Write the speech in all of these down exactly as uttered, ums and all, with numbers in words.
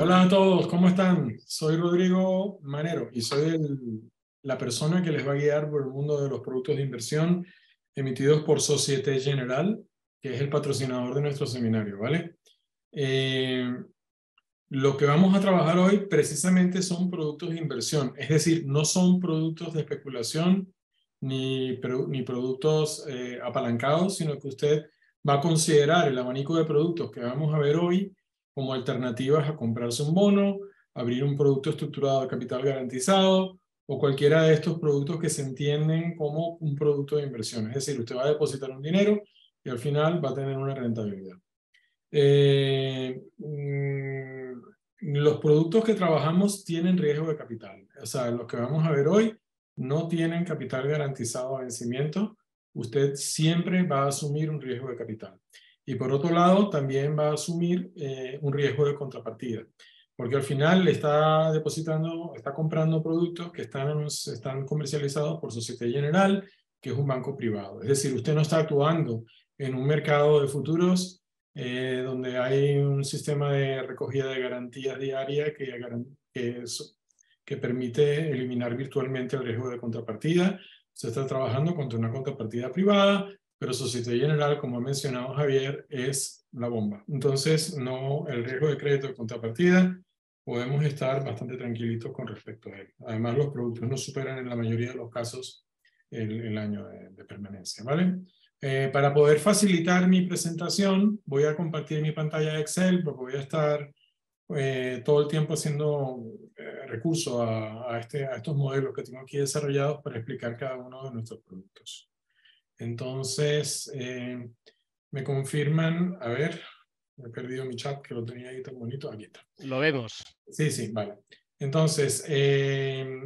Hola a todos, ¿cómo están? Soy Rodrigo Manero y soy el, la persona que les va a guiar por el mundo de los productos de inversión emitidos por Société Générale, que es el patrocinador de nuestro seminario, ¿vale? Eh, lo que vamos a trabajar hoy precisamente son productos de inversión, es decir, no son productos de especulación ni, ni productos eh, apalancados, sino que usted va a considerar el abanico de productos que vamos a ver hoy como alternativas a comprarse un bono, abrir un producto estructurado de capital garantizado o cualquiera de estos productos que se entienden como un producto de inversión. Es decir, usted va a depositar un dinero y al final va a tener una rentabilidad. Eh, mmm, los productos que trabajamos tienen riesgo de capital. O sea, los que vamos a ver hoy no tienen capital garantizado a vencimiento. Usted siempre va a asumir un riesgo de capital. Y por otro lado, también va a asumir eh, un riesgo de contrapartida. Porque al final le está depositando, está comprando productos que están, están comercializados por Société Générale, que es un banco privado. Es decir, usted no está actuando en un mercado de futuros eh, donde hay un sistema de recogida de garantías diaria que, que, es, que permite eliminar virtualmente el riesgo de contrapartida. Se está trabajando contra una contrapartida privada, pero Société Générale, como ha mencionado Javier, es la bomba. Entonces, no, el riesgo de crédito de contrapartida, podemos estar bastante tranquilitos con respecto a él. Además, los productos no superan en la mayoría de los casos el, el año de, de permanencia, ¿vale? Eh, para poder facilitar mi presentación, voy a compartir mi pantalla de Excel porque voy a estar eh, todo el tiempo haciendo eh, recurso a, a, este, a estos modelos que tengo aquí desarrollados para explicar cada uno de nuestros productos. Entonces, eh, me confirman, a ver, he perdido mi chat que lo tenía ahí tan bonito, aquí está. Lo vemos. Sí, sí, vale. Entonces, eh,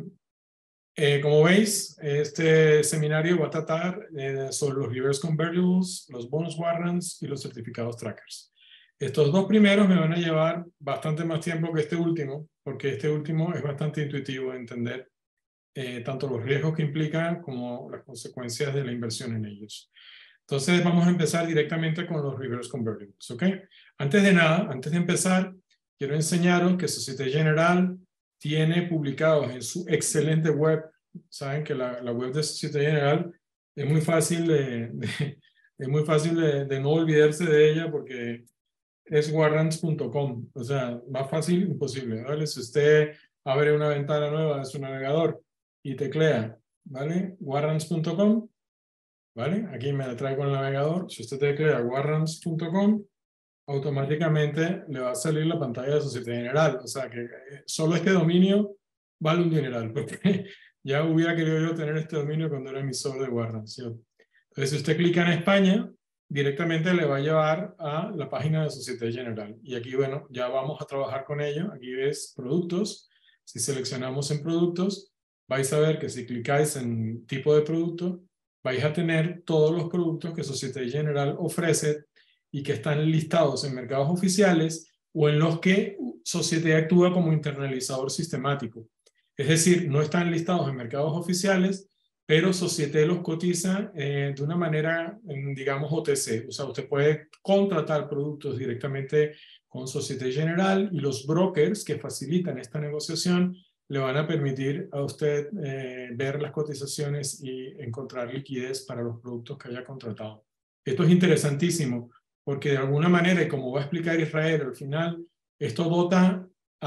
Eh, como veis, este seminario va a tratar eh, sobre los reverse convertibles, los bonus warrants y los certificados trackers. Estos dos primeros me van a llevar bastante más tiempo que este último, porque este último es bastante intuitivo de entender eh, tanto los riesgos que implican como las consecuencias de la inversión en ellos. Entonces vamos a empezar directamente con los reverse convertibles, ¿ok? Antes de nada, antes de empezar, quiero enseñaros que Société Générale tiene publicados en su excelente web, saben que la, la web de Société Générale es muy fácil, de, de, es muy fácil de, de no olvidarse de ella porque es warrants punto com, o sea, más fácil imposible, ¿vale? Si usted abre una ventana nueva de su navegador y teclea, ¿vale? warrants punto com, ¿vale? Aquí me la traigo el navegador, si usted teclea warrants punto com, automáticamente le va a salir la pantalla de Société Générale. O sea que solo este dominio vale un dineral, porque ya hubiera querido yo tener este dominio cuando era emisor de warrants. ¿Sí? Entonces, si usted clica en España, directamente le va a llevar a la página de Société Générale. Y aquí, bueno, ya vamos a trabajar con ello. Aquí ves productos. Si seleccionamos en productos, vais a ver que si clicáis en tipo de producto, vais a tener todos los productos que Société Générale ofrece y que están listados en mercados oficiales o en los que Société actúa como internalizador sistemático. Es decir, no están listados en mercados oficiales, pero Société los cotiza eh, de una manera, digamos, O T C. O sea, usted puede contratar productos directamente con Société Générale y los brokers que facilitan esta negociación le van a permitir a usted eh, ver las cotizaciones y encontrar liquidez para los productos que haya contratado. Esto es interesantísimo porque de alguna manera, y como va a explicar Israel al final, esto dota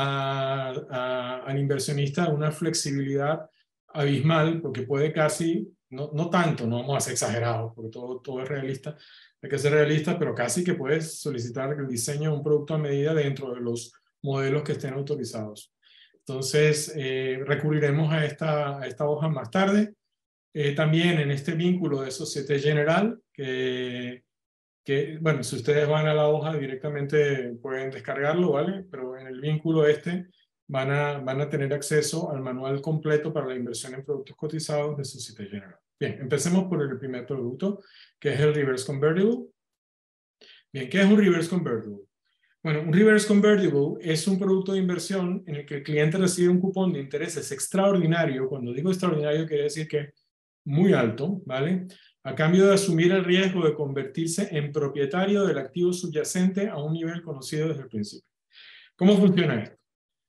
a, a, al inversionista una flexibilidad abismal, porque puede casi, no, no tanto, no vamos a ser exagerados, porque todo, todo es realista, hay que ser realista, pero casi que puedes solicitar el diseño de un producto a medida dentro de los modelos que estén autorizados. Entonces, eh, recurriremos a esta, a esta hoja más tarde. Eh, también en este vínculo de Société Générale, que, que, bueno, si ustedes van a la hoja directamente pueden descargarlo, ¿vale? Pero en el vínculo este van a, van a tener acceso al manual completo para la inversión en productos cotizados de Société Générale. Bien, empecemos por el primer producto, que es el Reverse Convertible. Bien, ¿qué es un Reverse Convertible? Bueno, un Reverse Convertible es un producto de inversión en el que el cliente recibe un cupón de intereses extraordinario. Cuando digo extraordinario, quiere decir que muy alto, ¿vale? A cambio de asumir el riesgo de convertirse en propietario del activo subyacente a un nivel conocido desde el principio. ¿Cómo funciona esto?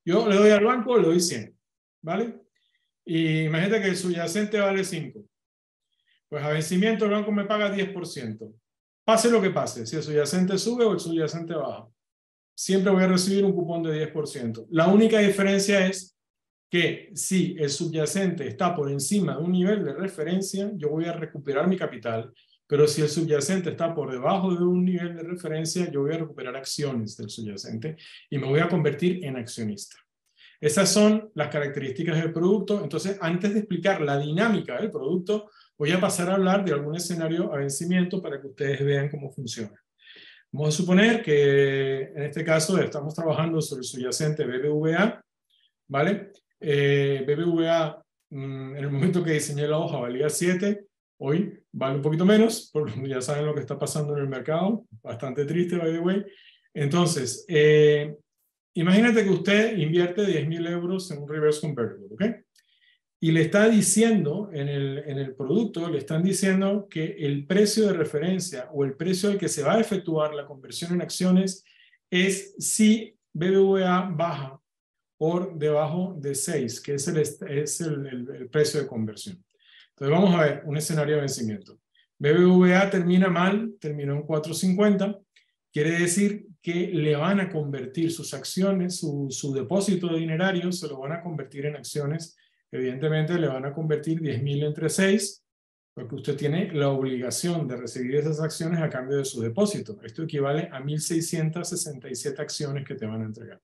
Yo le doy al banco, le doy cien, ¿vale? Y imagínate que el subyacente vale cinco. Pues a vencimiento el banco me paga diez por ciento. Pase lo que pase, si el subyacente sube o el subyacente baja, siempre voy a recibir un cupón de diez por ciento. La única diferencia es que si el subyacente está por encima de un nivel de referencia, yo voy a recuperar mi capital, pero si el subyacente está por debajo de un nivel de referencia, yo voy a recuperar acciones del subyacente y me voy a convertir en accionista. Esas son las características del producto. Entonces, antes de explicar la dinámica del producto, voy a pasar a hablar de algún escenario a vencimiento para que ustedes vean cómo funciona. Vamos a suponer que en este caso estamos trabajando sobre el subyacente B B V A, ¿vale? Eh, B B V A, mmm, en el momento que diseñé la hoja valía siete, hoy vale un poquito menos, porque ya saben lo que está pasando en el mercado, bastante triste, by the way. Entonces, eh, imagínate que usted invierte diez mil euros en un reverse convertible, ¿ok? Y le está diciendo, en el, en el producto, le están diciendo que el precio de referencia o el precio al que se va a efectuar la conversión en acciones es si B B V A baja por debajo de seis, que es el, es el, el, el precio de conversión. Entonces vamos a ver un escenario de vencimiento. B B V A termina mal, terminó en cuatro cincuenta, quiere decir que le van a convertir sus acciones, su, su depósito de dinerario, se lo van a convertir en acciones. Evidentemente le van a convertir diez mil entre seis, porque usted tiene la obligación de recibir esas acciones a cambio de su depósito. Esto equivale a mil seiscientas sesenta y siete acciones que te van a entregar.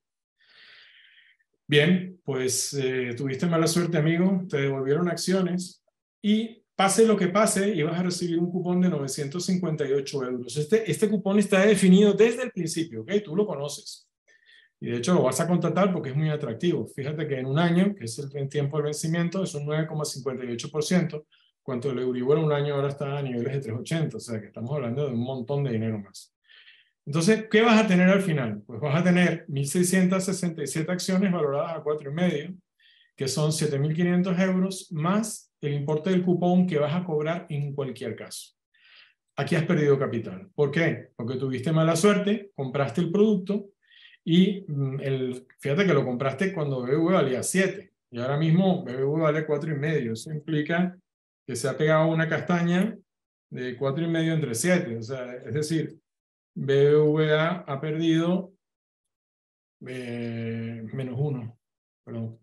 Bien, pues eh, tuviste mala suerte, amigo, te devolvieron acciones y pase lo que pase, ibas a recibir un cupón de novecientos cincuenta y ocho euros. Este, este cupón está definido desde el principio, ¿ok? Tú lo conoces. Y de hecho lo vas a contratar porque es muy atractivo. Fíjate que en un año, que es el tiempo del vencimiento, es un nueve coma cincuenta y ocho por ciento, cuanto el Euribor en un año ahora está a niveles de tres coma ochenta, o sea que estamos hablando de un montón de dinero más. Entonces, ¿qué vas a tener al final? Pues vas a tener mil seiscientas sesenta y siete acciones valoradas a cuatro coma cinco, que son siete mil quinientos euros, más el importe del cupón que vas a cobrar en cualquier caso. Aquí has perdido capital. ¿Por qué? Porque tuviste mala suerte, compraste el producto, y el, fíjate que lo compraste cuando B B V valía siete y ahora mismo B B V vale cuatro y medio. Eso implica que se ha pegado una castaña de cuatro y medio entre siete. O sea, es decir, B B V A ha perdido eh, menos uno. Perdón.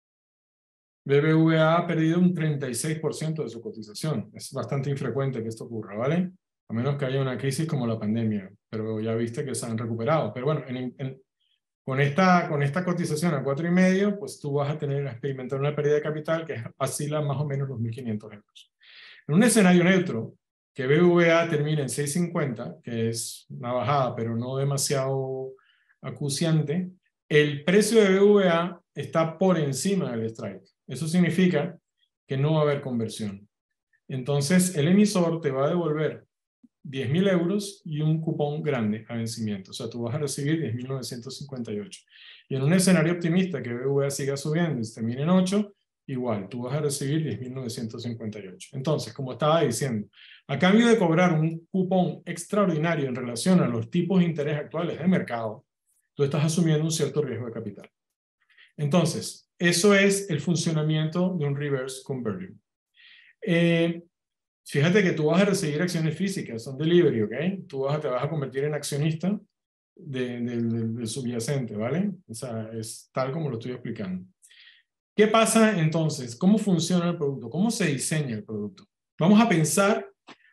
B B V A ha perdido un treinta y seis por ciento de su cotización. Es bastante infrecuente que esto ocurra, ¿vale? A menos que haya una crisis como la pandemia. Pero ya viste que se han recuperado. Pero bueno, en, en, Con esta, con esta cotización a cuatro y medio, pues tú vas a tener a experimentar una pérdida de capital que oscila más o menos los mil quinientos euros. En un escenario neutro, que B B V A termine en seis cincuenta, que es una bajada, pero no demasiado acuciante, el precio de B B V A está por encima del strike. Eso significa que no va a haber conversión. Entonces, el emisor te va a devolver diez mil euros y un cupón grande a vencimiento. O sea, tú vas a recibir diez mil novecientos cincuenta y ocho. Y en un escenario optimista que B B V A siga subiendo y se termine en ocho, igual, tú vas a recibir diez mil novecientos cincuenta y ocho. Entonces, como estaba diciendo, a cambio de cobrar un cupón extraordinario en relación a los tipos de interés actuales de mercado, tú estás asumiendo un cierto riesgo de capital. Entonces, eso es el funcionamiento de un reverse convertible. Eh, Fíjate que tú vas a recibir acciones físicas, son delivery, ¿ok? Tú vas a, te vas a convertir en accionista de, de, de, del subyacente, ¿vale? O sea, es tal como lo estoy explicando. ¿Qué pasa entonces? ¿Cómo funciona el producto? ¿Cómo se diseña el producto? Vamos a pensar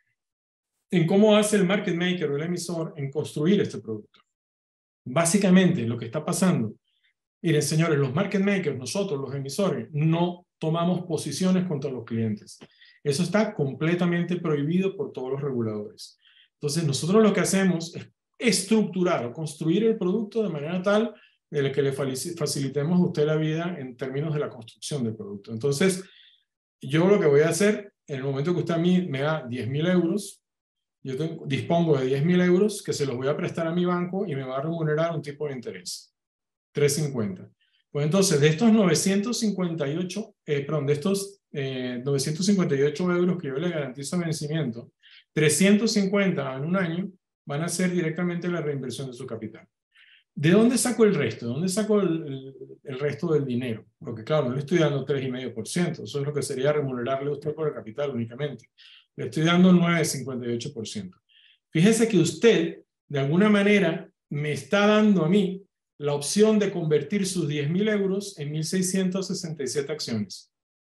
en cómo hace el market maker o el emisor en construir este producto. Básicamente, lo que está pasando, miren señores, los market makers, nosotros los emisores, no tomamos posiciones contra los clientes. Eso está completamente prohibido por todos los reguladores. Entonces, nosotros lo que hacemos es estructurar o construir el producto de manera tal de que le facilitemos a usted la vida en términos de la construcción del producto. Entonces, yo lo que voy a hacer, en el momento que usted a mí me da diez mil euros, yo tengo, dispongo de diez mil euros que se los voy a prestar a mi banco y me va a remunerar un tipo de interés, tres cincuenta. Pues entonces, de estos novecientos cincuenta y ocho, eh, perdón, de estos eh, novecientos cincuenta y ocho euros que yo le garantizo a vencimiento, trescientos cincuenta en un año van a ser directamente la reinversión de su capital. ¿De dónde saco el resto? ¿De dónde saco el, el, el resto del dinero? Porque claro, no le estoy dando tres coma cinco por ciento, eso es lo que sería remunerarle a usted por el capital únicamente. Le estoy dando el nueve coma cincuenta y ocho por ciento. Fíjese que usted, de alguna manera, me está dando a mí la opción de convertir sus diez mil euros en mil seiscientas sesenta y siete acciones.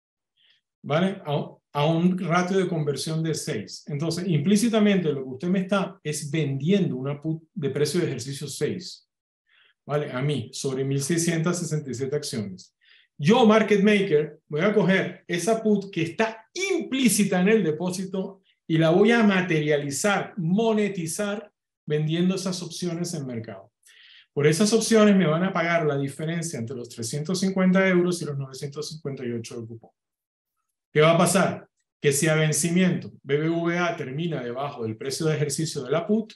¿Vale? A, a un ratio de conversión de seis. Entonces, implícitamente lo que usted me está es vendiendo una put de precio de ejercicio seis. ¿Vale? A mí, sobre mil seiscientas sesenta y siete acciones. Yo, market maker, voy a coger esa put que está implícita en el depósito y la voy a materializar, monetizar, vendiendo esas opciones en mercado. Por esas opciones me van a pagar la diferencia entre los trescientos cincuenta euros y los novecientos cincuenta y ocho del cupón. ¿Qué va a pasar? Que si a vencimiento B B V A termina debajo del precio de ejercicio de la put,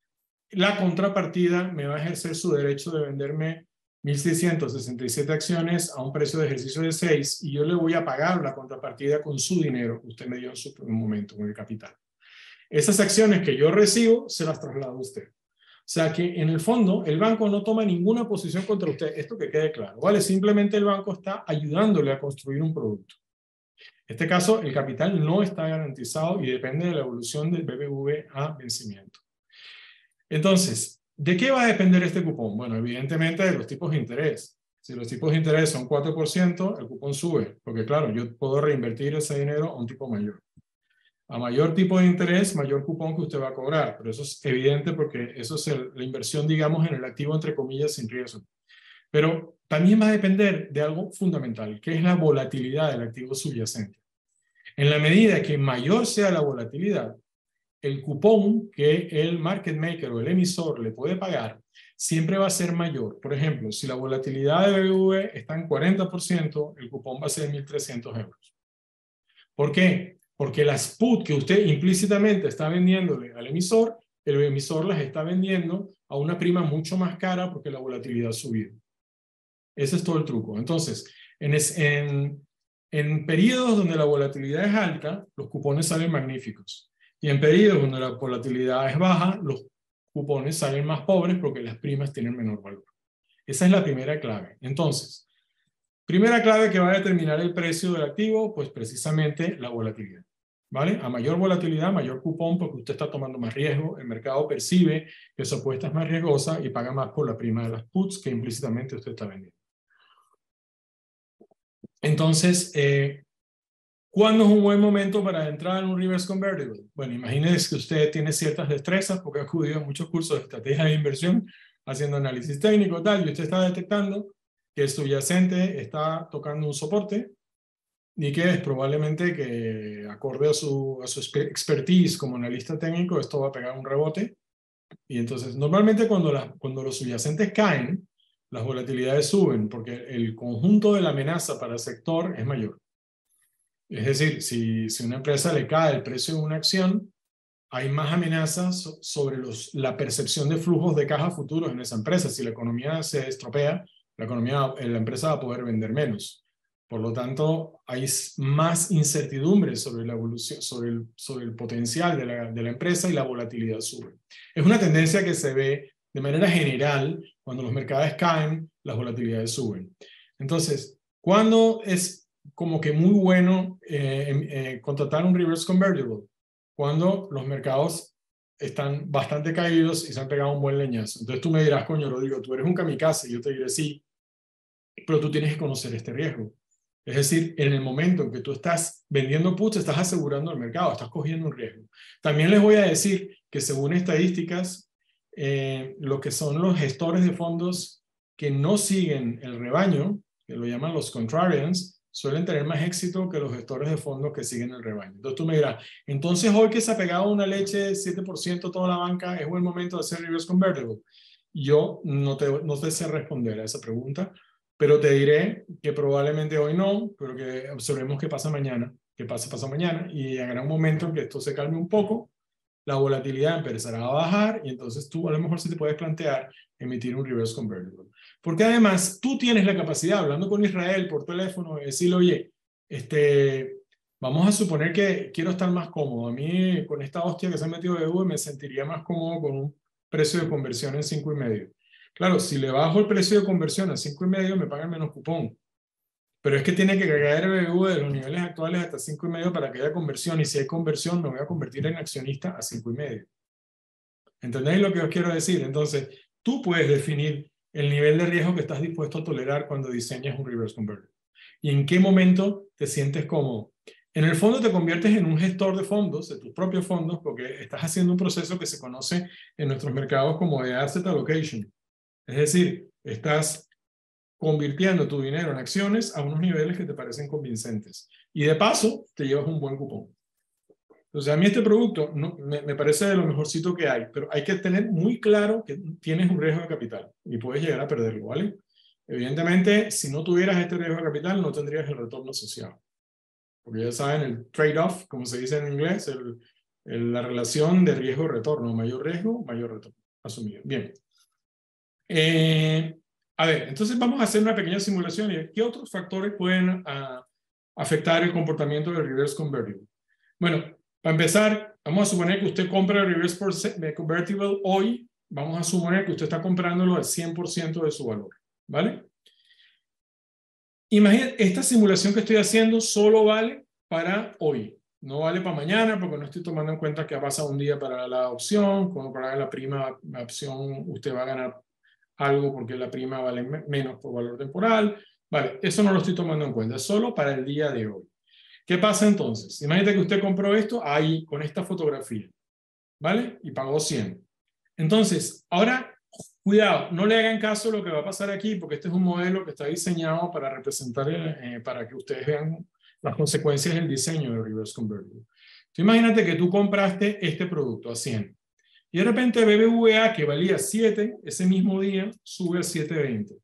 la contrapartida me va a ejercer su derecho de venderme mil seiscientas sesenta y siete acciones a un precio de ejercicio de seis y yo le voy a pagar la contrapartida con su dinero que usted me dio en su momento, con el capital. Esas acciones que yo recibo, se las traslado a usted. O sea que en el fondo el banco no toma ninguna posición contra usted, esto que quede claro, ¿vale? Simplemente el banco está ayudándole a construir un producto. En este caso, el capital no está garantizado y depende de la evolución del B B V a vencimiento. Entonces, ¿de qué va a depender este cupón? Bueno, evidentemente de los tipos de interés. Si los tipos de interés son cuatro por ciento, el cupón sube, porque claro, yo puedo reinvertir ese dinero a un tipo mayor. A mayor tipo de interés, mayor cupón que usted va a cobrar, pero eso es evidente porque eso es el, la inversión, digamos, en el activo, entre comillas, sin riesgo. Pero también va a depender de algo fundamental, que es la volatilidad del activo subyacente. En la medida que mayor sea la volatilidad, el cupón que el market maker o el emisor le puede pagar siempre va a ser mayor. Por ejemplo, si la volatilidad de B B V está en cuarenta por ciento, el cupón va a ser mil trescientos euros. ¿Por qué? Porque las put que usted implícitamente está vendiéndole al emisor, el emisor las está vendiendo a una prima mucho más cara porque la volatilidad ha subido. Ese es todo el truco. Entonces, en, es, en, en periodos donde la volatilidad es alta, los cupones salen magníficos. Y en periodos donde la volatilidad es baja, los cupones salen más pobres porque las primas tienen menor valor. Esa es la primera clave. Entonces, primera clave que va a determinar el precio del activo, pues precisamente la volatilidad. ¿Vale? A mayor volatilidad, mayor cupón, porque usted está tomando más riesgo, el mercado percibe que su apuesta es más riesgosa y paga más por la prima de las puts que implícitamente usted está vendiendo. Entonces, eh, ¿cuándo es un buen momento para entrar en un reverse convertible? Bueno, imagínese que usted tiene ciertas destrezas porque ha acudido a muchos cursos de estrategia de inversión, haciendo análisis técnico tal, y usted está detectando que el subyacente está tocando un soporte y que es probablemente que, acorde a su, a su expertise como analista técnico, esto va a pegar un rebote. Y entonces, normalmente cuando, la, cuando los subyacentes caen, las volatilidades suben porque el conjunto de la amenaza para el sector es mayor. Es decir, si, si una empresa le cae el precio de una acción, hay más amenazas sobre los, la percepción de flujos de caja futuros en esa empresa. Si la economía se estropea, la, economía, la empresa va a poder vender menos. Por lo tanto, hay más incertidumbre sobre la evolución, sobre el, sobre el potencial de la, de la empresa y la volatilidad sube. Es una tendencia que se ve de manera general cuando los mercados caen, las volatilidades suben. Entonces, ¿cuándo es como que muy bueno eh, eh, contratar un reverse convertible? Cuando los mercados están bastante caídos y se han pegado un buen leñazo. Entonces tú me dirás, coño, Rodrigo, tú eres un kamikaze. Y yo te diré, sí, pero tú tienes que conocer este riesgo. Es decir, en el momento en que tú estás vendiendo puts, estás asegurando el mercado, estás cogiendo un riesgo. También les voy a decir que según estadísticas, eh, lo que son los gestores de fondos que no siguen el rebaño, que lo llaman los contrarians, suelen tener más éxito que los gestores de fondos que siguen el rebaño. Entonces tú me dirás, entonces hoy que se ha pegado una leche de siete por ciento toda la banca, ¿es buen momento de hacer reverse convertible? Yo no te, no te sé responder a esa pregunta, pero te diré que probablemente hoy no, pero que observemos qué pasa mañana, qué pasa, pasa mañana, y llegará un momento en que esto se calme un poco, la volatilidad empezará a bajar, y entonces tú a lo mejor sí te puedes plantear emitir un reverse convertible. Porque además tú tienes la capacidad, hablando con Israel por teléfono, de decirle, oye, este, vamos a suponer que quiero estar más cómodo. A mí, con esta hostia que se ha metido de U, me sentiría más cómodo con un precio de conversión en cinco y medio. Claro, si le bajo el precio de conversión a cinco y medio, me pagan menos cupón. Pero es que tiene que caer el B B V de los niveles actuales hasta cinco y medio para que haya conversión. Y si hay conversión, me voy a convertir en accionista a cinco y medio. ¿Entendéis lo que os quiero decir? Entonces, tú puedes definir el nivel de riesgo que estás dispuesto a tolerar cuando diseñas un reverse convertible. ¿Y en qué momento te sientes cómodo? En el fondo te conviertes en un gestor de fondos, de tus propios fondos, porque estás haciendo un proceso que se conoce en nuestros mercados como de asset allocation. Es decir, estás convirtiendo tu dinero en acciones a unos niveles que te parecen convincentes. Y de paso, te llevas un buen cupón. Entonces, a mí este producto no, me, me parece de lo mejorcito que hay, pero hay que tener muy claro que tienes un riesgo de capital y puedes llegar a perderlo, ¿vale? Evidentemente, si no tuvieras este riesgo de capital, no tendrías el retorno asociado. Porque ya saben, el trade-off, como se dice en inglés, el, el, la relación de riesgo-retorno. Mayor riesgo, mayor retorno asumido. Bien. Eh, a ver, entonces vamos a hacer una pequeña simulación. ¿Y qué otros factores pueden uh, afectar el comportamiento del reverse convertible? Bueno, para empezar, vamos a suponer que usted compra el reverse convertible hoy. Vamos a suponer que usted está comprándolo al cien por ciento de su valor, ¿vale? Imagínate, esta simulación que estoy haciendo solo vale para hoy. No vale para mañana porque no estoy tomando en cuenta que ha pasado un día para la opción. Cuando paga la prima la opción, usted va a ganar algo porque la prima vale menos por valor temporal. Vale, eso no lo estoy tomando en cuenta, es solo para el día de hoy. ¿Qué pasa entonces? Imagínate que usted compró esto ahí con esta fotografía, ¿vale? Y pagó cien. Entonces, ahora, cuidado, no le hagan caso a lo que va a pasar aquí, porque este es un modelo que está diseñado para representar, eh, para que ustedes vean las consecuencias del diseño del reverse convertible. Entonces, imagínate que tú compraste este producto a cien. Y de repente B B V A, que valía siete, ese mismo día sube a siete veinte.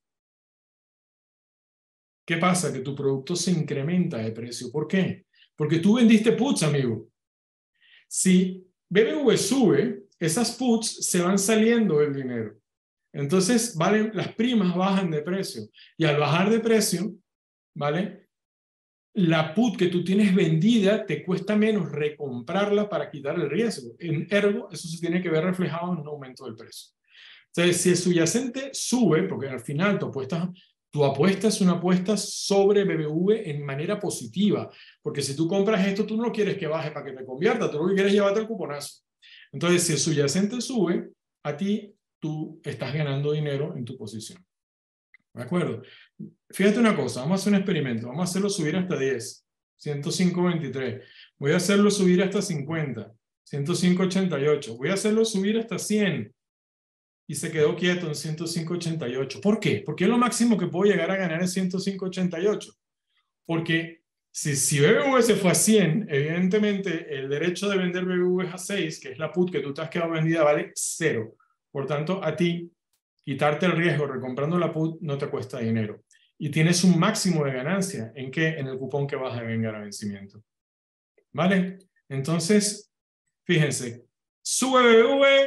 ¿Qué pasa? Que tu producto se incrementa de precio. ¿Por qué? Porque tú vendiste puts, amigo. Si B B V sube, esas puts se van saliendo del dinero. Entonces, ¿vale? Las primas bajan de precio. Y al bajar de precio, ¿vale? La put que tú tienes vendida te cuesta menos recomprarla para quitar el riesgo. En ergo, eso se tiene que ver reflejado en un aumento del precio. Entonces, si el subyacente sube, porque al final tu apuesta, tu apuesta es una apuesta sobre B B V en manera positiva, porque si tú compras esto, tú no quieres que baje para que te convierta, tú lo que quieres es llevarte el cuponazo. Entonces, si el subyacente sube, a ti tú estás ganando dinero en tu posición. ¿De acuerdo? Fíjate una cosa, vamos a hacer un experimento, vamos a hacerlo subir hasta diez, ciento cinco veintitrés. Voy a hacerlo subir hasta cincuenta, ciento cinco ochenta y ocho. Voy a hacerlo subir hasta cien. Y se quedó quieto en ciento cinco ochenta y ocho. ¿Por qué? Porque lo máximo que puedo llegar a ganar es ciento cinco ochenta y ocho. Porque si, si B B V se fue a cien, evidentemente el derecho de vender B B V a seis, que es la put que tú te has quedado vendida, vale cero. Por tanto, a ti, quitarte el riesgo recomprando la put no te cuesta dinero. Y tienes un máximo de ganancia. ¿En qué? En el cupón que vas a vengar a vencimiento. ¿Vale? Entonces, fíjense, sube B B V,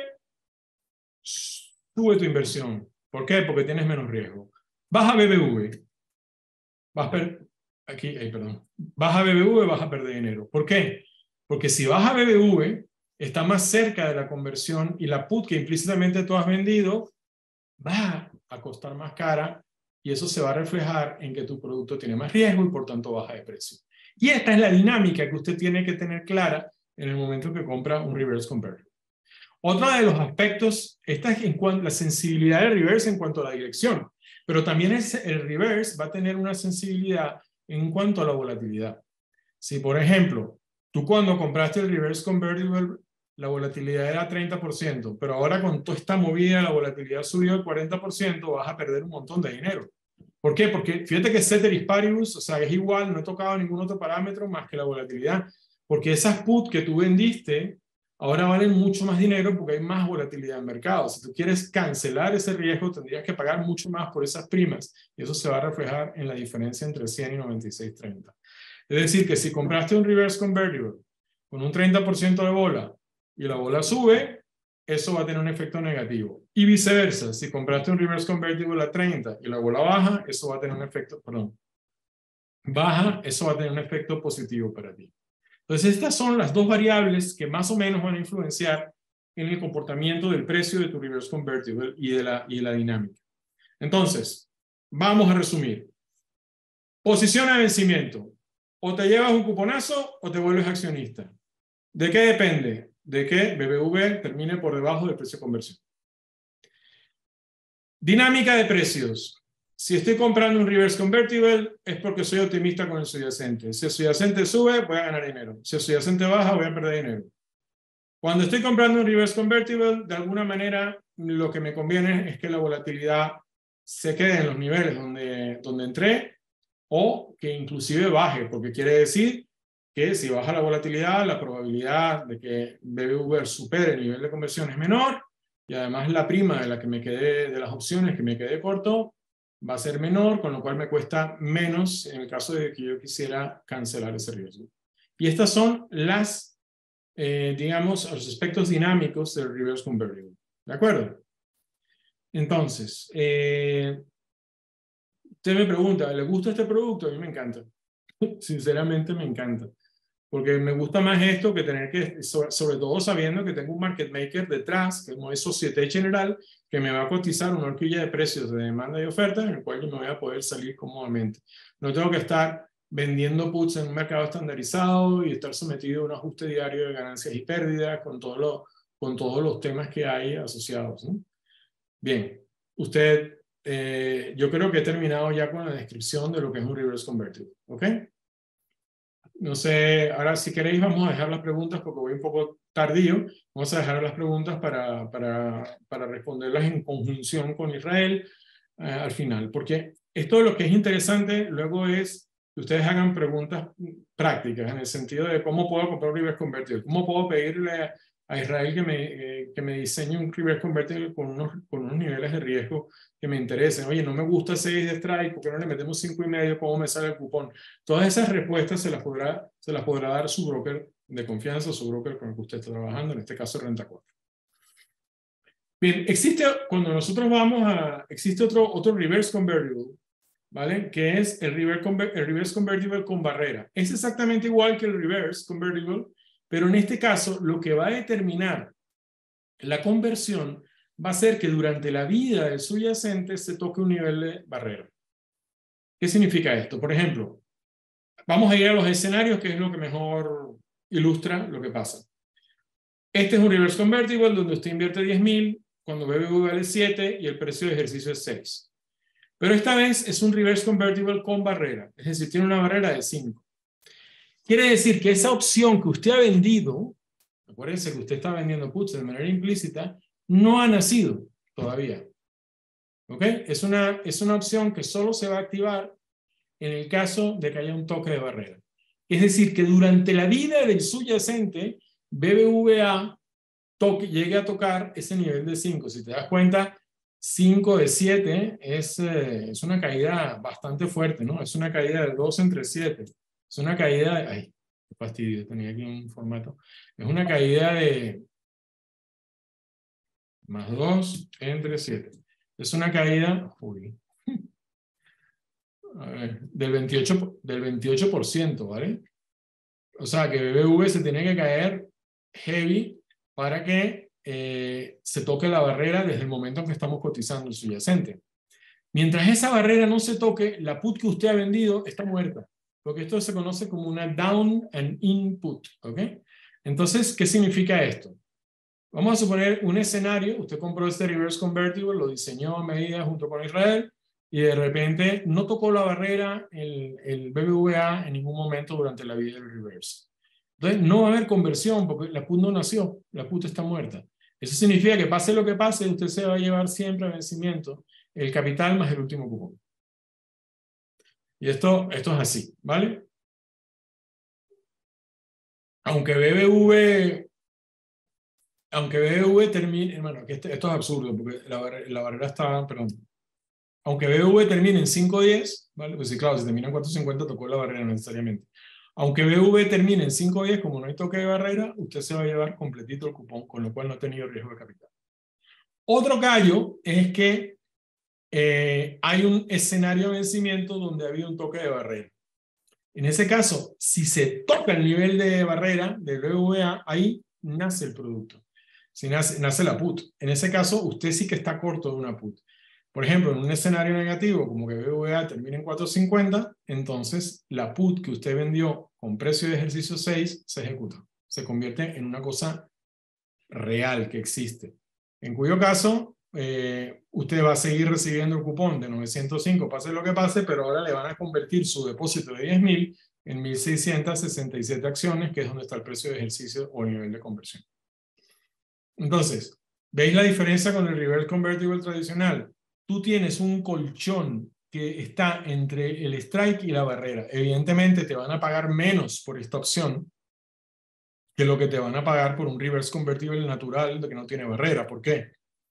sube tu inversión. ¿Por qué? Porque tienes menos riesgo. Baja B B V. Vas a per... Aquí, ay, perdón. Baja B B V, vas a perder dinero. ¿Por qué? Porque si baja B B V, está más cerca de la conversión y la put que implícitamente tú has vendido va a costar más cara y eso se va a reflejar en que tu producto tiene más riesgo y por tanto baja de precio. Y esta es la dinámica que usted tiene que tener clara en el momento que compra un reverse convertible. Otro de los aspectos, esta es en cuanto a la sensibilidad del reverse en cuanto a la dirección, pero también el, el reverse va a tener una sensibilidad en cuanto a la volatilidad. Si, por ejemplo, tú cuando compraste el reverse convertible, la volatilidad era treinta por ciento, pero ahora con toda esta movida la volatilidad subió al cuarenta por ciento, vas a perder un montón de dinero. ¿Por qué? Porque fíjate que ceteris paribus, o sea, es igual, no he tocado ningún otro parámetro más que la volatilidad, porque esas put que tú vendiste ahora valen mucho más dinero porque hay más volatilidad en el mercado. Si tú quieres cancelar ese riesgo, tendrías que pagar mucho más por esas primas y eso se va a reflejar en la diferencia entre cien y noventa y seis treinta. Es decir, que si compraste un reverse convertible con un treinta por ciento de bola y la bola sube, eso va a tener un efecto negativo. Y viceversa, si compraste un reverse convertible a treinta y la bola baja, eso va a tener un efecto, perdón, baja, eso va a tener un efecto positivo para ti. Entonces, estas son las dos variables que más o menos van a influenciar en el comportamiento del precio de tu reverse convertible y de la, y de la dinámica. Entonces, vamos a resumir. Posición a vencimiento. O te llevas un cuponazo o te vuelves accionista. ¿De qué depende? De que B B V termine por debajo del precio de conversión. Dinámica de precios. Si estoy comprando un reverse convertible es porque soy optimista con el subyacente. Si el subyacente sube, voy a ganar dinero. Si el subyacente baja, voy a perder dinero. Cuando estoy comprando un reverse convertible, de alguna manera lo que me conviene es que la volatilidad se quede en los niveles donde, donde entré o que inclusive baje, porque quiere decir que si baja la volatilidad, la probabilidad de que B B V supere el nivel de conversión es menor y además la prima de la que me quedé, de las opciones que me quedé corto, va a ser menor, con lo cual me cuesta menos en el caso de que yo quisiera cancelar ese riesgo. Y estas son las, eh, digamos, los aspectos dinámicos del reverse convertible. ¿De acuerdo? Entonces, eh, usted me pregunta, ¿le gusta este producto? A mí me encanta. Sinceramente me encanta. Porque me gusta más esto que tener que, sobre, sobre todo sabiendo que tengo un market maker detrás, que es Societe General, que me va a cotizar una horquilla de precios de demanda y oferta en el cual yo me voy a poder salir cómodamente. No tengo que estar vendiendo puts en un mercado estandarizado y estar sometido a un ajuste diario de ganancias y pérdidas con, todo lo, con todos los temas que hay asociados, ¿no? Bien, usted, eh, yo creo que he terminado ya con la descripción de lo que es un reverse convertible, ¿ok? No sé, ahora si queréis vamos a dejar las preguntas porque voy un poco tardío. Vamos a dejar las preguntas para, para, para responderlas en conjunción con Israel eh, al final. Porque esto lo que es interesante luego es que ustedes hagan preguntas prácticas en el sentido de cómo puedo comprar un reverse convertible, cómo puedo pedirle a Israel que me, eh, que me diseñe un reverse convertible con unos, con unos niveles de riesgo que me interesen. Oye, no me gusta seis de strike, ¿por qué no le metemos cinco y medio? ¿Cómo me sale el cupón? Todas esas respuestas se las podrá, se las podrá dar su broker de confianza, su broker con el que usted está trabajando, en este caso Renta cuatro. Bien, existe, cuando nosotros vamos a, existe otro, otro reverse convertible, ¿vale? Que es el reverse, el reverse convertible con barrera. Es exactamente igual que el reverse convertible, pero en este caso lo que va a determinar la conversión va a ser que durante la vida del subyacente se toque un nivel de barrera. ¿Qué significa esto? Por ejemplo, vamos a ir a los escenarios, que es lo que mejor ilustra lo que pasa. Este es un reverse convertible donde usted invierte diez mil, cuando B B V vale siete y el precio de ejercicio es seis. Pero esta vez es un reverse convertible con barrera, es decir, tiene una barrera de cinco. Quiere decir que esa opción que usted ha vendido, acuérdense que usted está vendiendo puts de manera implícita, no ha nacido todavía. ¿Ok? Es una, es una opción que solo se va a activar en el caso de que haya un toque de barrera. Es decir, que durante la vida del subyacente, B B V A toque, llegue a tocar ese nivel de cinco. Si te das cuenta, cinco de siete es, eh, es una caída bastante fuerte, ¿no? Es una caída de dos entre siete. Es una caída de... Ay, qué fastidio, tenía aquí un formato. Es una caída de más dos entre siete. Es una caída... Uy, a ver, del veintiocho, del veintiocho por ciento, ¿vale? O sea que B B V se tiene que caer heavy para que eh, se toque la barrera desde el momento en que estamos cotizando el subyacente. Mientras esa barrera no se toque, la put que usted ha vendido está muerta, porque esto se conoce como una down and in put, ¿ok? Entonces, ¿qué significa esto? Vamos a suponer un escenario, usted compró este reverse convertible, lo diseñó a medida junto con Israel, y de repente no tocó la barrera el, el B B V A en ningún momento durante la vida del reverse. Entonces no va a haber conversión porque la put no nació, la put está muerta. Eso significa que pase lo que pase, usted se va a llevar siempre a vencimiento el capital más el último cupón. Y esto, esto es así, ¿vale? Aunque B B V, aunque B B V termine, bueno, esto, esto es absurdo porque la, barrera, la barrera está, perdón. Aunque B B V termine en cinco diez, ¿vale? Pues sí, claro, si termina en cuatro cincuenta tocó la barrera necesariamente. Aunque B B V termine en cinco diez, como no hay toque de barrera, usted se va a llevar completito el cupón, con lo cual no ha tenido riesgo de capital. Otro callo es que eh, hay un escenario de vencimiento donde había un toque de barrera. En ese caso, si se toca el nivel de barrera del B B V A, ahí nace el producto. si nace, nace la put. En ese caso, usted sí que está corto de una put. Por ejemplo, en un escenario negativo, como que B B V A termina en cuatro cincuenta, entonces la put que usted vendió con precio de ejercicio seis se ejecuta. Se convierte en una cosa real que existe. En cuyo caso, eh, usted va a seguir recibiendo el cupón de novecientos cinco, pase lo que pase, pero ahora le van a convertir su depósito de diez mil en mil seiscientas sesenta y siete acciones, que es donde está el precio de ejercicio o el nivel de conversión. Entonces, ¿veis la diferencia con el reverse convertible tradicional? Tú tienes un colchón que está entre el strike y la barrera. Evidentemente te van a pagar menos por esta opción que lo que te van a pagar por un reverse convertible natural de que no tiene barrera. ¿Por qué?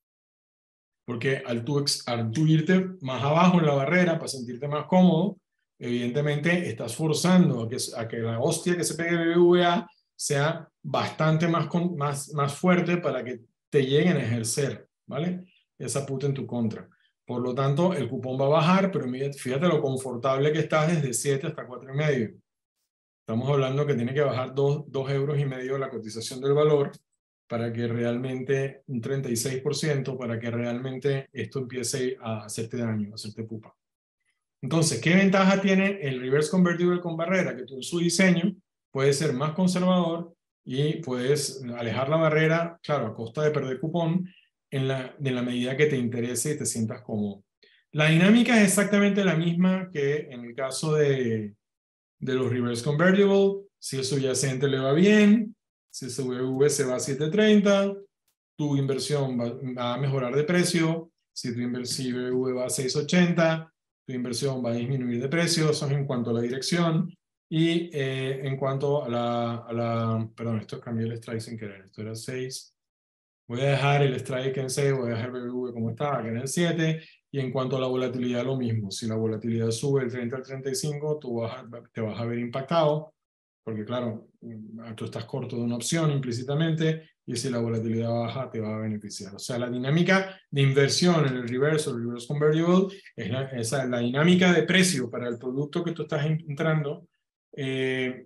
Porque al tú, al tú irte más abajo en la barrera para sentirte más cómodo, evidentemente estás forzando a que, a que la hostia que se pegue B B V A sea bastante más, con, más, más fuerte para que te lleguen a ejercer, ¿vale? Esa puta en tu contra. Por lo tanto, el cupón va a bajar, pero fíjate lo confortable que estás desde siete hasta cuatro y medio. Estamos hablando que tiene que bajar dos euros y medio la cotización del valor para que realmente, un treinta y seis por ciento, para que realmente esto empiece a hacerte daño, a hacerte pupa. Entonces, ¿qué ventaja tiene el reverse convertible con barrera? Que tú en su diseño puedes ser más conservador y puedes alejar la barrera, claro, a costa de perder cupón, en la, en la medida que te interese y te sientas cómodo. La dinámica es exactamente la misma que en el caso de, de los reverse convertible. Si el subyacente le va bien, si su B B V se va a siete treinta, tu inversión va, va a mejorar de precio. Si tu inversión B B V va a seis ochenta, tu inversión va a disminuir de precio. Eso es en cuanto a la dirección. Y eh, en cuanto a la, a la... Perdón, esto cambié el strike sin querer. Esto era seis. Voy a dejar el strike en seis, voy a dejar el B B V como estaba, que era en siete. Y en cuanto a la volatilidad, lo mismo. Si la volatilidad sube del treinta al treinta y cinco, tú vas a, te vas a ver impactado. Porque claro, tú estás corto de una opción implícitamente, y si la volatilidad baja te va a beneficiar. O sea, la dinámica de inversión en el reverse o el reverse convertible es la, esa, la dinámica de precio para el producto que tú estás entrando. Eh,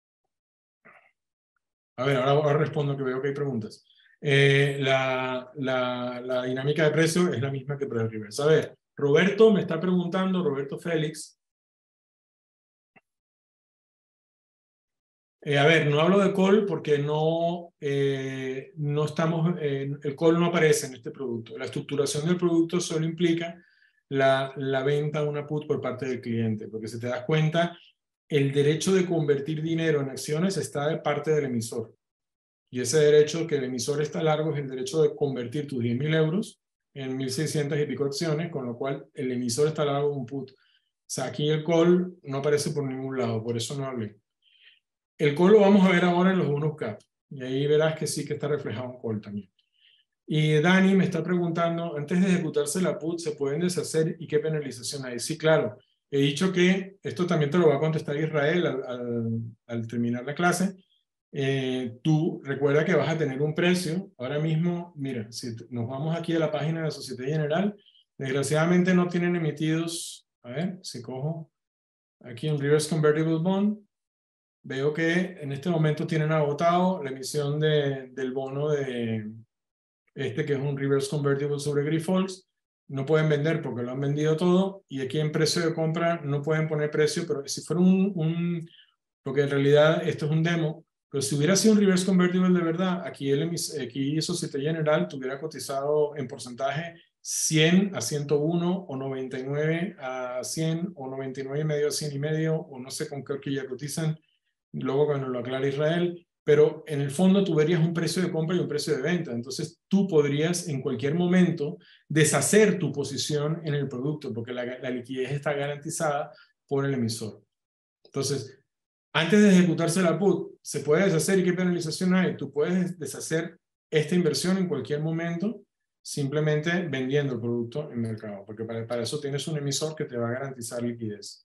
a ver, ahora, ahora respondo que veo que hay preguntas. Eh, la, la, la dinámica de precio es la misma que para el reverse. A ver, Roberto me está preguntando, Roberto Félix. Eh, a ver, no hablo de call porque no, eh, no estamos, eh, el call no aparece en este producto. La estructuración del producto solo implica la, la venta de una put por parte del cliente, porque si te das cuenta, el derecho de convertir dinero en acciones está de parte del emisor. Y ese derecho que el emisor está largo es el derecho de convertir tus diez mil euros en mil seiscientas y pico acciones, con lo cual el emisor está largo de un put. O sea, aquí el call no aparece por ningún lado, por eso no hablé. El call lo vamos a ver ahora en los bonus cap, y ahí verás que sí que está reflejado un call también. Y Dani me está preguntando, antes de ejecutarse la put, ¿se pueden deshacer y qué penalización hay? Sí, claro. He dicho que esto también te lo va a contestar Israel al, al, al terminar la clase. Eh, tú recuerda que vas a tener un precio. Ahora mismo, mira, si nos vamos aquí a la página de la Sociedad General, desgraciadamente no tienen emitidos, a ver, si cojo aquí un Reverse Convertible Bond, veo que en este momento tienen agotado la emisión de, del bono de este que es un Reverse Convertible sobre Grifols. No pueden vender porque lo han vendido todo, y aquí en precio de compra no pueden poner precio, pero si fuera un, un porque en realidad esto es un demo, pero si hubiera sido un Reverse Convertible de verdad, aquí, el, aquí Societe General tuviera cotizado en porcentaje cien a ciento uno, o noventa y nueve a cien, o noventa y nueve y medio a cien y medio, o no sé con qué horquilla cotizan, luego cuando lo aclara Israel, pero en el fondo tú verías un precio de compra y un precio de venta. Entonces tú podrías en cualquier momento deshacer tu posición en el producto, porque la, la liquidez está garantizada por el emisor. Entonces, antes de ejecutarse la put, ¿se puede deshacer y qué penalización hay? Tú puedes deshacer esta inversión en cualquier momento, simplemente vendiendo el producto en mercado, porque para, para eso tienes un emisor que te va a garantizar liquidez.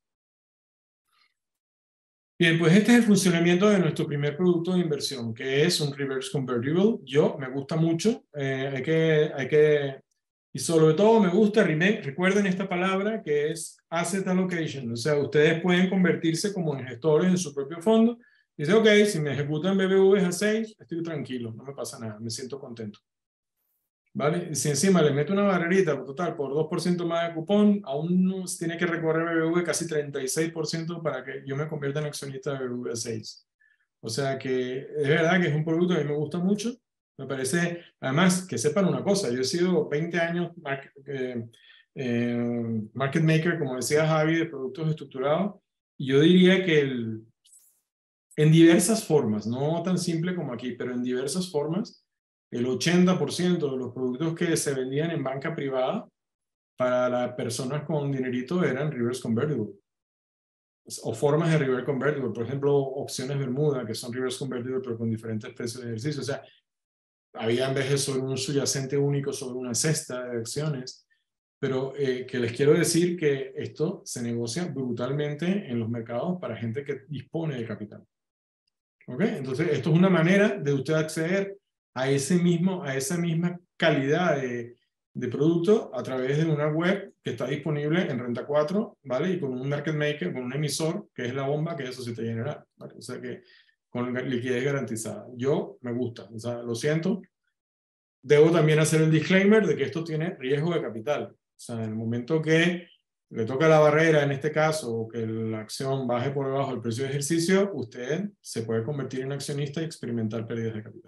Bien, pues este es el funcionamiento de nuestro primer producto de inversión, que es un Reverse Convertible. Yo, me gusta mucho, eh, hay que, hay que, y sobre todo me gusta, recuerden esta palabra que es Asset Allocation, o sea, ustedes pueden convertirse como en gestores en su propio fondo Dice, ok, si me ejecutan B B V a seis, estoy tranquilo, no me pasa nada, me siento contento. ¿Vale? Y si encima le meto una barrerita, total, por dos por ciento más de cupón, aún tiene que recorrer B B V casi treinta y seis por ciento para que yo me convierta en accionista de B B V a seis. O sea que es verdad que es un producto que a mí me gusta mucho. Me parece, además, que sepan una cosa, yo he sido veinte años market, eh, eh, market maker, como decía Javi, de productos estructurados, y yo diría que el, en diversas formas, no tan simple como aquí, pero en diversas formas, el ochenta por ciento de los productos que se vendían en banca privada para las personas con dinerito eran reverse convertible. O formas de reverse convertible, por ejemplo, opciones Bermuda, que son reverse convertible, pero con diferentes precios de ejercicio. O sea, había en vez de sobre un subyacente único, sobre una cesta de acciones. Pero eh, que les quiero decir que esto se negocia brutalmente en los mercados para gente que dispone de capital. ¿Ok? Entonces, esto es una manera de usted acceder a, ese mismo, a esa misma calidad de, de producto a través de una web que está disponible en Renta cuatro, ¿vale? Y con un market maker, con un emisor, que es la bomba, que es Societe General, ¿vale? O sea que con liquidez garantizada. Yo me gusta, o sea, lo siento. Debo también hacer el disclaimer de que esto tiene riesgo de capital. O sea, en el momento que le toca la barrera, en este caso, o que la acción baje por debajo del precio de ejercicio, usted se puede convertir en accionista y experimentar pérdidas de capital.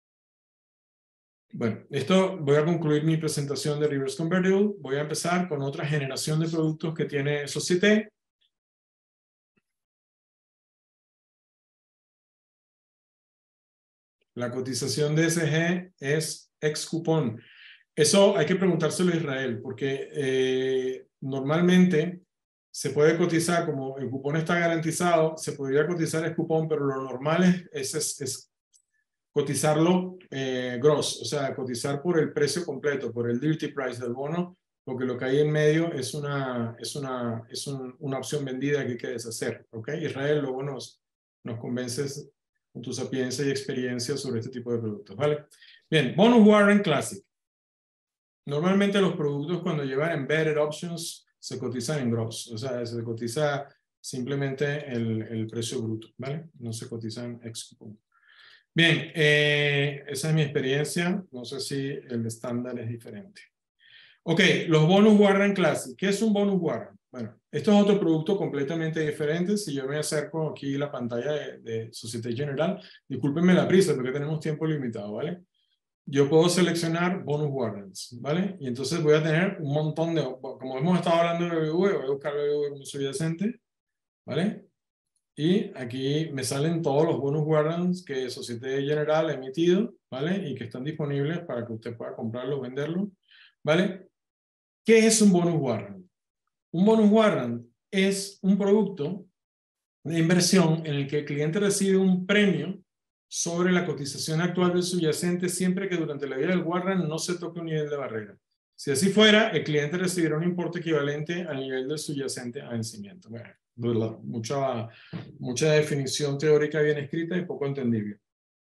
Bueno, esto voy a concluir mi presentación de Reverse Convertible. Voy a empezar con otra generación de productos que tiene Societe. La cotización de S G es ex cupón. Eso hay que preguntárselo a Israel, porque eh, normalmente se puede cotizar, como el cupón está garantizado, se podría cotizar el cupón, pero lo normal es, es, es cotizarlo eh, gross, o sea, cotizar por el precio completo, por el dirty price del bono, porque lo que hay en medio es una, es una, es un, una opción vendida que hay que deshacer. ¿Ok? Israel, luego nos, nos convences con tu sapiencia y experiencia sobre este tipo de productos. ¿Vale? Bien, Bonus Warrant Classic. Normalmente los productos cuando llevan embedded options se cotizan en gross, o sea, se cotiza simplemente el, el precio bruto, ¿vale? No se cotizan ex cupón. Bien, eh, esa es mi experiencia, no sé si el estándar es diferente. Ok, los bonus warrant classic. ¿Qué es un bonus warrant? Bueno, esto es otro producto completamente diferente. Si yo me acerco aquí a la pantalla de, de Societe General, discúlpenme la prisa porque tenemos tiempo limitado, ¿vale? Yo puedo seleccionar bonus warrants, ¿vale? Y entonces voy a tener un montón de, como hemos estado hablando de B B V, voy a buscar B B V como subyacente, ¿vale? Y aquí me salen todos los bonus warrants que Societe General ha emitido, ¿vale? Y que están disponibles para que usted pueda comprarlos, venderlos, ¿vale? ¿Qué es un bonus warrant? Un bonus warrant es un producto de inversión en el que el cliente recibe un premio sobre la cotización actual del subyacente siempre que durante la vida del warrant no se toque un nivel de barrera. Si así fuera, el cliente recibirá un importe equivalente al nivel del subyacente a vencimiento. Bueno, mucha, mucha definición teórica bien escrita y poco entendible.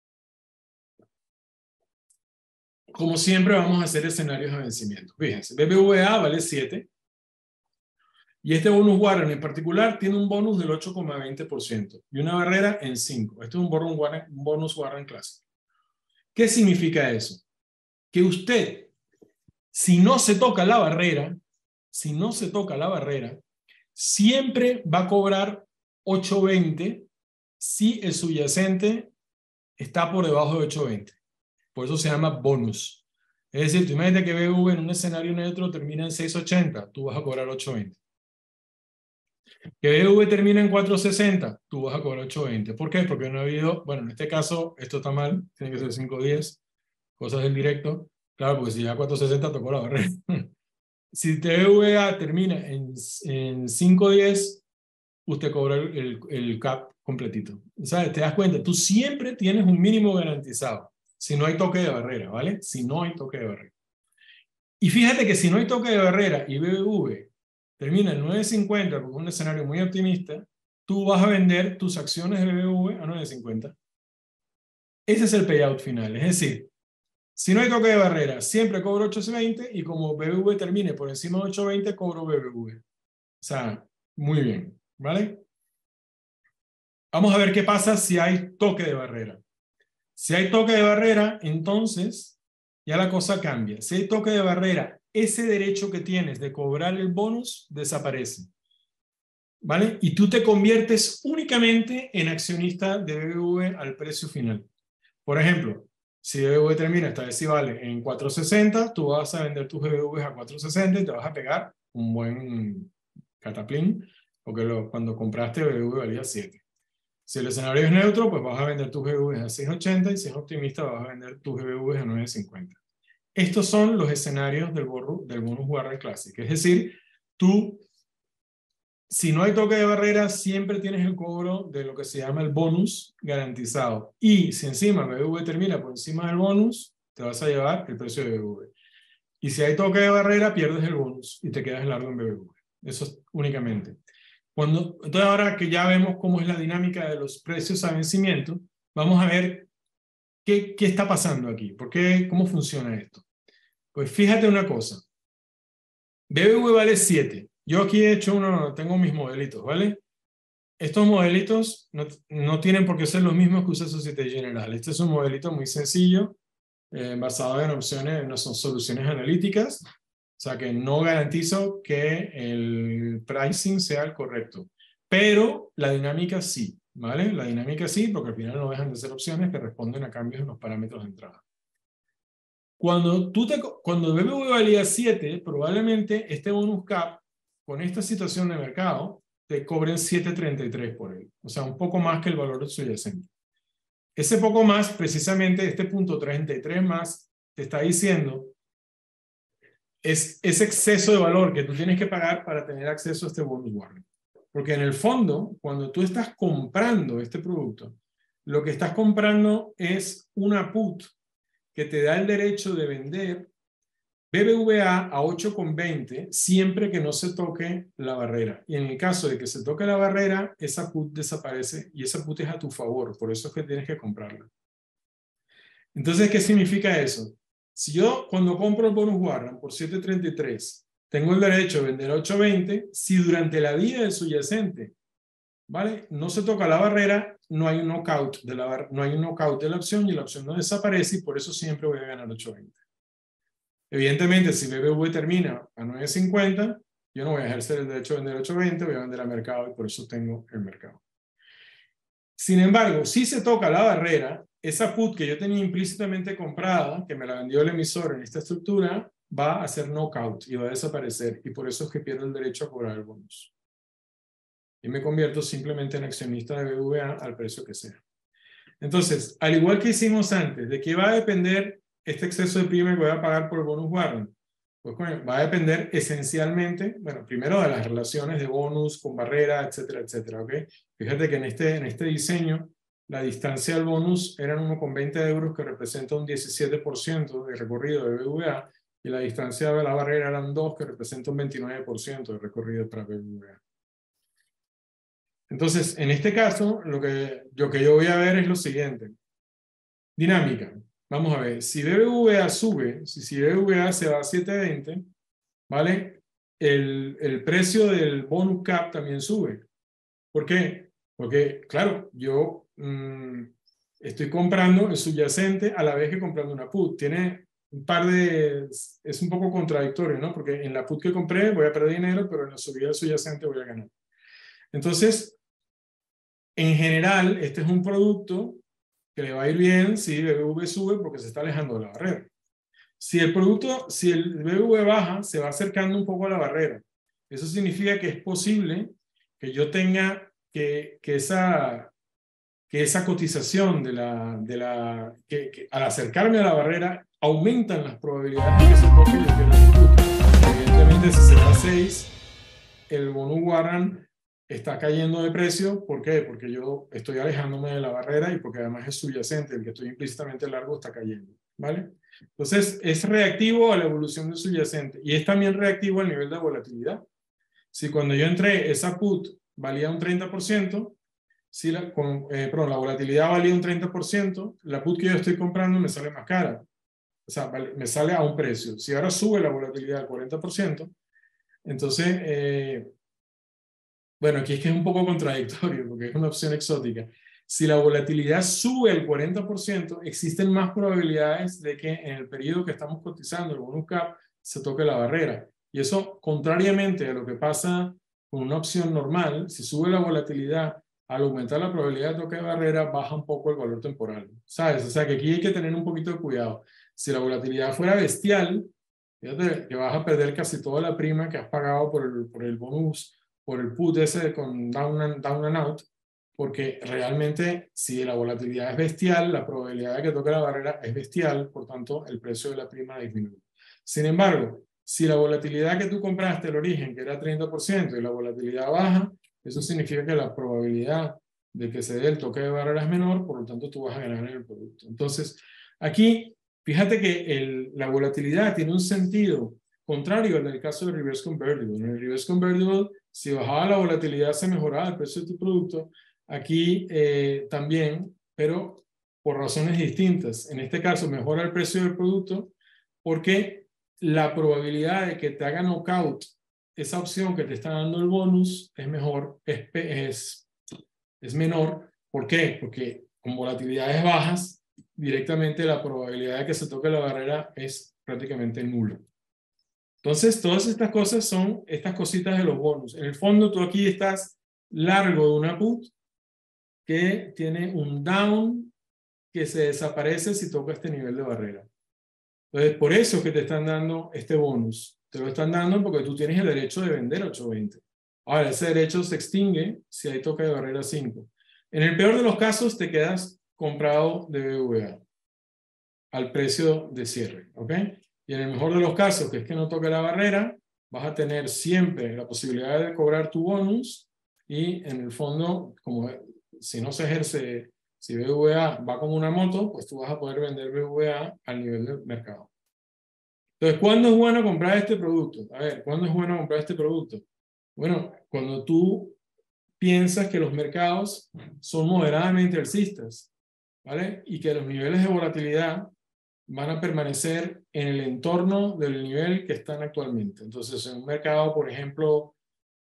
Como siempre, vamos a hacer escenarios de vencimiento. Fíjense, B B V A vale siete. Y este bonus warrant en particular tiene un bonus del ocho coma veinte por ciento y una barrera en cinco. Este es un bonus warrant, un bonus warrant clásico. ¿Qué significa eso? Que usted, si no se toca la barrera, si no se toca la barrera, siempre va a cobrar ocho coma veinte si el subyacente está por debajo de ocho coma veinte. Por eso se llama bonus. Es decir, tú imagínate que B B V en un escenario neutro termina en seis coma ochenta, tú vas a cobrar ocho coma veinte. Que B B V termina en cuatro coma sesenta, tú vas a cobrar ocho coma veinte. ¿Por qué? Porque no ha habido, bueno, en este caso esto está mal, tiene que ser cinco coma diez, cosas del directo. Claro, porque si ya cuatro coma sesenta tocó la barrera. Si B B V A termina en, en cinco coma diez, usted cobra el, el, el cap completito. ¿Sabes? Te das cuenta, tú siempre tienes un mínimo garantizado, si no hay toque de barrera, ¿vale? Si no hay toque de barrera. Y fíjate que si no hay toque de barrera y B B V termina en nueve cincuenta, porque es un escenario muy optimista, tú vas a vender tus acciones de B B V a nueve cincuenta. Ese es el payout final. Es decir, si no hay toque de barrera, siempre cobro ocho veinte y como B B V termine por encima de ocho veinte, cobro B B V. O sea, muy bien, ¿vale? Vamos a ver qué pasa si hay toque de barrera. Si hay toque de barrera, entonces ya la cosa cambia. Si hay toque de barrera, ese derecho que tienes de cobrar el bonus desaparece, ¿vale? Y tú te conviertes únicamente en accionista de B B V al precio final. Por ejemplo, si B B V termina esta vez si vale en cuatro sesenta, tú vas a vender tus B B Vs a cuatro sesenta y te vas a pegar un buen cataplín, porque lo, cuando compraste B B V valía siete. Si el escenario es neutro, pues vas a vender tus G B Vs a seis ochenta y si es optimista vas a vender tus G B Vs a nueve cincuenta. Estos son los escenarios del, borro, del bonus Warren Classic. Es decir, tú, si no hay toque de barrera, siempre tienes el cobro de lo que se llama el bonus garantizado. Y si encima B B V termina por encima del bonus, te vas a llevar el precio de B B V. Y si hay toque de barrera, pierdes el bonus y te quedas largo en B B V. Eso es únicamente. Cuando, entonces ahora que ya vemos cómo es la dinámica de los precios a vencimiento, vamos a ver qué, qué está pasando aquí, por qué, cómo funciona esto. Pues fíjate una cosa, B B V vale siete, yo aquí he hecho uno, tengo mis modelitos, ¿vale? Estos modelitos no, no tienen por qué ser los mismos que usa Societe Generale. Este es un modelito muy sencillo, eh, basado en opciones, no son soluciones analíticas. O sea que no garantizo que el pricing sea el correcto. Pero la dinámica sí, ¿vale? La dinámica sí, porque al final no dejan de ser opciones que responden a cambios en los parámetros de entrada. Cuando, tú te, cuando B B V valía siete, probablemente este bonus cap, con esta situación de mercado, te cobren siete treinta y tres por él. O sea, un poco más que el valor subyacente. Ese poco más, precisamente este punto treinta y tres más, te está diciendo es ese exceso de valor que tú tienes que pagar para tener acceso a este bonus warrant. Porque en el fondo, cuando tú estás comprando este producto, lo que estás comprando es una put que te da el derecho de vender B B V A a ocho con veinte siempre que no se toque la barrera. Y en el caso de que se toque la barrera, esa put desaparece y esa put es a tu favor. Por eso es que tienes que comprarla. Entonces, ¿qué significa eso? Si yo cuando compro el bonus warrant por siete treinta y tres tengo el derecho de vender a ocho veinte, si durante la vida del subyacente, ¿vale?, no se toca la barrera, no hay un knockout de la, no hay un knockout de la opción y la opción no desaparece y por eso siempre voy a ganar ocho veinte. Evidentemente, si B B V termina a nueve cincuenta, yo no voy a ejercer el derecho de vender ocho veinte, voy a vender al mercado y por eso tengo el mercado. Sin embargo, si se toca la barrera, esa put que yo tenía implícitamente comprada, que me la vendió el emisor en esta estructura, va a hacer knockout y va a desaparecer. Y por eso es que pierdo el derecho a cobrar el bonus. Y me convierto simplemente en accionista de B B V A al precio que sea. Entonces, al igual que hicimos antes, ¿de qué va a depender este exceso de prima que voy a pagar por el bonus warrant? Pues bueno, va a depender esencialmente, bueno, primero de las relaciones de bonus con barrera, etcétera, etcétera, ¿ok? Fíjate que en este, en este diseño, la distancia del bonus eran uno con veinte euros, que representa un diecisiete por ciento de recorrido de B B V A, y la distancia de la barrera eran dos, que representa un veintinueve por ciento de recorrido para B B V A. Entonces, en este caso, lo que, lo que yo voy a ver es lo siguiente. Dinámica. Vamos a ver, si B B V A sube, si, si B B V A se va a siete veinte, ¿vale? El, el precio del bonus cap también sube. ¿Por qué? Porque, claro, yo mmm, estoy comprando el subyacente a la vez que comprando una put. Tiene un par de... es un poco contradictorio, ¿no? Porque en la put que compré voy a perder dinero, pero en la subida del subyacente voy a ganar. Entonces, en general, este es un producto que le va a ir bien si B B V sube porque se está alejando de la barrera. Si el producto, si el B B V baja, se va acercando un poco a la barrera. Eso significa que es posible que yo tenga que, que, esa, que esa cotización de la, de la, que, que al acercarme a la barrera aumentan las probabilidades de que se toque y yo pierda el producto. Evidentemente, si se va a seis, el bonus warrant está cayendo de precio. ¿Por qué? Porque yo estoy alejándome de la barrera y porque además es subyacente, el que estoy implícitamente largo está cayendo, ¿vale? Entonces es reactivo a la evolución del subyacente y es también reactivo al nivel de volatilidad. Si cuando yo entré esa put valía un treinta por ciento, si la, con, eh, perdón, la volatilidad valía un treinta por ciento, la put que yo estoy comprando me sale más cara. O sea, vale, me sale a un precio. Si ahora sube la volatilidad al cuarenta por ciento, entonces... Eh, bueno, aquí es que es un poco contradictorio porque es una opción exótica. Si la volatilidad sube el cuarenta por ciento, existen más probabilidades de que en el periodo que estamos cotizando, el bonus cap, se toque la barrera. Y eso, contrariamente a lo que pasa con una opción normal, si sube la volatilidad, al aumentar la probabilidad de toque de barrera, baja un poco el valor temporal. ¿Sabes? O sea que aquí hay que tener un poquito de cuidado. Si la volatilidad fuera bestial, fíjate que vas a perder casi toda la prima que has pagado por el, por el bonus, por el put ese con down and, down and out, porque realmente si la volatilidad es bestial, la probabilidad de que toque la barrera es bestial, por tanto el precio de la prima disminuye. Sin embargo, si la volatilidad que tú compraste el origen, que era treinta por ciento, y la volatilidad baja, eso significa que la probabilidad de que se dé el toque de barrera es menor, por lo tanto tú vas a ganar en el producto. Entonces, aquí, fíjate que el, la volatilidad tiene un sentido contrario al del caso del reverse convertible. En el reverse convertible, si bajaba la volatilidad, se mejoraba el precio de tu producto. Aquí eh, también, pero por razones distintas. En este caso, mejora el precio del producto porque la probabilidad de que te haga knockout esa opción que te está dando el bonus es mejor, es, es, es menor. ¿Por qué? Porque con volatilidades bajas, directamente la probabilidad de que se toque la barrera es prácticamente nula. Entonces, todas estas cosas son estas cositas de los bonus. En el fondo, tú aquí estás largo de una put que tiene un down que se desaparece si toca este nivel de barrera. Entonces, por eso es que te están dando este bonus. Te lo están dando porque tú tienes el derecho de vender ocho veinte. Ahora, ese derecho se extingue si hay toque de barrera cinco. En el peor de los casos, te quedas comprado de B B V A al precio de cierre, ¿ok? Y en el mejor de los casos, que es que no toque la barrera, vas a tener siempre la posibilidad de cobrar tu bonus y en el fondo, como si no se ejerce, si B B V A va como una moto, pues tú vas a poder vender B B V A al nivel del mercado. Entonces, ¿cuándo es bueno comprar este producto? A ver, ¿cuándo es bueno comprar este producto? Bueno, cuando tú piensas que los mercados son moderadamente alcistas, ¿vale? Y que los niveles de volatilidad van a permanecer en el entorno del nivel que están actualmente. Entonces, en un mercado, por ejemplo,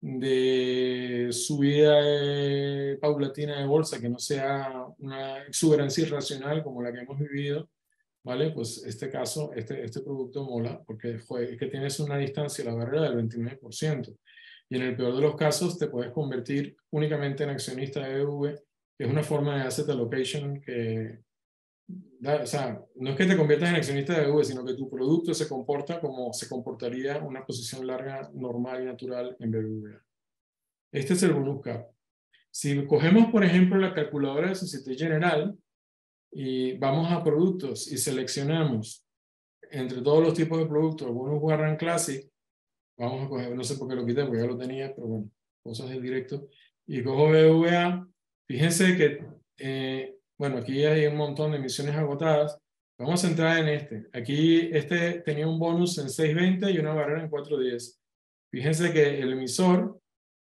de subida eh, paulatina de bolsa, que no sea una exuberancia irracional como la que hemos vivido, ¿vale? Pues este caso, este, este producto mola, porque joder, es que tienes una distancia, la barrera del veintinueve por ciento. Y en el peor de los casos, te puedes convertir únicamente en accionista de B B V, que es una forma de asset allocation que, o sea, no es que te conviertas en accionista de B B V, sino que tu producto se comporta como se comportaría una posición larga, normal y natural en B B V A. Este es el bonus cap. Si cogemos, por ejemplo, la calculadora de Société Générale y vamos a productos y seleccionamos entre todos los tipos de productos, bonus Warrant Classic, vamos a coger, no sé por qué lo quité, porque ya lo tenía, pero bueno, cosas del directo, y cojo B B V A, fíjense que, eh, bueno, aquí hay un montón de emisiones agotadas, vamos a entrar en este, aquí este tenía un bonus en seis veinte y una barrera en cuatro diez, fíjense que el emisor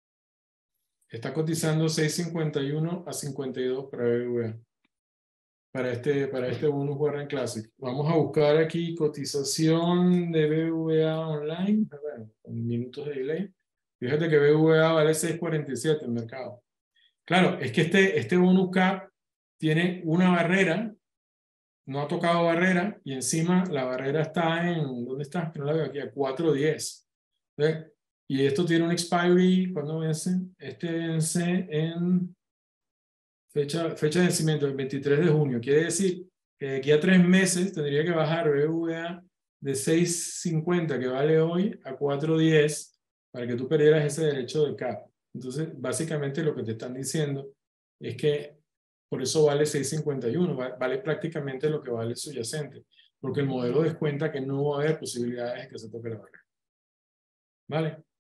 está cotizando seis cincuenta y uno a cincuenta y dos para B B V A. Para este, para este bonus Warrant Classic. Vamos a buscar aquí cotización de B B V A online, a ver, con minutos de delay. Fíjate que B B V A vale seis cuarenta y siete en el mercado. Claro, es que este, este bonus cap tiene una barrera, no ha tocado barrera, y encima la barrera está en, ¿dónde está? Que no la veo aquí, a cuatro diez. ¿Ves? Y esto tiene un expiry, ¿cuándo vence? Este vence en Fecha, fecha de vencimiento, el veintitrés de junio. Quiere decir que de aquí a tres meses tendría que bajar B B V A de seis cincuenta que vale hoy a cuatro diez para que tú perdieras ese derecho de cap. Entonces, básicamente lo que te están diciendo es que por eso vale seis cincuenta y uno, vale prácticamente lo que vale el subyacente, porque el modelo descuenta que no va a haber posibilidades de que se toque la barrera. ¿Vale?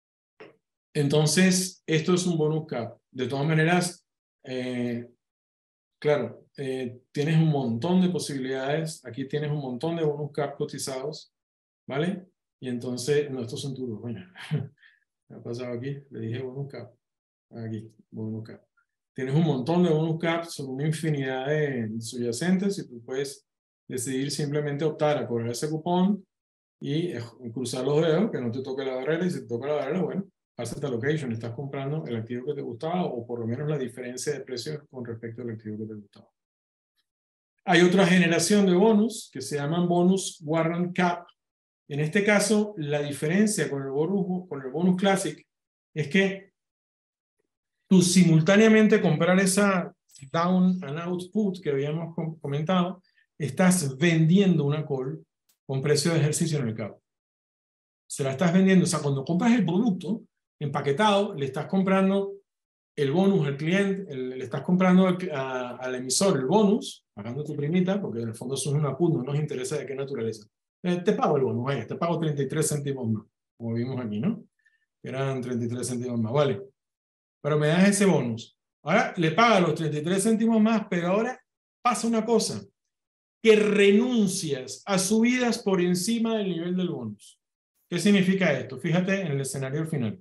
Entonces, esto es un bonus cap. De todas maneras, Eh, claro, eh, tienes un montón de posibilidades. Aquí tienes un montón de bonus cap cotizados, ¿vale? Y entonces, no, estos son tuyos, bueno. ¿Qué ha pasado aquí? Le dije bonus cap. Aquí, bonus cap. Tienes un montón de bonus caps, son una infinidad de subyacentes y tú puedes decidir simplemente optar a cobrar ese cupón y cruzar los dedos, que no te toque la barrera, y si te toca la barrera, bueno, asset allocation, estás comprando el activo que te gustaba o por lo menos la diferencia de precios con respecto al activo que te gustaba. Hay otra generación de bonus que se llaman bonus warrant cap. En este caso, la diferencia con el bonus, con el bonus classic es que tú simultáneamente comprar esa down and out put que habíamos comentado, estás vendiendo una call con precio de ejercicio en el mercado. Se la estás vendiendo, o sea, cuando compras el producto empaquetado, le estás comprando el bonus al cliente, el, le estás comprando al, a, al emisor el bonus, pagando tu primita, porque en el fondo eso es una put, no nos interesa de qué naturaleza. Eh, te pago el bonus, vaya, te pago treinta y tres céntimos más, como vimos aquí, ¿no? Eran treinta y tres céntimos más, vale. Pero me das ese bonus. Ahora le paga los treinta y tres céntimos más, pero ahora pasa una cosa, que renuncias a subidas por encima del nivel del bonus. ¿Qué significa esto? Fíjate en el escenario final.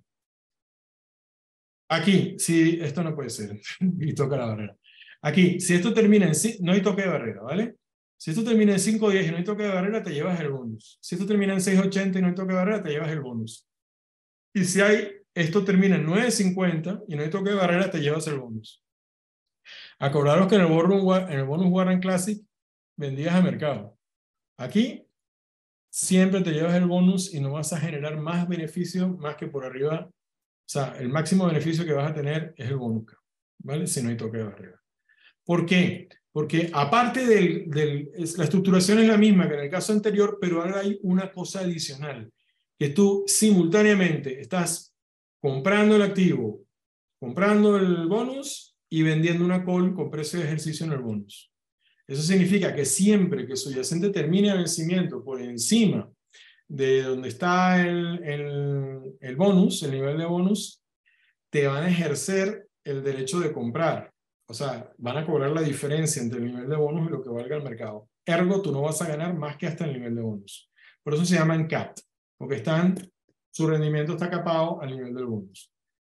Aquí, si esto no puede ser, y toca la barrera. Aquí, si esto termina en, no hay toque de barrera, ¿vale? Si esto termina en cinco diez y no hay toque de barrera, te llevas el bonus. Si esto termina en seis ochenta y no hay toque de barrera, te llevas el bonus. Y si hay, esto termina en nueve cincuenta y no hay toque de barrera, te llevas el bonus. Acordaros que en el bonus, en el bonus Warrant Classic vendías a mercado. Aquí siempre te llevas el bonus y no vas a generar más beneficio más que por arriba. O sea, el máximo beneficio que vas a tener es el bonus, ¿vale? Si no hay toque de barrera. ¿Por qué? Porque aparte del, del es, la estructuración es la misma que en el caso anterior, pero ahora hay una cosa adicional, que tú simultáneamente estás comprando el activo, comprando el bonus y vendiendo una call con precio de ejercicio en el bonus. Eso significa que siempre que subyacente termine el vencimiento por encima de donde está el, el, el bonus, el nivel de bonus, te van a ejercer el derecho de comprar. O sea, van a cobrar la diferencia entre el nivel de bonus y lo que valga el mercado. Ergo, tú no vas a ganar más que hasta el nivel de bonus. Por eso se llaman capped, porque están, su rendimiento está capado al nivel del bonus.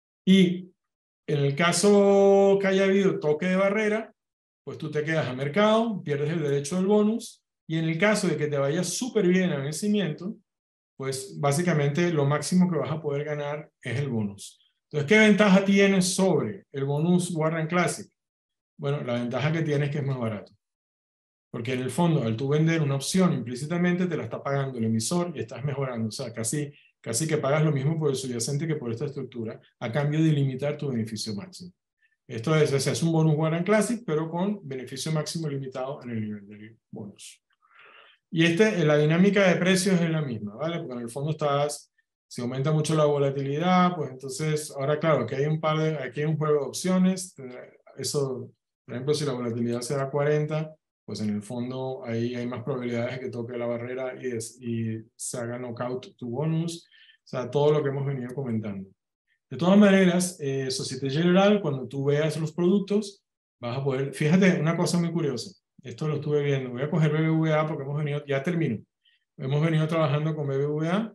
Y en el caso que haya habido toque de barrera, pues tú te quedas a mercado, pierdes el derecho del bonus, y en el caso de que te vaya súper bien a vencimiento, pues básicamente lo máximo que vas a poder ganar es el bonus. Entonces, ¿qué ventaja tienes sobre el bonus Warrant Classic? Bueno, la ventaja que tienes es que es más barato. Porque en el fondo, al tú vender una opción implícitamente, te la está pagando el emisor y estás mejorando. O sea, casi, casi que pagas lo mismo por el subyacente que por esta estructura, a cambio de limitar tu beneficio máximo. Esto es, o sea, es un bonus Warrant Classic, pero con beneficio máximo limitado en el nivel del bonus. Y este, la dinámica de precios es la misma, ¿vale? Porque en el fondo estás, si aumenta mucho la volatilidad, pues entonces, ahora claro, aquí hay un par de, aquí hay un juego de opciones, eso, por ejemplo, si la volatilidad será cuarenta, pues en el fondo ahí hay más probabilidades de que toque la barrera y, es, y se haga knockout tu bonus, o sea, todo lo que hemos venido comentando. De todas maneras, eh, Société Générale, cuando tú veas los productos, vas a poder, fíjate, una cosa muy curiosa, esto lo estuve viendo, voy a coger B B V A porque hemos venido, ya termino, hemos venido trabajando con B B V A.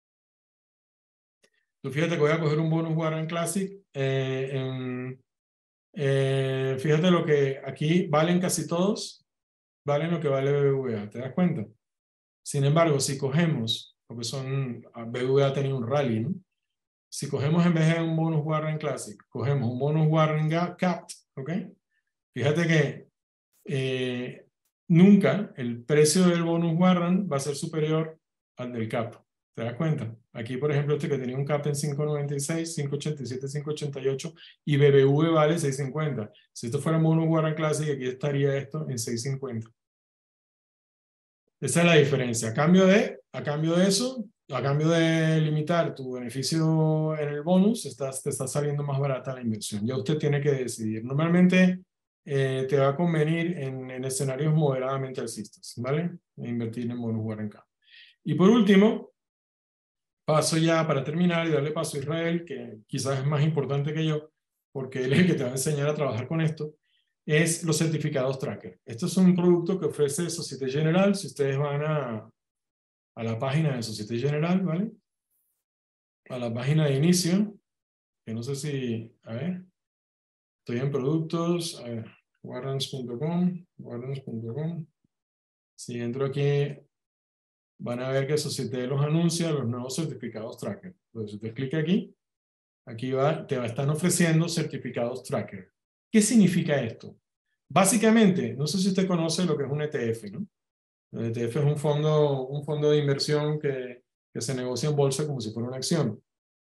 Tú fíjate que voy a coger un bonus Warrant Classic, eh, en, eh, fíjate lo que aquí valen casi todos, valen lo que vale B B V A, ¿te das cuenta? Sin embargo, si cogemos, porque son, B B V A ha tenido un rally, ¿no? Si cogemos en vez de un bonus Warrant Classic, cogemos un bonus Warrant Capped, ¿ok? Fíjate que eh, nunca el precio del bonus Warrant va a ser superior al del cap. ¿Te das cuenta? Aquí, por ejemplo, este que tenía un cap en cinco noventa y seis, cinco ochenta y siete, cinco ochenta y ocho y B B V vale seis cincuenta. Si esto fuera un bonus Warrant Classic, aquí estaría esto en seis cincuenta. Esa es la diferencia. A cambio de, a cambio de eso, a cambio de limitar tu beneficio en el bonus, estás, te está saliendo más barata la inversión. Ya usted tiene que decidir. Normalmente eh, te va a convenir en, en escenarios moderadamente alcistas, ¿vale? Invertir en bonus Warrant Cap. Y por último, paso ya para terminar y darle paso a Israel, que quizás es más importante que yo, porque él es el que te va a enseñar a trabajar con esto, es los certificados tracker. Esto es un producto que ofrece Société Générale. Si ustedes van a, a la página de Société Générale, ¿vale? A la página de inicio, que no sé si, a ver, estoy en productos, a ver, warrants punto com, warrants punto com. Si entro aquí, van a ver que Société los anuncia los nuevos certificados tracker. Entonces, si usted clica aquí, Aquí va, te están ofreciendo certificados tracker. ¿Qué significa esto? Básicamente, no sé si usted conoce lo que es un E T F, ¿no? El E T F es un fondo, un fondo de inversión que, que se negocia en bolsa como si fuera una acción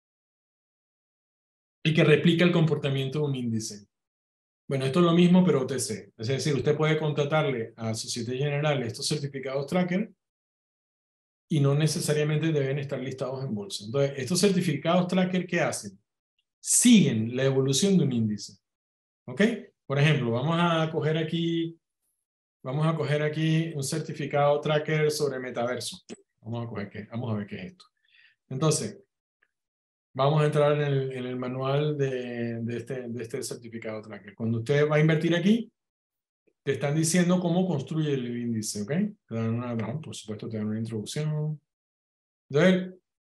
y que replica el comportamiento de un índice. Bueno, esto es lo mismo, pero O T C. Es decir, usted puede contratarle a Societe Generale estos certificados tracker y no necesariamente deben estar listados en bolsa. Entonces, estos certificados tracker, ¿qué hacen? Siguen la evolución de un índice. ¿Ok? Por ejemplo, vamos a coger aquí, vamos a coger aquí un certificado tracker sobre metaverso. Vamos a coger qué, vamos a ver qué es esto. Entonces, vamos a entrar en el, en el manual de, de, este, de este certificado tracker. Cuando usted va a invertir aquí, te están diciendo cómo construye el índice, ¿ok? Te dan una, no, por supuesto, te dan una introducción. Entonces,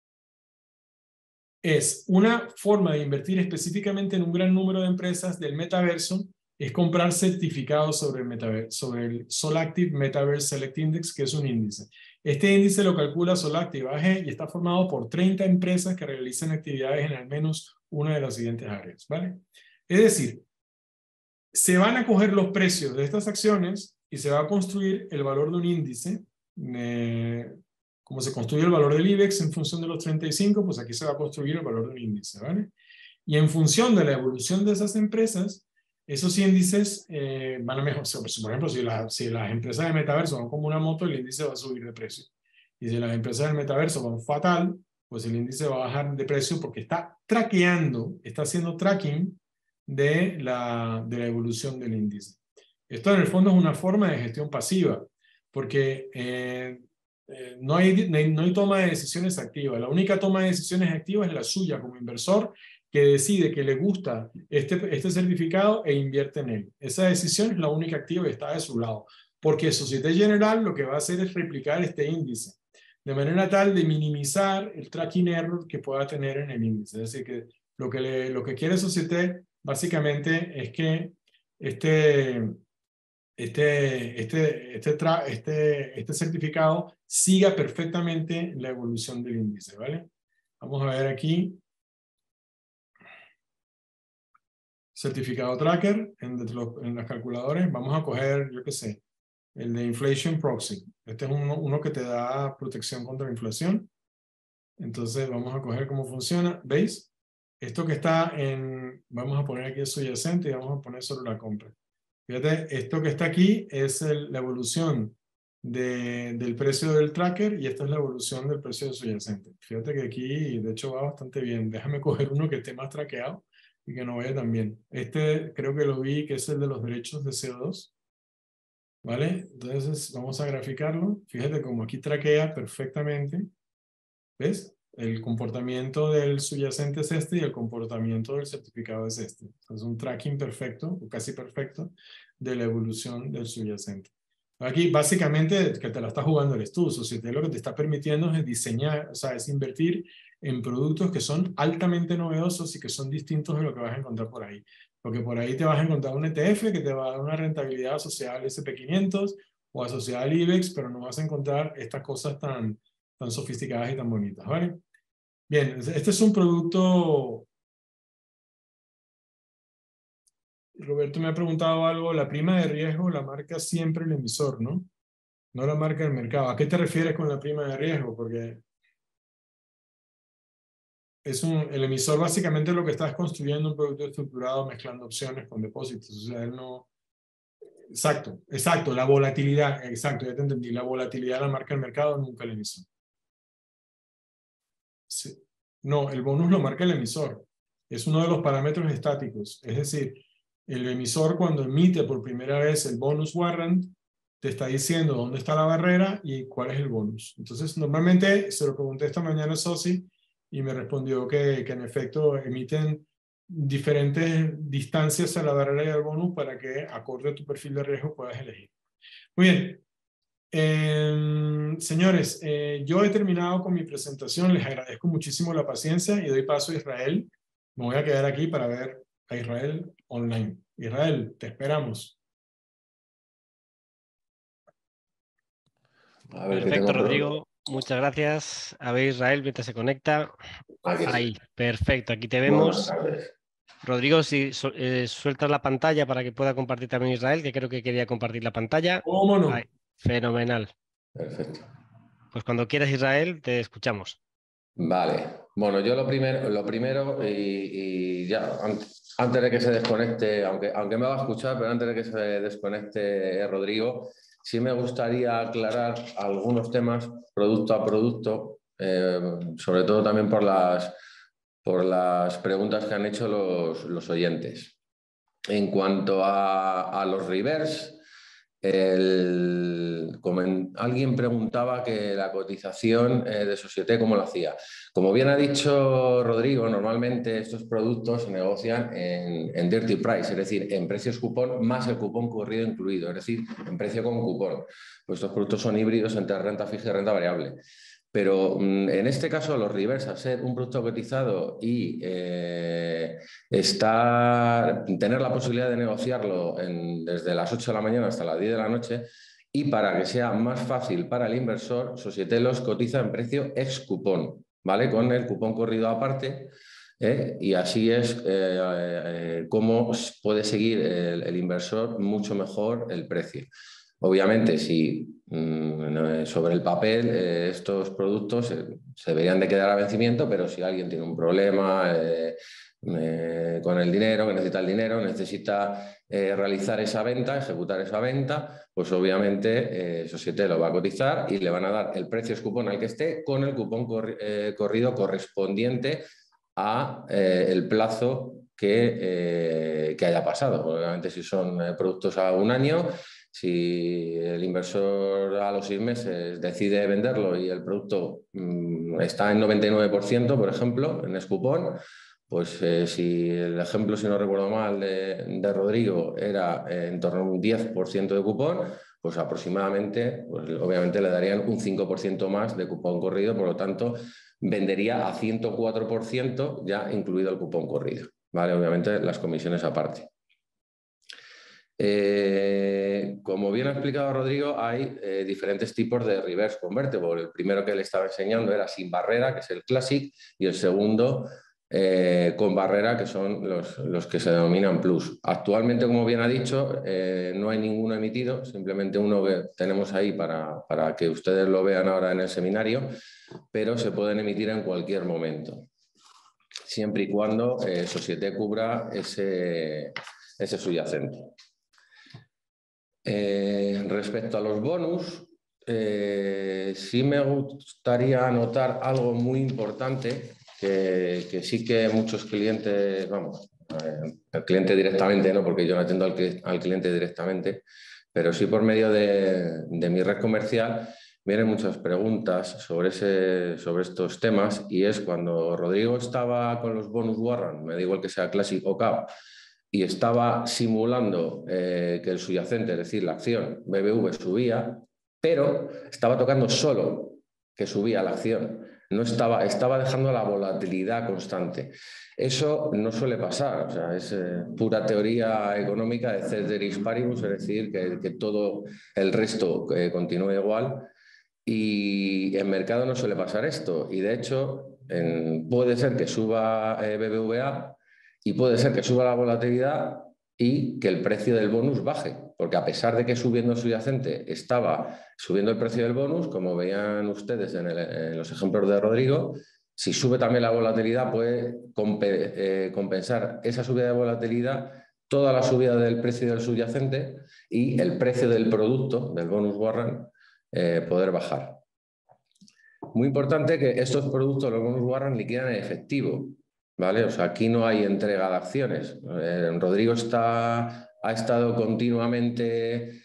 es una forma de invertir específicamente en un gran número de empresas del metaverso, es comprar certificados sobre el metaverso, sobre el Solactive Metaverse Select Index, que es un índice. Este índice lo calcula Solactive A G y está formado por treinta empresas que realizan actividades en al menos una de las siguientes áreas, ¿vale? Es decir, se van a coger los precios de estas acciones y se va a construir el valor de un índice, eh, como se construye el valor del IBEX en función de los treinta y cinco, pues aquí se va a construir el valor de un índice, ¿vale? Y en función de la evolución de esas empresas, esos índices eh, van a mejorar. Por ejemplo, si, la, si las empresas de metaverso van como una moto, el índice va a subir de precio. Y si las empresas del metaverso van fatal, pues el índice va a bajar de precio porque está traqueando, está haciendo tracking de la, de la evolución del índice. Esto en el fondo es una forma de gestión pasiva, porque eh, eh, no, hay, no, hay, no hay toma de decisiones activa. La única toma de decisiones activa es la suya como inversor, que decide que le gusta este, este certificado e invierte en él. Esa decisión es la única activa y está de su lado, porque Societe Generale lo que va a hacer es replicar este índice, de manera tal de minimizar el tracking error que pueda tener en el índice. Es decir, que lo que, le, lo que quiere Societe básicamente es que este, este, este, este, tra, este, este certificado siga perfectamente la evolución del índice, ¿vale? Vamos a ver aquí. Certificado tracker en, los, en las calculadoras. Vamos a coger, yo qué sé, el de Inflation Proxy. Este es uno, uno que te da protección contra la inflación. Entonces vamos a coger cómo funciona. ¿Veis? Esto que está en, vamos a poner aquí el subyacente y vamos a poner solo la compra. Fíjate, esto que está aquí es el, la evolución de, del precio del tracker y esta es la evolución del precio del subyacente. Fíjate que aquí, de hecho, va bastante bien. Déjame coger uno que esté más traqueado y que no vaya tan bien. Este creo que lo vi, que es el de los derechos de C O dos. ¿Vale? Entonces vamos a graficarlo. Fíjate cómo aquí traquea perfectamente. ¿Ves? El comportamiento del subyacente es este y el comportamiento del certificado es este. Es un tracking perfecto, o casi perfecto, de la evolución del subyacente. Aquí, básicamente, que te la está jugando eres tú. Societe lo que te está permitiendo es diseñar, o sea, es invertir en productos que son altamente novedosos y que son distintos de lo que vas a encontrar por ahí. Porque por ahí te vas a encontrar un E T F que te va a dar una rentabilidad asociada al ese and P quinientos o asociada al IBEX, pero no vas a encontrar estas cosas tan tan sofisticadas y tan bonitas, ¿vale? Bien, este es un producto. Roberto me ha preguntado algo, la prima de riesgo la marca siempre el emisor, ¿no? No la marca el mercado. ¿A qué te refieres con la prima de riesgo? Porque es un, el emisor básicamente lo que está es construyendo un producto estructurado mezclando opciones con depósitos. O sea, él no. Exacto, exacto, la volatilidad, exacto, ya te entendí. La volatilidad la marca el mercado, nunca el emisor. Sí. No, el bonus lo marca el emisor. Es uno de los parámetros estáticos. Es decir, el emisor cuando emite por primera vez el bonus warrant, te está diciendo dónde está la barrera y cuál es el bonus. Entonces, normalmente se lo pregunté esta mañana a Sosi y me respondió que, que en efecto emiten diferentes distancias a la barrera y al bonus para que, acorde a tu perfil de riesgo, puedas elegir. Muy bien. Eh, señores, eh, yo he terminado con mi presentación. Les agradezco muchísimo la paciencia y doy paso a Israel. Me voy a quedar aquí para ver a Israel online. Israel, te esperamos. A ver, que Perfecto, tengo pro- Rodrigo. Muchas gracias. A ver, Israel, mientras se conecta. Aquí estoy. Ahí, perfecto, aquí te Buenas vemos. tardes. Rodrigo, si su- eh, sueltas la pantalla para que pueda compartir también Israel, que creo que quería compartir la pantalla. ¿Cómo Ahí, no? fenomenal. Perfecto. Pues cuando quieras, Israel, te escuchamos. Vale. Bueno, yo lo primero, lo primero y, y ya, an- antes de que se desconecte, aunque, aunque me va a escuchar, pero antes de que se desconecte eh, Rodrigo, sí me gustaría aclarar algunos temas producto a producto, eh, sobre todo también por las, por las preguntas que han hecho los, los oyentes. En cuanto a, a los reverse, el, como en, alguien preguntaba que la cotización eh, de Société, ¿cómo lo hacía? Como bien ha dicho Rodrigo, normalmente estos productos se negocian en, en dirty price, es decir, en precios cupón más el cupón corrido incluido, es decir, en precio con cupón. Pues estos productos son híbridos entre renta fija y renta variable. Pero mm, en este caso, los reverse, al ser un producto cotizado y eh, estar, tener la posibilidad de negociarlo en, desde las ocho de la mañana hasta las diez de la noche, y para que sea más fácil para el inversor, Société los cotiza en precio ex cupón, ¿vale? Con el cupón corrido aparte. ¿eh? Y así es eh, eh, como puede seguir el, el inversor mucho mejor el precio. Obviamente, si mmm, sobre el papel eh, estos productos eh, se deberían de quedar a vencimiento, pero si alguien tiene un problema eh, eh, con el dinero, que necesita el dinero, necesita eh, realizar esa venta, ejecutar esa venta, pues obviamente eh, Société lo va a cotizar y le van a dar el precio cupón al que esté con el cupón corri eh, corrido correspondiente a eh, el plazo que, eh, que haya pasado. Obviamente, si son eh, productos a un año, si el inversor a los seis meses decide venderlo y el producto mmm, está en noventa y nueve por ciento, por ejemplo, en escupón, pues eh, si el ejemplo, si no recuerdo mal, de, de Rodrigo era eh, en torno a un diez por ciento de cupón, pues aproximadamente, pues obviamente le darían un cinco por ciento más de cupón corrido, por lo tanto, vendería a ciento cuatro por ciento ya incluido el cupón corrido, ¿vale? Obviamente las comisiones aparte. Eh, como bien ha explicado Rodrigo, hay eh, diferentes tipos de reverse convertible. El primero que le estaba enseñando era sin barrera, que es el Classic, y el segundo eh, con barrera, que son los, los que se denominan Plus. Actualmente, como bien ha dicho, eh, no hay ninguno emitido, simplemente uno que tenemos ahí para, para que ustedes lo vean ahora en el seminario, pero se pueden emitir en cualquier momento, siempre y cuando eh, Société cubra ese, ese subyacente. Eh, respecto a los bonus, eh, sí me gustaría anotar algo muy importante que, que sí que muchos clientes, vamos, eh, el cliente directamente, no, porque yo no atiendo al, al cliente directamente, pero sí por medio de, de mi red comercial vienen muchas preguntas sobre, ese, sobre estos temas, y es cuando Rodrigo estaba con los bonus warrant, me da igual que sea Classic o Cap, y estaba simulando eh, que el subyacente, es decir, la acción B B V subía, pero estaba tocando solo que subía la acción, no estaba, estaba dejando la volatilidad constante. Eso no suele pasar, o sea, es eh, pura teoría económica de ceteris paribus, es decir, que, que todo el resto eh, continúe igual, y en mercado no suele pasar esto, y de hecho en, puede ser que suba eh, B B V A y puede ser que suba la volatilidad y que el precio del bonus baje, porque a pesar de que subiendo el subyacente estaba subiendo el precio del bonus, como veían ustedes en, el, en los ejemplos de Rodrigo, si sube también la volatilidad puede comp eh, compensar esa subida de volatilidad, toda la subida del precio del subyacente y el precio del producto, del bonus warrant, eh, poder bajar. Muy importante que estos productos, los bonus warrant, liquidan en efectivo, ¿vale? O sea, aquí no hay entrega de acciones. Eh, Rodrigo está, ha estado continuamente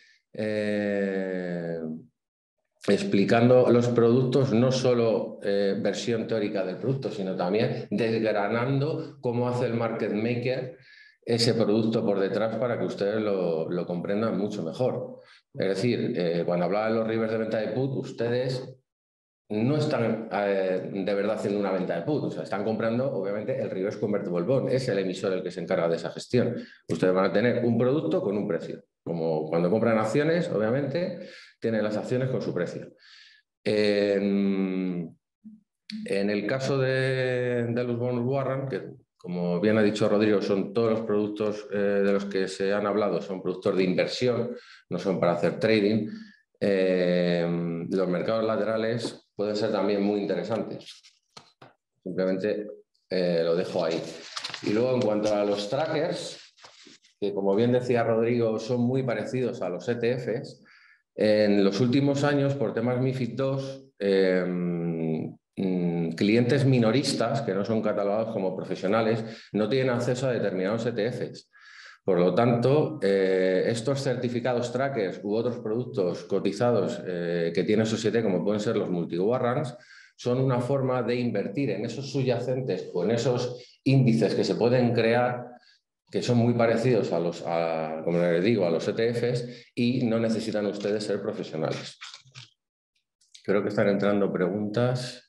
eh, explicando los productos, no solo eh, versión teórica del producto, sino también desgranando cómo hace el market maker ese producto por detrás para que ustedes lo, lo comprendan mucho mejor. Es decir, eh, cuando hablaba de los reverse de venta de put, ustedes no están eh, de verdad haciendo una venta de put, o sea, están comprando obviamente el reverse convertible bond, es el emisor el que se encarga de esa gestión. Ustedes van a tener un producto con un precio, como cuando compran acciones, obviamente, tienen las acciones con su precio. En, en el caso de, de los bonus warrant, que como bien ha dicho Rodrigo, son todos los productos eh, de los que se han hablado, son productos de inversión, no son para hacer trading. Eh, los mercados laterales pueden ser también muy interesantes. Simplemente eh, lo dejo ahí. Y luego, en cuanto a los trackers, que como bien decía Rodrigo, son muy parecidos a los E T Fs, en los últimos años, por temas MiFID dos, eh, mmm, clientes minoristas, que no son catalogados como profesionales, no tienen acceso a determinados E T Fs. Por lo tanto, eh, estos certificados trackers u otros productos cotizados eh, que tiene Societe, como pueden ser los multi-warrants, son una forma de invertir en esos subyacentes o en esos índices que se pueden crear, que son muy parecidos a los, a, como les digo, a los E T Fs, y no necesitan ustedes ser profesionales. Creo que están entrando preguntas.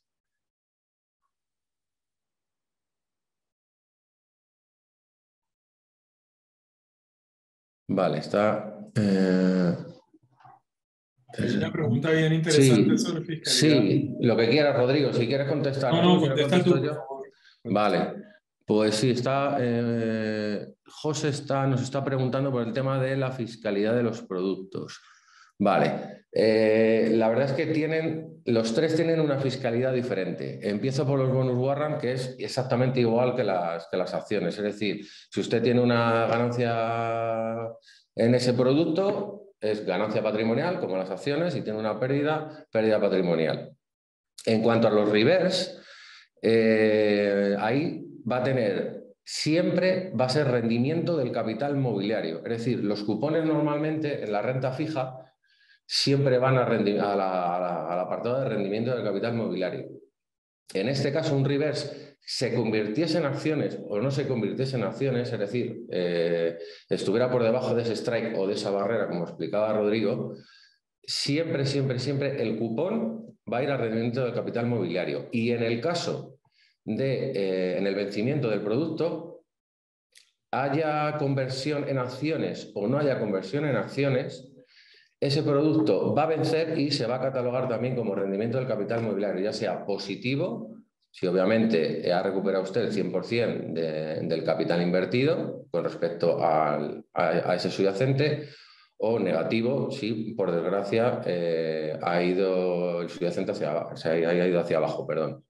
Vale, está... Eh... Hay una pregunta bien interesante Sí, sobre fiscalidad. sí, lo que quieras, Rodrigo. Si quieres contestar. No, no, contesta tú, por favor. Vale, pues sí, está, eh, José está, nos está preguntando por el tema de la fiscalidad de los productos. Vale, eh, la verdad es que tienen, los tres tienen una fiscalidad diferente. Empiezo por los bonus warrant, que es exactamente igual que las, que las acciones. Es decir, si usted tiene una ganancia en ese producto, es ganancia patrimonial, como las acciones, y tiene una pérdida, pérdida patrimonial. En cuanto a los reverse, eh, ahí va a tener, siempre va a ser rendimiento del capital mobiliario. Es decir, los cupones normalmente en la renta fija siempre van a a la, a la, al apartado de rendimiento del capital mobiliario. En este caso, un reverse se convirtiese en acciones o no se convirtiese en acciones, es decir, eh, estuviera por debajo de ese strike o de esa barrera, como explicaba Rodrigo, siempre, siempre, siempre el cupón va a ir al rendimiento del capital mobiliario. Y en el caso de, eh, en el vencimiento del producto, haya conversión en acciones o no haya conversión en acciones, ese producto va a vencer y se va a catalogar también como rendimiento del capital mobiliario, ya sea positivo, si obviamente ha recuperado usted el cien por cien de, del capital invertido con respecto al, a, a ese subyacente, o negativo si, por desgracia, eh, ha ido el subyacente hacia abajo, o sea, ha ido hacia abajo, perdón.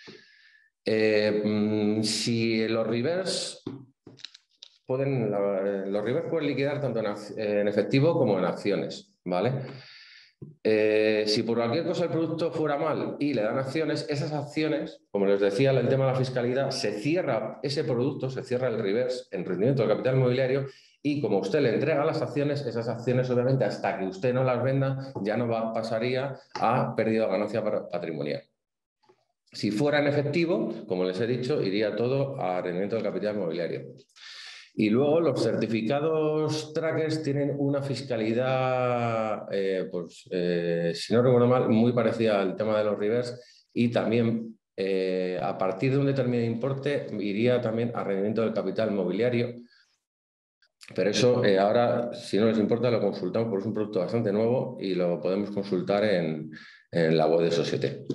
Eh, si los reverse pueden, los reverse pueden liquidar tanto en, en efectivo como en acciones, ¿vale? Eh, si por cualquier cosa el producto fuera mal y le dan acciones, esas acciones, como les decía, el tema de la fiscalidad, se cierra ese producto, se cierra el reverse en rendimiento del capital mobiliario, y como usted le entrega las acciones, esas acciones obviamente hasta que usted no las venda ya no va, pasaría a pérdida o ganancia patrimonial. Si fuera en efectivo, como les he dicho, iría todo a rendimiento del capital mobiliario. Y luego los certificados trackers tienen una fiscalidad, eh, pues, eh, si no recuerdo mal, muy parecida al tema de los reverse, y también eh, a partir de un determinado importe iría también a rendimiento del capital mobiliario. Pero eso eh, ahora, si no les importa, lo consultamos porque es un producto bastante nuevo y lo podemos consultar en, en la web de Societe.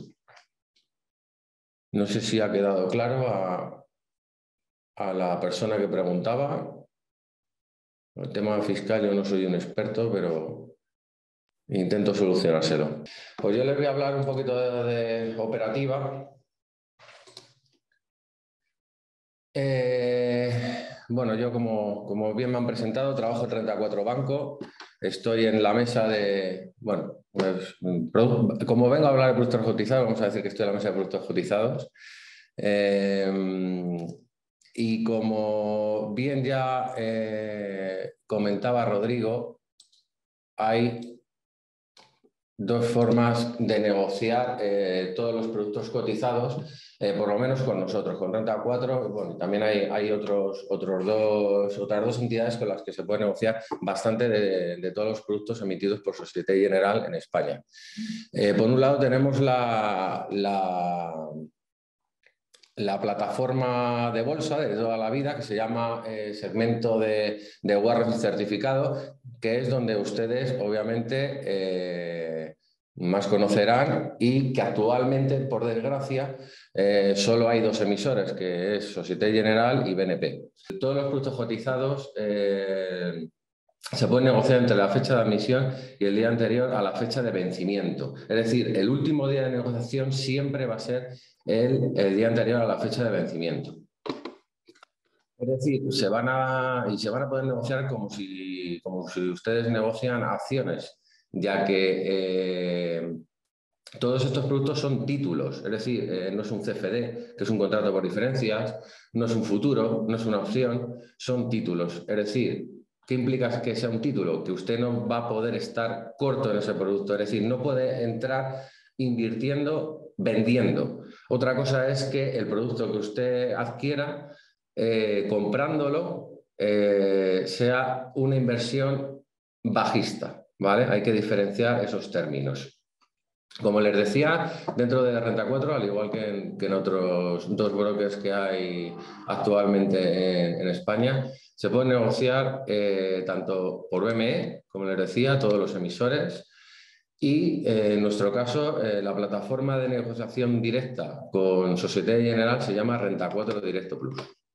No sé si ha quedado claro a, a la persona que preguntaba. El tema fiscal yo no soy un experto, pero intento solucionárselo. Pues yo les voy a hablar un poquito de, de operativa. Eh, bueno, yo como, como bien me han presentado, trabajo en treinta y cuatro Banco. Estoy en la mesa de, bueno, pues, como vengo a hablar de productos cotizados, vamos a decir que estoy en la mesa de productos cotizados. Eh, y como bien ya eh, comentaba Rodrigo, hay dos formas de negociar eh, todos los productos cotizados, eh, por lo menos con nosotros, con Renta cuatro. Bueno, también hay, hay otros, otros dos, otras dos entidades con las que se puede negociar bastante de, de todos los productos emitidos por Societe Generale en España. Eh, por un lado tenemos la, la, la plataforma de bolsa de toda la vida, que se llama eh, segmento de, de warrants certificado, que es donde ustedes obviamente eh, más conocerán y que actualmente, por desgracia, eh, solo hay dos emisores, que es Société Generale y B N P. Todos los productos cotizados eh, se pueden negociar entre la fecha de admisión y el día anterior a la fecha de vencimiento. Es decir, el último día de negociación siempre va a ser el, el día anterior a la fecha de vencimiento. Es decir, se van a, y se van a poder negociar como si, como si ustedes negocian acciones, ya que eh, todos estos productos son títulos, es decir, eh, no es un C F D, que es un contrato por diferencias, no es un futuro, no es una opción, son títulos. Es decir, ¿qué implica que sea un título? Que usted no va a poder estar corto en ese producto, es decir, no puede entrar invirtiendo, vendiendo. Otra cosa es que el producto que usted adquiera, eh, comprándolo, eh, sea una inversión bajista, ¿vale? Hay que diferenciar esos términos. Como les decía, dentro de Renta cuatro, al igual que en, que en otros dos brokers que hay actualmente en, en España, se puede negociar eh, tanto por B M E, como les decía, todos los emisores, y eh, en nuestro caso, eh, la plataforma de negociación directa con Société Generale se llama Renta cuatro Directo Plus.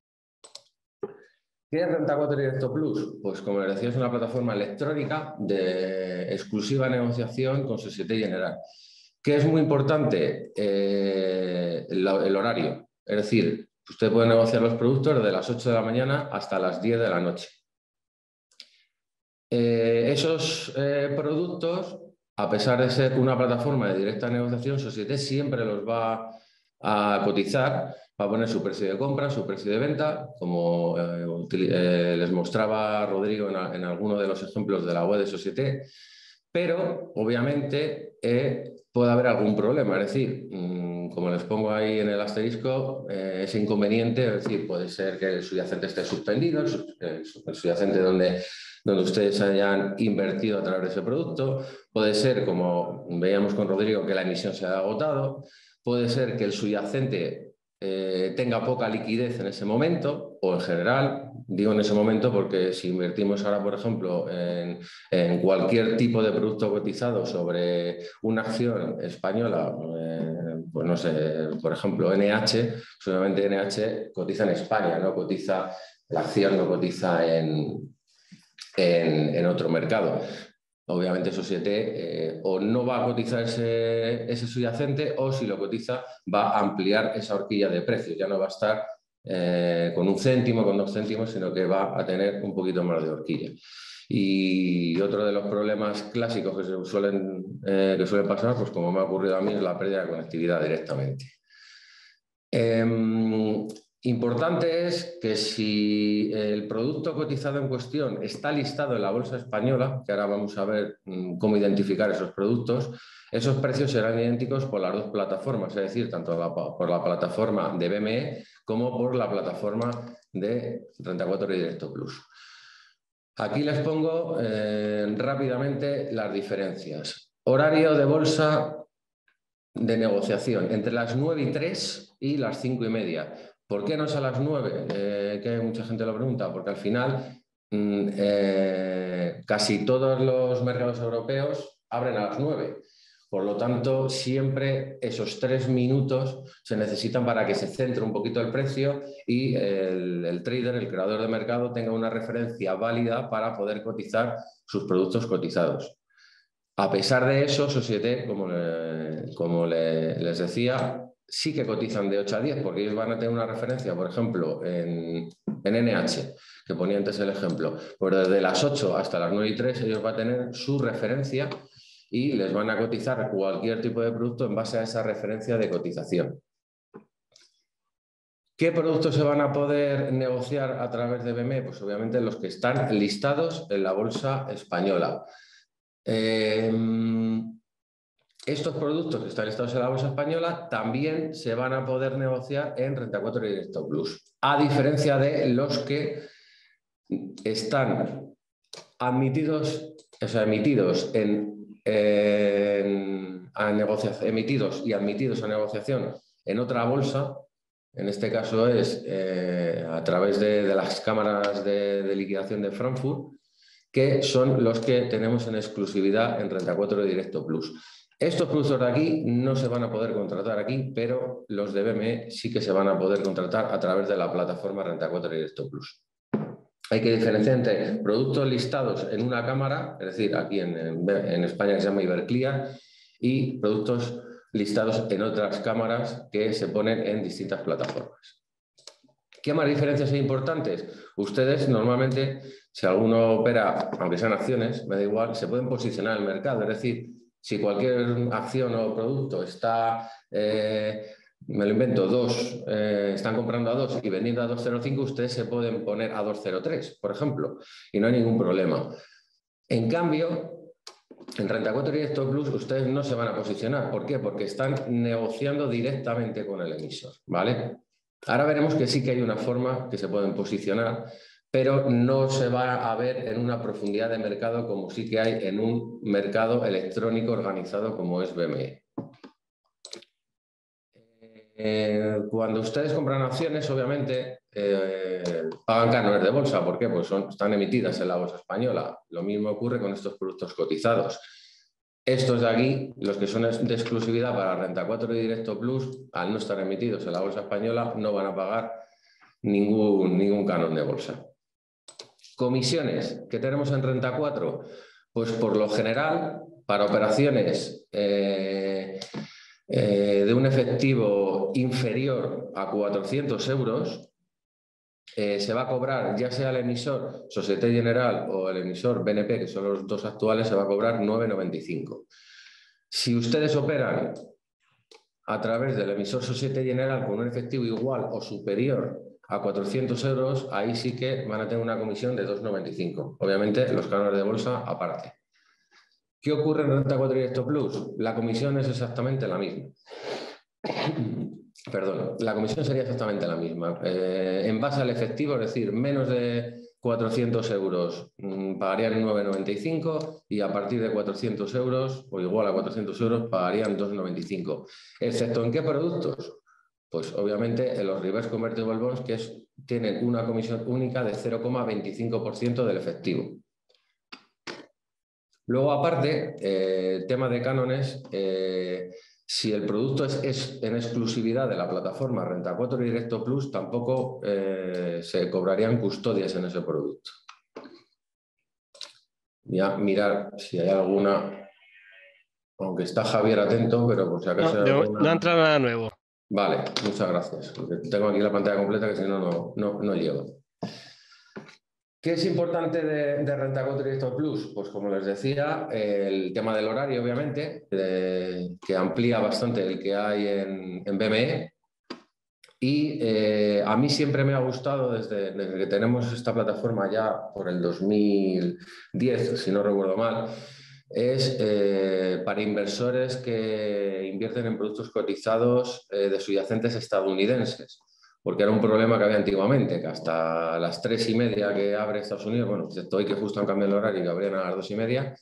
¿Qué es Renta cuatro Directo Plus? Pues como les decía, es una plataforma electrónica de exclusiva negociación con Société Generale. ¿Qué es muy importante? Eh, el, el horario. Es decir, usted puede negociar los productos desde las ocho de la mañana hasta las diez de la noche. Eh, esos eh, productos, a pesar de ser una plataforma de directa negociación, Société siempre los va a cotizar, va a poner su precio de compra, su precio de venta, como eh, eh, les mostraba Rodrigo en, en alguno de los ejemplos de la web de Société, pero obviamente eh, puede haber algún problema, es decir, mmm, como les pongo ahí en el asterisco, eh, ese inconveniente, es decir, puede ser que el subyacente esté suspendido, el, el subyacente donde, donde ustedes hayan invertido a través de ese producto, puede ser, como veíamos con Rodrigo, que la emisión se haya agotado, puede ser que el subyacente eh, tenga poca liquidez en ese momento, o en general, digo en ese momento porque si invertimos ahora, por ejemplo, en, en cualquier tipo de producto cotizado sobre una acción española, eh, pues no sé, por ejemplo, N H, solamente N H cotiza en España, no cotiza, la acción no cotiza en, en, en otro mercado. Obviamente Société eh, o no va a cotizar ese, ese subyacente, o si lo cotiza va a ampliar esa horquilla de precios. Ya no va a estar eh, con un céntimo, con dos céntimos, sino que va a tener un poquito más de horquilla. Y otro de los problemas clásicos que, se suelen, eh, que suelen pasar, pues como me ha ocurrido a mí, es la pérdida de conectividad directamente. Eh, Importante es que si el producto cotizado en cuestión está listado en la bolsa española, que ahora vamos a ver cómo identificar esos productos, esos precios serán idénticos por las dos plataformas, es decir, tanto la, por la plataforma de B M E como por la plataforma de Renta cuatro Directo Plus. Aquí les pongo eh, rápidamente las diferencias. Horario de bolsa de negociación entre las nueve y tres y las cinco y media. ¿Por qué no es a las nueve? Eh, que mucha gente lo pregunta, porque al final mmm, eh, casi todos los mercados europeos abren a las nueve. Por lo tanto, siempre esos tres minutos se necesitan para que se centre un poquito el precio y el, el trader, el creador de mercado, tenga una referencia válida para poder cotizar sus productos cotizados. A pesar de eso, Société, como, le, como le, les decía, sí que cotizan de ocho a diez, porque ellos van a tener una referencia, por ejemplo, en, en N H, que ponía antes el ejemplo, pues desde las ocho hasta las nueve y tres ellos van a tener su referencia y les van a cotizar cualquier tipo de producto en base a esa referencia de cotización. ¿Qué productos se van a poder negociar a través de B M E? Pues obviamente los que están listados en la bolsa española. Eh, estos productos que están listados en la bolsa española también se van a poder negociar en Renta cuatro Directo Plus, a diferencia de los que están admitidos, o sea, emitidos en, en a negociación, emitidos y admitidos a negociación en otra bolsa. En este caso es eh, a través de, de las cámaras de, de liquidación de Frankfurt, que son los que tenemos en exclusividad en Renta cuatro Directo Plus. Estos productos de aquí no se van a poder contratar aquí, pero los de B M E sí que se van a poder contratar a través de la plataforma Renta cuatro Directo Plus. Hay que diferenciar entre productos listados en una cámara, es decir, aquí en, en, en España se llama Iberclear, y productos listados en otras cámaras que se ponen en distintas plataformas. ¿Qué más diferencias son importantes? Ustedes normalmente, si alguno opera, aunque sean acciones, me da igual, se pueden posicionar en el mercado. Es decir, si cualquier acción o producto está, eh, me lo invento, dos, eh, están comprando a dos y vendiendo a dos coma cero cinco, ustedes se pueden poner a dos coma cero tres, por ejemplo, y no hay ningún problema. En cambio, en Renta cuatro Directo Plus ustedes no se van a posicionar. ¿Por qué? Porque están negociando directamente con el emisor, ¿vale? Ahora veremos que sí que hay una forma que se pueden posicionar, pero no se va a ver en una profundidad de mercado como sí que hay en un mercado electrónico organizado como es B M E. Eh, cuando ustedes compran acciones, obviamente, eh, pagan cánones de bolsa. ¿Por qué? Pues son, están emitidas en la bolsa española. Lo mismo ocurre con estos productos cotizados. Estos de aquí, los que son de exclusividad para Renta cuatro Directo Plus, al no estar emitidos en la bolsa española, no van a pagar ningún, ningún canon de bolsa. Comisiones que tenemos en Renta cuatro, pues por lo general, para operaciones eh, eh, de un efectivo inferior a cuatrocientos euros, Eh, se va a cobrar, ya sea el emisor Société Générale o el emisor B N P, que son los dos actuales, se va a cobrar nueve coma noventa y cinco. Si ustedes operan a través del emisor Société Générale con un efectivo igual o superior a cuatrocientos euros, ahí sí que van a tener una comisión de dos coma noventa y cinco. Obviamente, los cánones de bolsa aparte. ¿Qué ocurre en Renta cuatro Directo Plus? La comisión es exactamente la misma. Perdón, la comisión sería exactamente la misma. Eh, en base al efectivo, es decir, menos de cuatrocientos euros mmm, pagarían nueve coma noventa y cinco y a partir de cuatrocientos euros o igual a cuatrocientos euros pagarían dos coma noventa y cinco. ¿Excepto en qué productos? Pues obviamente en los reverse convertible bonds, que es, tienen una comisión única de cero coma veinticinco por ciento del efectivo. Luego, aparte, eh, el tema de cánones, eh, si el producto es, es en exclusividad de la plataforma Renta cuatro Directo Plus, tampoco eh, se cobrarían custodias en ese producto. Ya mirar si hay alguna, aunque está Javier atento, pero por si acaso No, hay de, alguna... no entra nada nuevo. Vale, muchas gracias. Porque tengo aquí la pantalla completa que si no, no, no, no llego. ¿Qué es importante de, de Renta cuatro Directo Plus? Pues como les decía, el tema del horario, obviamente, eh, que amplía bastante el que hay en, en B M E. Y eh, a mí siempre me ha gustado, desde, desde que tenemos esta plataforma ya por el dos mil diez, si no recuerdo mal, es eh, para inversores que invierten en productos cotizados eh, de subyacentes estadounidenses. Porque era un problema que había antiguamente, que hasta las tres y media que abre Estados Unidos, bueno, excepto hoy que justo han cambiado el horario y que abrían a las dos y media,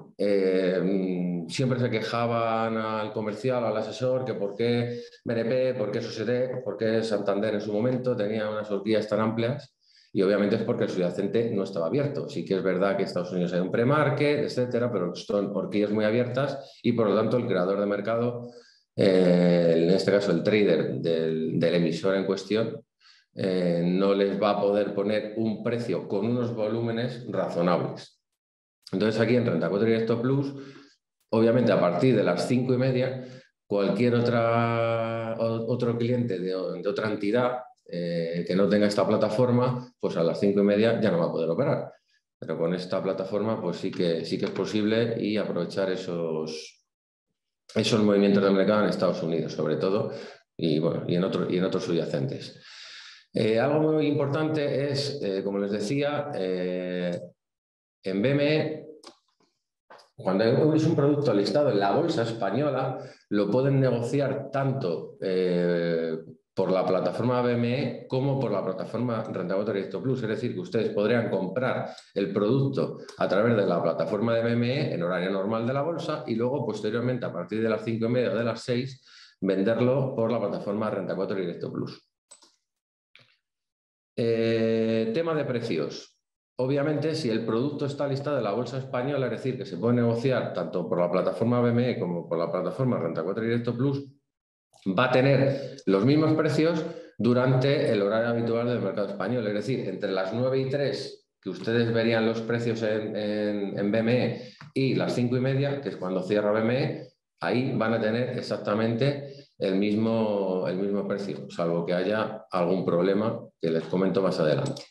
eh, siempre se quejaban al comercial, al asesor, que por qué B N P, por qué Société, por qué Santander en su momento tenía unas horquillas tan amplias, y obviamente es porque el subyacente no estaba abierto. Sí que es verdad que en Estados Unidos hay un pre-market, etcétera, pero son horquillas muy abiertas y por lo tanto el creador de mercado, Eh, en este caso el trader del, del emisor en cuestión, eh, no les va a poder poner un precio con unos volúmenes razonables. Entonces aquí en Renta cuatro Directo Plus, obviamente a partir de las cinco y media, cualquier otra, otro cliente de, de otra entidad eh, que no tenga esta plataforma, pues a las cinco y media ya no va a poder operar. Pero con esta plataforma pues sí que, sí que es posible y aprovechar esos... esos movimientos de mercado en Estados Unidos, sobre todo, y, bueno, y, en, otro, y en otros subyacentes. Eh, algo muy importante es, eh, como les decía, eh, en B M E, cuando es un producto listado en la bolsa española, lo pueden negociar tanto eh, por la plataforma B M E como por la plataforma Renta cuatro Directo Plus. Es decir, que ustedes podrían comprar el producto a través de la plataforma de B M E en horario normal de la bolsa y luego, posteriormente, a partir de las cinco y media o de las seis, venderlo por la plataforma Renta cuatro Directo Plus. Eh, tema de precios. obviamente, si el producto está listado en la bolsa española, es decir, que se puede negociar tanto por la plataforma B M E como por la plataforma Renta cuatro Directo Plus, va a tener los mismos precios durante el horario habitual del mercado español. Es decir, entre las nueve y tres, que ustedes verían los precios en, en, en B M E, y las cinco y media, que es cuando cierra B M E, ahí van a tener exactamente el mismo, el mismo precio, salvo que haya algún problema que les comento más adelante.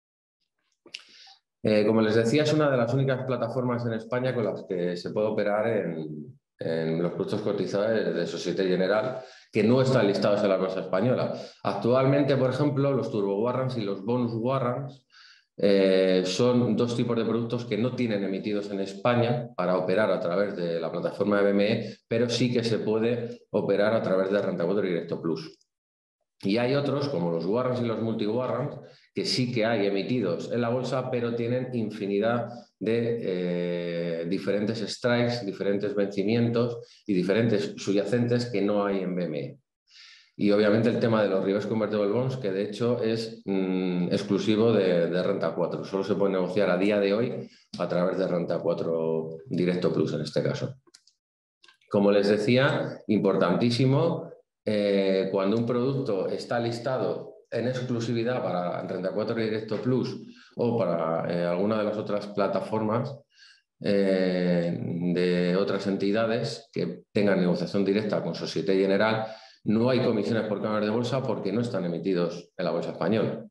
Eh, como les decía, es una de las únicas plataformas en España con las que se puede operar en, en los productos cotizados de Société Générale, que no están listados en la bolsa española. Actualmente, por ejemplo, los Turbo Warrants y los Bonus Warrants eh, son dos tipos de productos que no tienen emitidos en España para operar a través de la plataforma de B M E, pero sí que se puede operar a través de Renta cuatro Directo Plus. Y hay otros, como los warrants y los multi-warrants, que sí que hay emitidos en la bolsa, pero tienen infinidad de eh, diferentes strikes, diferentes vencimientos y diferentes subyacentes que no hay en B M E. Y obviamente el tema de los Reverse Convertible Bonds, que de hecho es mmm, exclusivo de, de Renta cuatro. Solo se puede negociar a día de hoy a través de Renta cuatro Directo Plus en este caso. Como les decía, importantísimo, eh, cuando un producto está listado en exclusividad para Renta cuatro Directo Plus o para eh, alguna de las otras plataformas eh, de otras entidades que tengan negociación directa con Société Générale, no hay comisiones por cámaras de bolsa porque no están emitidos en la bolsa española.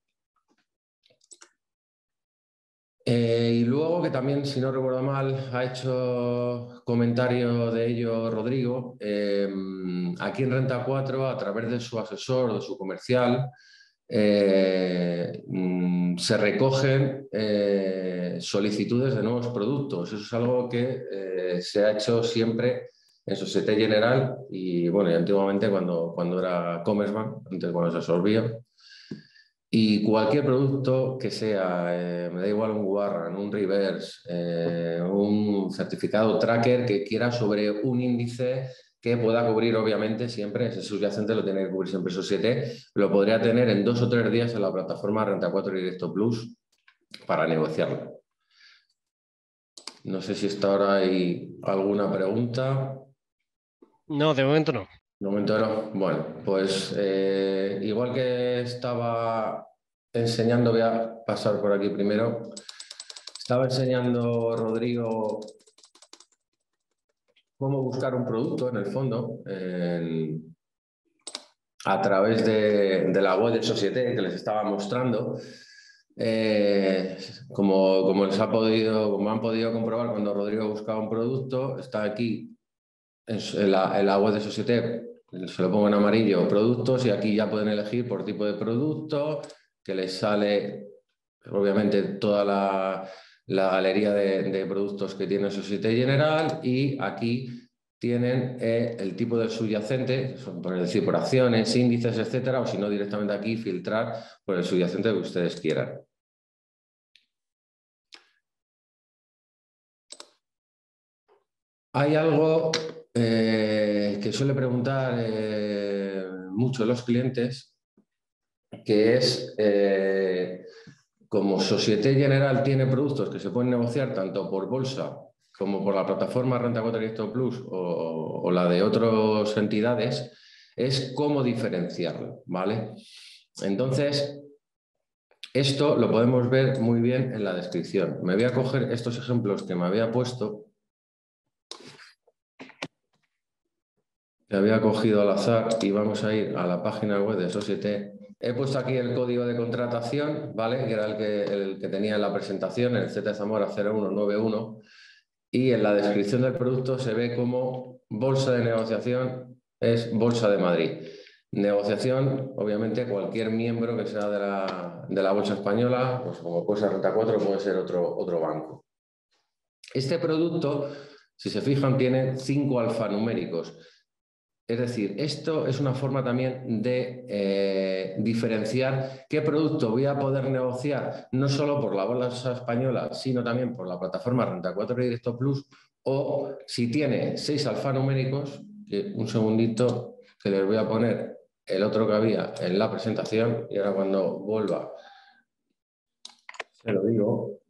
Eh, y luego, que también, si no recuerdo mal, ha hecho comentario de ello Rodrigo, eh, aquí en Renta cuatro, a través de su asesor, de su comercial, eh, se recogen eh, solicitudes de nuevos productos. Eso es algo que eh, se ha hecho siempre en Société Générale y, bueno, y antiguamente cuando, cuando era Commerzbank, antes cuando se absorbía. Y cualquier producto que sea, eh, me da igual un warrant, un reverse, eh, un certificado tracker que quiera sobre un índice que pueda cubrir, obviamente, siempre, ese subyacente lo tiene que cubrir siempre Société, lo podría tener en dos o tres días en la plataforma Renta cuatro Directo Plus para negociarlo. No sé si hasta ahora hay alguna pregunta. No, de momento no. De momento no. Bueno, pues eh, igual que estaba enseñando, voy a pasar por aquí primero. Estaba enseñando Rodrigo cómo buscar un producto en el fondo en, a través de, de la web de Société que les estaba mostrando. Eh, como, como les ha podido, como han podido comprobar cuando Rodrigo buscaba un producto, está aquí en la, en la web de Société. Se lo pongo en amarillo, productos, y aquí ya pueden elegir por tipo de producto, que les sale obviamente toda la, la galería de, de productos que tiene Société Générale, y aquí tienen eh, el tipo de subyacente, por decir, por acciones, índices, etcétera, o si no, directamente aquí filtrar por el subyacente que ustedes quieran. Hay algo eh, que suele preguntar eh, mucho los clientes, que es, eh, como Société Générale tiene productos que se pueden negociar tanto por bolsa como por la plataforma Renta cuatro Directo Plus o, o la de otras entidades, es cómo diferenciarlo, ¿vale? Entonces, esto lo podemos ver muy bien en la descripción. Me voy a coger estos ejemplos que me había puesto, que había cogido al azar, y vamos a ir a la página web de Société. He puesto aquí el código de contratación, ¿vale? Que era el que, el que tenía en la presentación, el Z Zamora cero uno nueve uno, y en la descripción del producto se ve como bolsa de negociación es Bolsa de Madrid. Negociación, obviamente, cualquier miembro que sea de la, de la bolsa española, pues como puede ser Renta cuatro, puede ser otro, otro banco. Este producto, si se fijan, tiene cinco alfanuméricos. Es decir, esto es una forma también de eh, diferenciar qué producto voy a poder negociar no solo por la bolsa española, sino también por la plataforma Renta cuatro Directo Plus, o si tiene seis alfanuméricos, que un segundito que les voy a poner el otro que había en la presentación, y ahora cuando vuelva se lo digo.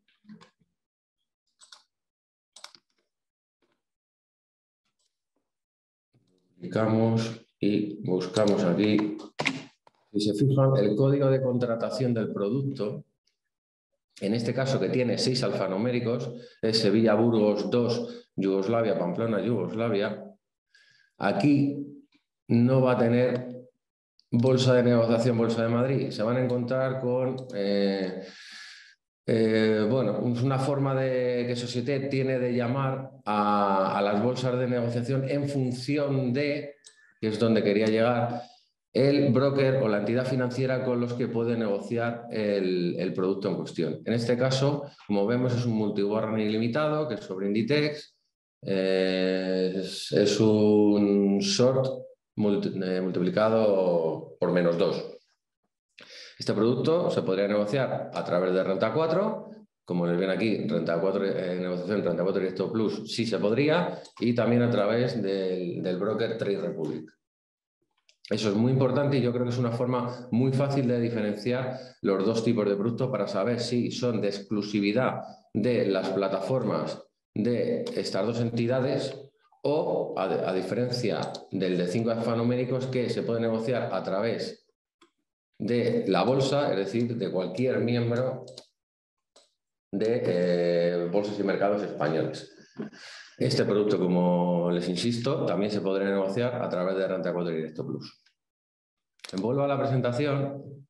Clicamos y buscamos aquí. Si se fijan, el código de contratación del producto, en este caso que tiene seis alfanuméricos, es Sevilla, Burgos, dos, Yugoslavia, Pamplona, Yugoslavia. Aquí no va a tener bolsa de negociación, bolsa de Madrid. Se van a encontrar con, eh, eh, bueno, una forma de que Société tiene de llamar a, a las bolsas de negociación en función de, que es donde quería llegar, el broker o la entidad financiera con los que puede negociar el, el producto en cuestión. En este caso, como vemos, es un multiwarrant ilimitado, que es sobre Inditex, eh, es, es un short multi, eh, multiplicado por menos dos. Este producto se podría negociar a través de Renta cuatro, como les ven aquí, Renta cuatro, eh, negociación Renta cuatro Directo Plus sí se podría, y también a través del, del broker Trade Republic. Eso es muy importante y yo creo que es una forma muy fácil de diferenciar los dos tipos de productos para saber si son de exclusividad de las plataformas de estas dos entidades o, a, a diferencia del de cinco alfanuméricos, que se puede negociar a través de la bolsa, es decir, de cualquier miembro de eh, bolsas y mercados españoles. Este producto, como les insisto, también se podría negociar a través de Renta cuatro Directo Plus. Vuelvo a la presentación.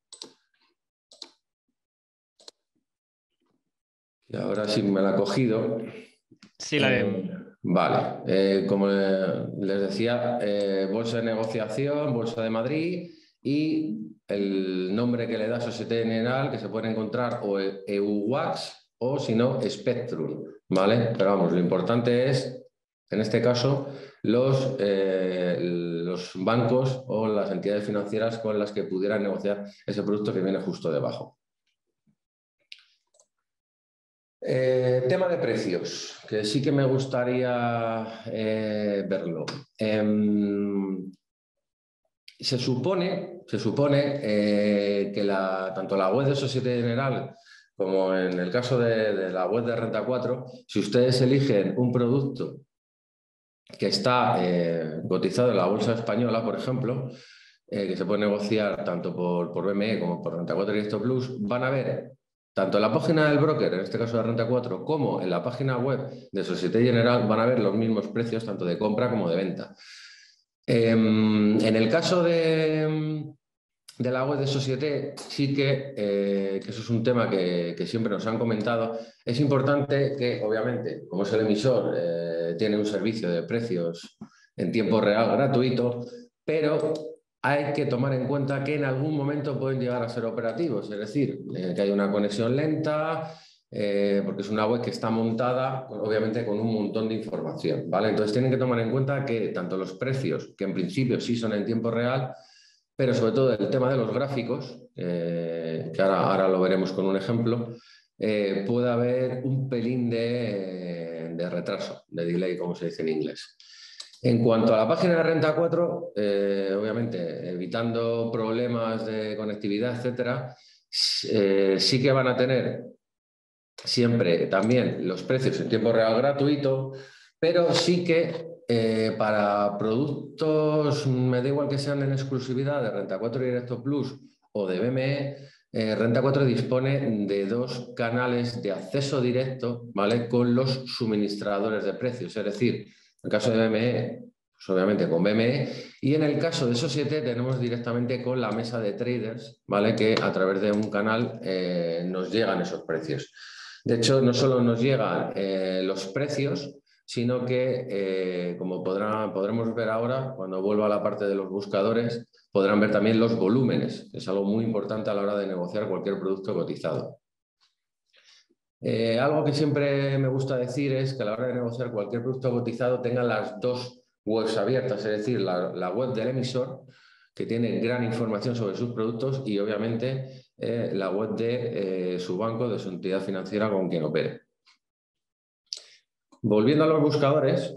Y ahora sí me la he cogido. Sí, la vemos. Eh, vale, eh, como les decía, eh, bolsa de negociación, Bolsa de Madrid y el nombre que le da Société Generale, que se puede encontrar o E U WAX o si no Spectrum, ¿vale? Pero vamos, lo importante es, en este caso, los, eh, los bancos o las entidades financieras con las que pudieran negociar ese producto que viene justo debajo. Eh, tema de precios, que sí que me gustaría eh, verlo. Eh, se supone, se supone eh, que la, tanto la web de Société Generale como en el caso de, de la web de Renta cuatro, si ustedes eligen un producto que está eh, cotizado en la bolsa española, por ejemplo, eh, que se puede negociar tanto por, por B M E como por Renta cuatro Directo Plus, van a ver tanto en la página del broker, en este caso de Renta cuatro, como en la página web de Société Generale, van a ver los mismos precios tanto de compra como de venta. Eh, en el caso de, de la web de Société, sí que, eh, que eso es un tema que, que siempre nos han comentado. Es importante que, obviamente, como es el emisor, eh, tiene un servicio de precios en tiempo real gratuito, pero hay que tomar en cuenta que en algún momento pueden llegar a ser operativos, es decir, eh, que hay una conexión lenta, eh, porque es una web que está montada, obviamente, con un montón de información, ¿vale? Entonces tienen que tomar en cuenta que tanto los precios, que en principio sí son en tiempo real, pero sobre todo el tema de los gráficos, eh, que ahora, ahora lo veremos con un ejemplo, eh, puede haber un pelín de, de retraso, de delay, como se dice en inglés. En cuanto a la página de Renta cuatro, eh, obviamente, evitando problemas de conectividad, etcétera, eh, sí que van a tener siempre también los precios en tiempo real gratuito, pero sí que eh, para productos, me da igual que sean en exclusividad de Renta cuatro Directo Plus o de B M E, eh, Renta cuatro dispone de dos canales de acceso directo, ¿vale?, con los suministradores de precios, es decir, en el caso de B M E, pues obviamente con B M E, y en el caso de Société tenemos directamente con la mesa de traders, ¿vale?, que a través de un canal eh, nos llegan esos precios. De hecho, no solo nos llegan eh, los precios, sino que, eh, como podrán, podremos ver ahora, cuando vuelva a la parte de los buscadores, podrán ver también los volúmenes. Es algo muy importante a la hora de negociar cualquier producto cotizado. Eh, algo que siempre me gusta decir es que a la hora de negociar cualquier producto cotizado tengan las dos webs abiertas, es decir, la, la web del emisor, que tiene gran información sobre sus productos, y obviamente eh, la web de eh, su banco, de su entidad financiera con quien opere. Volviendo a los buscadores,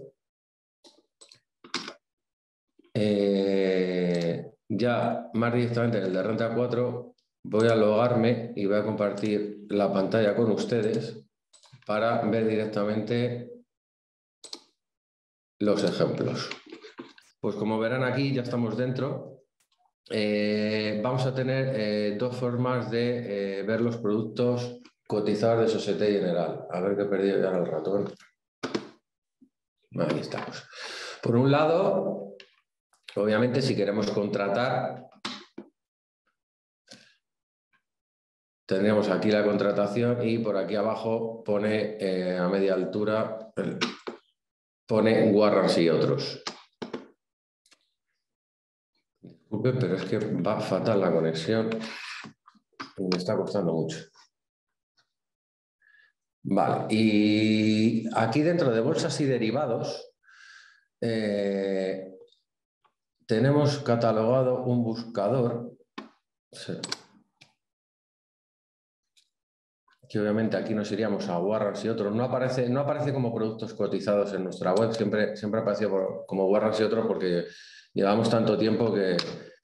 eh, ya más directamente en el de Renta cuatro voy a logarme y voy a compartir la pantalla con ustedes para ver directamente los ejemplos. pues como verán aquí, ya estamos dentro. Eh, vamos a tener eh, dos formas de eh, ver los productos cotizados de Société Generale. A ver que he perdido ya el ratón. Ahí estamos. Por un lado, obviamente, si queremos contratar, tendríamos aquí la contratación y por aquí abajo pone eh, a media altura, pone Warrants y otros. Disculpe, pero es que va fatal la conexión y me está costando mucho. Vale, y aquí dentro de bolsas y derivados eh, tenemos catalogado un buscador. Sí. Que obviamente aquí nos iríamos a Warrants y otros. No aparece, no aparece como productos cotizados en nuestra web, siempre, siempre aparece como Warrants y otros porque llevamos tanto tiempo que,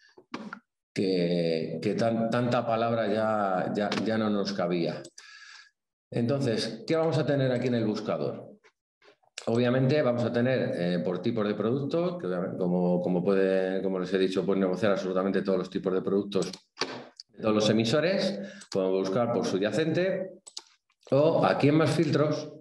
que, que tan, tanta palabra ya, ya, ya no nos cabía. Entonces, ¿qué vamos a tener aquí en el buscador? Obviamente vamos a tener eh, por tipos de productos, que como, como, puede, como les he dicho, pueden negociar absolutamente todos los tipos de productos de todos los emisores. Podemos buscar por subyacente. O aquí en más filtros,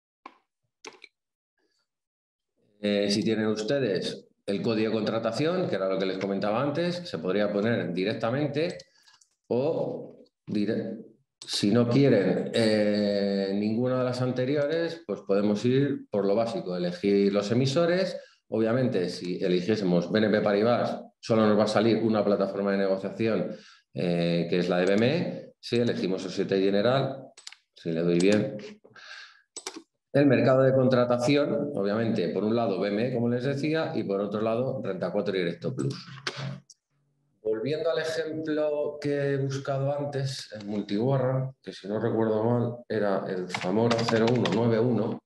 eh, si tienen ustedes el código de contratación, que era lo que les comentaba antes, se podría poner directamente o dire si no quieren eh, ninguna de las anteriores, pues podemos ir por lo básico, elegir los emisores. Obviamente, si eligiésemos B N P Paribas, solo nos va a salir una plataforma de negociación eh, que es la de B M E. Si elegimos Société Generale, si le doy bien. El mercado de contratación, obviamente, por un lado B M E, como les decía, y por otro lado Renta cuatro y Directo Plus. Volviendo al ejemplo que he buscado antes, el multiwarrant, que si no recuerdo mal era el Zamora cero uno nueve uno,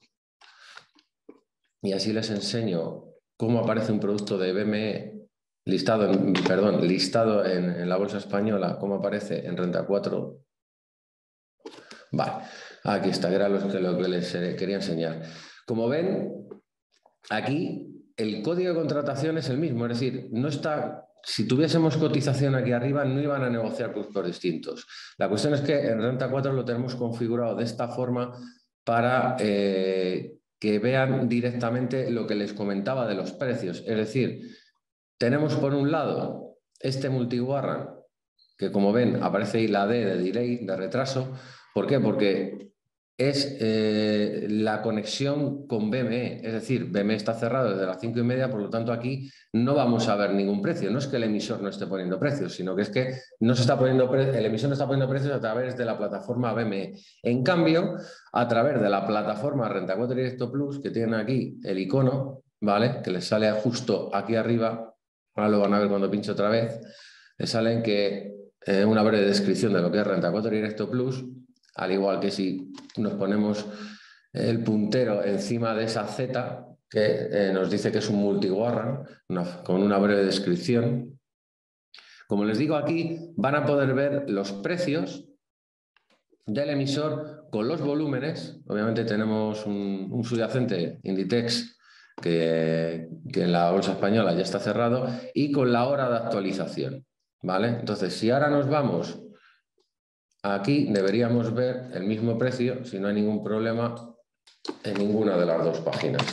y así les enseño cómo aparece un producto de B M E listado en, perdón, listado en, en la bolsa española, cómo aparece en Renta cuatro. Vale, aquí está, que era lo que, lo que les quería enseñar. Como ven, aquí el código de contratación es el mismo, es decir, no está, si tuviésemos cotización aquí arriba no iban a negociar productos distintos. La cuestión es que en Renta cuatro lo tenemos configurado de esta forma para eh, que vean directamente lo que les comentaba de los precios. Es decir, tenemos por un lado este multiwarrant, que como ven aparece ahí la D de delay, de retraso. ¿Por qué? Porque es eh, la conexión con B M E, es decir, B M E está cerrado desde las cinco y media, por lo tanto aquí no vamos a ver ningún precio. No es que el emisor no esté poniendo precios, sino que es que no se está poniendo el emisor no está poniendo precios a través de la plataforma B M E. En cambio, a través de la plataforma Renta cuatro Directo Plus, que tienen aquí el icono, ¿vale? Que les sale justo aquí arriba, ahora lo van a ver cuando pinche otra vez, les salen que eh, una breve descripción de lo que es Renta cuatro Directo Plus. Al igual que si nos ponemos el puntero encima de esa Z, que eh, nos dice que es un multiwarrant, una, con una breve descripción. Como les digo aquí, van a poder ver los precios del emisor con los volúmenes. Obviamente tenemos un, un subyacente, Inditex, que, que en la bolsa española ya está cerrado, y con la hora de actualización. ¿Vale? Entonces, si ahora nos vamos... Aquí deberíamos ver el mismo precio, si no hay ningún problema, en ninguna de las dos páginas.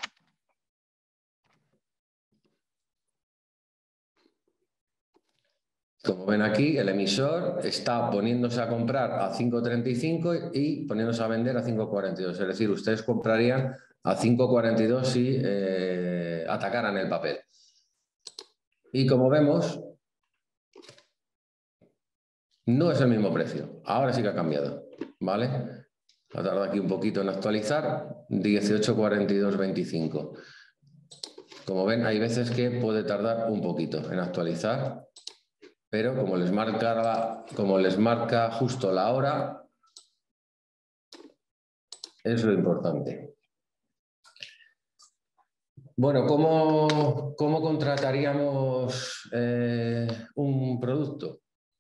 Como ven aquí, el emisor está poniéndose a comprar a cinco treinta y cinco y poniéndose a vender a cinco cuarenta y dos. Es decir, ustedes comprarían a cinco cuarenta y dos si eh, atacaran el papel. Y como vemos, no es el mismo precio. Ahora sí que ha cambiado, ¿vale? Va a tardar aquí un poquito en actualizar, dieciocho cuarenta y dos veinticinco. Como ven, hay veces que puede tardar un poquito en actualizar, pero como les marca, la, como les marca justo la hora, es lo importante. Bueno, ¿cómo, cómo contrataríamos eh, un producto?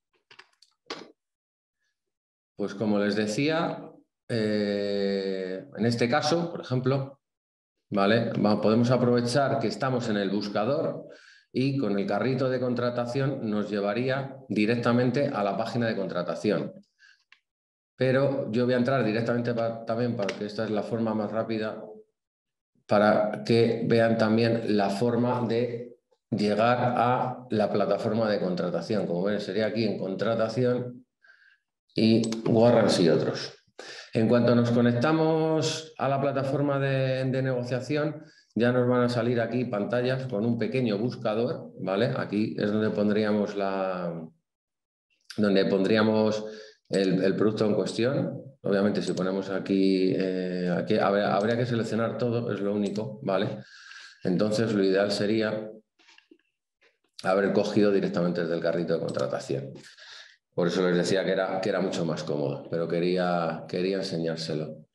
Pues como les decía, eh, en este caso, por ejemplo, ¿vale? Podemos aprovechar que estamos en el buscador y con el carrito de contratación nos llevaría directamente a la página de contratación. Pero yo voy a entrar directamente para, también porque esta es la forma más rápida para que vean también la forma de llegar a la plataforma de contratación. Como ven, sería aquí en contratación y Warrants y otros. En cuanto nos conectamos a la plataforma de, de negociación, ya nos van a salir aquí pantallas con un pequeño buscador, ¿vale? Aquí es donde pondríamos la, donde pondríamos el, el producto en cuestión. Obviamente, si ponemos aquí, eh, aquí habría, habría que seleccionar todo, es lo único, ¿vale? Entonces, lo ideal sería haber cogido directamente desde el carrito de contratación. Por eso les decía que era, que era mucho más cómodo, pero quería, quería enseñárselo.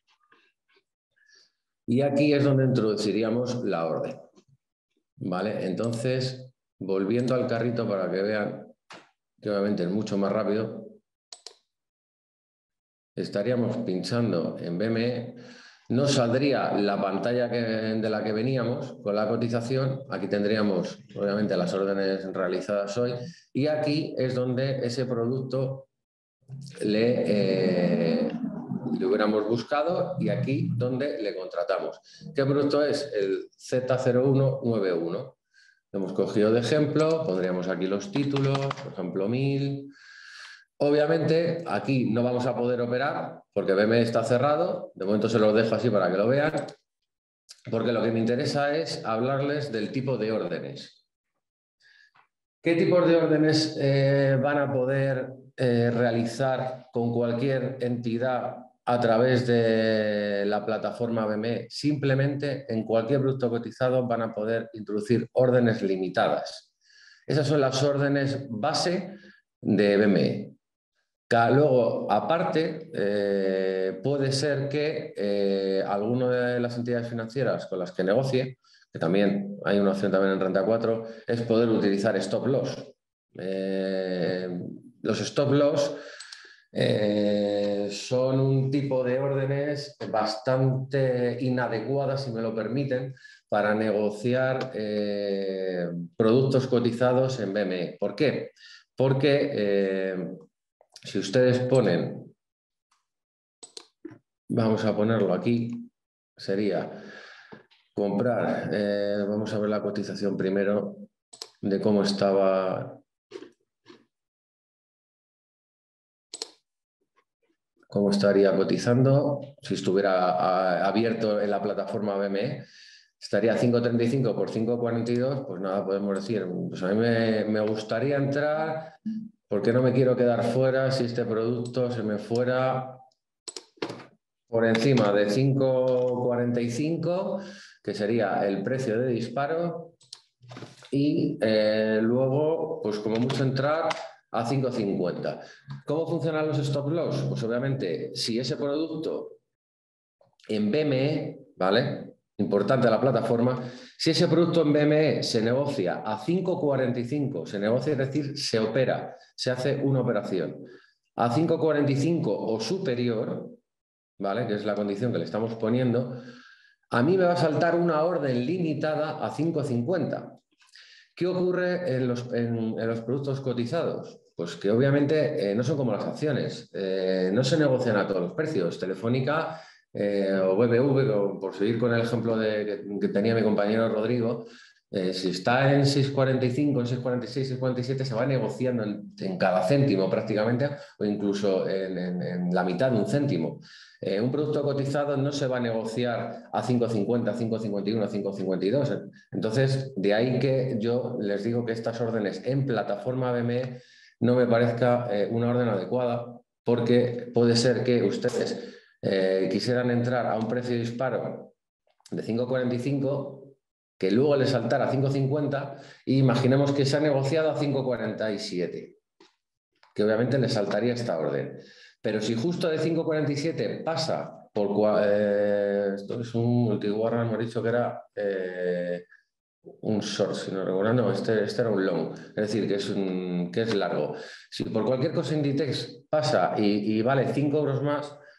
Y aquí es donde introduciríamos la orden, ¿vale? Entonces, volviendo al carrito para que vean que obviamente es mucho más rápido, estaríamos pinchando en B M E, nos saldría la pantalla que, de la que veníamos con la cotización. Aquí tendríamos obviamente las órdenes realizadas hoy y aquí es donde ese producto le, eh, le hubiéramos buscado y aquí donde le contratamos. ¿Qué producto es? El Z cero uno nueve uno. Lo hemos cogido de ejemplo, pondríamos aquí los títulos, por ejemplo mil. Obviamente aquí no vamos a poder operar porque B M E está cerrado. De momento se los dejo así para que lo vean, porque lo que me interesa es hablarles del tipo de órdenes. ¿Qué tipos de órdenes eh, van a poder eh, realizar con cualquier entidad a través de la plataforma B M E? Simplemente en cualquier producto cotizado van a poder introducir órdenes limitadas. Esas son las órdenes base de B M E. Luego, aparte, eh, puede ser que eh, alguna de las entidades financieras con las que negocie, que también hay una opción también en Renta cuatro, es poder utilizar stop loss. Eh, los stop loss eh, son un tipo de órdenes bastante inadecuadas, si me lo permiten, para negociar eh, productos cotizados en B M E. ¿Por qué? Porque eh, si ustedes ponen, vamos a ponerlo aquí, sería comprar, eh, vamos a ver la cotización primero de cómo estaba, cómo estaría cotizando. Si estuviera a, abierto en la plataforma B M E, estaría cinco treinta y cinco por cinco cuarenta y dos, pues nada, podemos decir, pues a mí me, me gustaría entrar porque no me quiero quedar fuera si este producto se me fuera por encima de cinco cuarenta y cinco, que sería el precio de disparo, y eh, luego, pues como mucho entrar a cinco cincuenta. ¿Cómo funcionan los stop loss? Pues obviamente, si ese producto en B M E, ¿vale? Importante la plataforma, si ese producto en B M E se negocia a cinco cuarenta y cinco, se negocia, es decir, se opera, se hace una operación a cinco cuarenta y cinco o superior, ¿vale? Que es la condición que le estamos poniendo, a mí me va a saltar una orden limitada a cinco cincuenta. ¿Qué ocurre en los, en, en los productos cotizados? Pues que obviamente eh, no son como las acciones, eh, no se negocian a todos los precios. Telefónica eh, o B B V, o por seguir con el ejemplo de, que, que tenía mi compañero Rodrigo, eh, si está en seis cuarenta y cinco, en seis cuarenta y seis, seis cuarenta y siete, se va negociando en, en cada céntimo prácticamente, o incluso en, en, en la mitad de un céntimo. Eh, un producto cotizado no se va a negociar a cinco cincuenta, cinco cincuenta y uno, cinco cincuenta y dos. Entonces, de ahí que yo les digo que estas órdenes en plataforma B M E no me parezca eh, una orden adecuada, porque puede ser que ustedes eh, quisieran entrar a un precio de disparo de cinco cuarenta y cinco, que luego le saltara a cinco cincuenta, e imaginemos que se ha negociado a cinco cuarenta y siete, que obviamente le saltaría esta orden. Pero si justo de cinco cuarenta y siete pasa por... Eh, esto es un multi-warrant, hemos dicho que era eh, un short, si no recuerdo, no, este, este era un long, es decir, que es, un, que es largo. Si por cualquier cosa Inditex pasa y, y vale cinco euros más,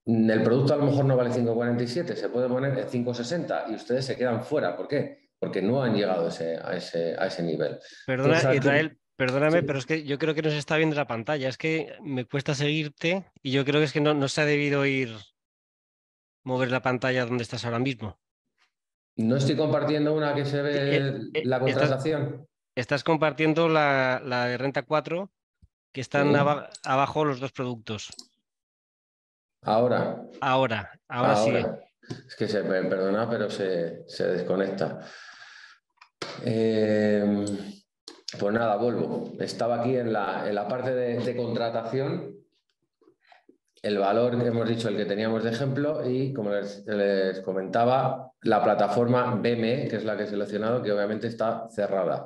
el producto a lo mejor no vale cinco cuarenta y siete, se puede poner en cinco sesenta y ustedes se quedan fuera. ¿Por qué? Porque no han llegado a ese, a ese, a ese nivel. Perdona, Cosa Israel, que... perdóname, Sí. pero es que yo creo que no se está viendo la pantalla. Es que me cuesta seguirte y yo creo que es que no, no se ha debido ir mover la pantalla donde estás ahora mismo. No estoy compartiendo una que se Sí, eh, ve eh, la estás, contratación. estás compartiendo la, la de Renta cuatro, que están Sí. aba- abajo los dos productos. Ahora, Ahora, ahora sí. ahora. Es que se me perdona, pero se, se desconecta. Eh, pues nada, vuelvo. Estaba aquí en la, en la parte de, de contratación. El valor que hemos dicho, el que teníamos de ejemplo, y como les, les comentaba, la plataforma B M E, que es la que he seleccionado, que obviamente está cerrada.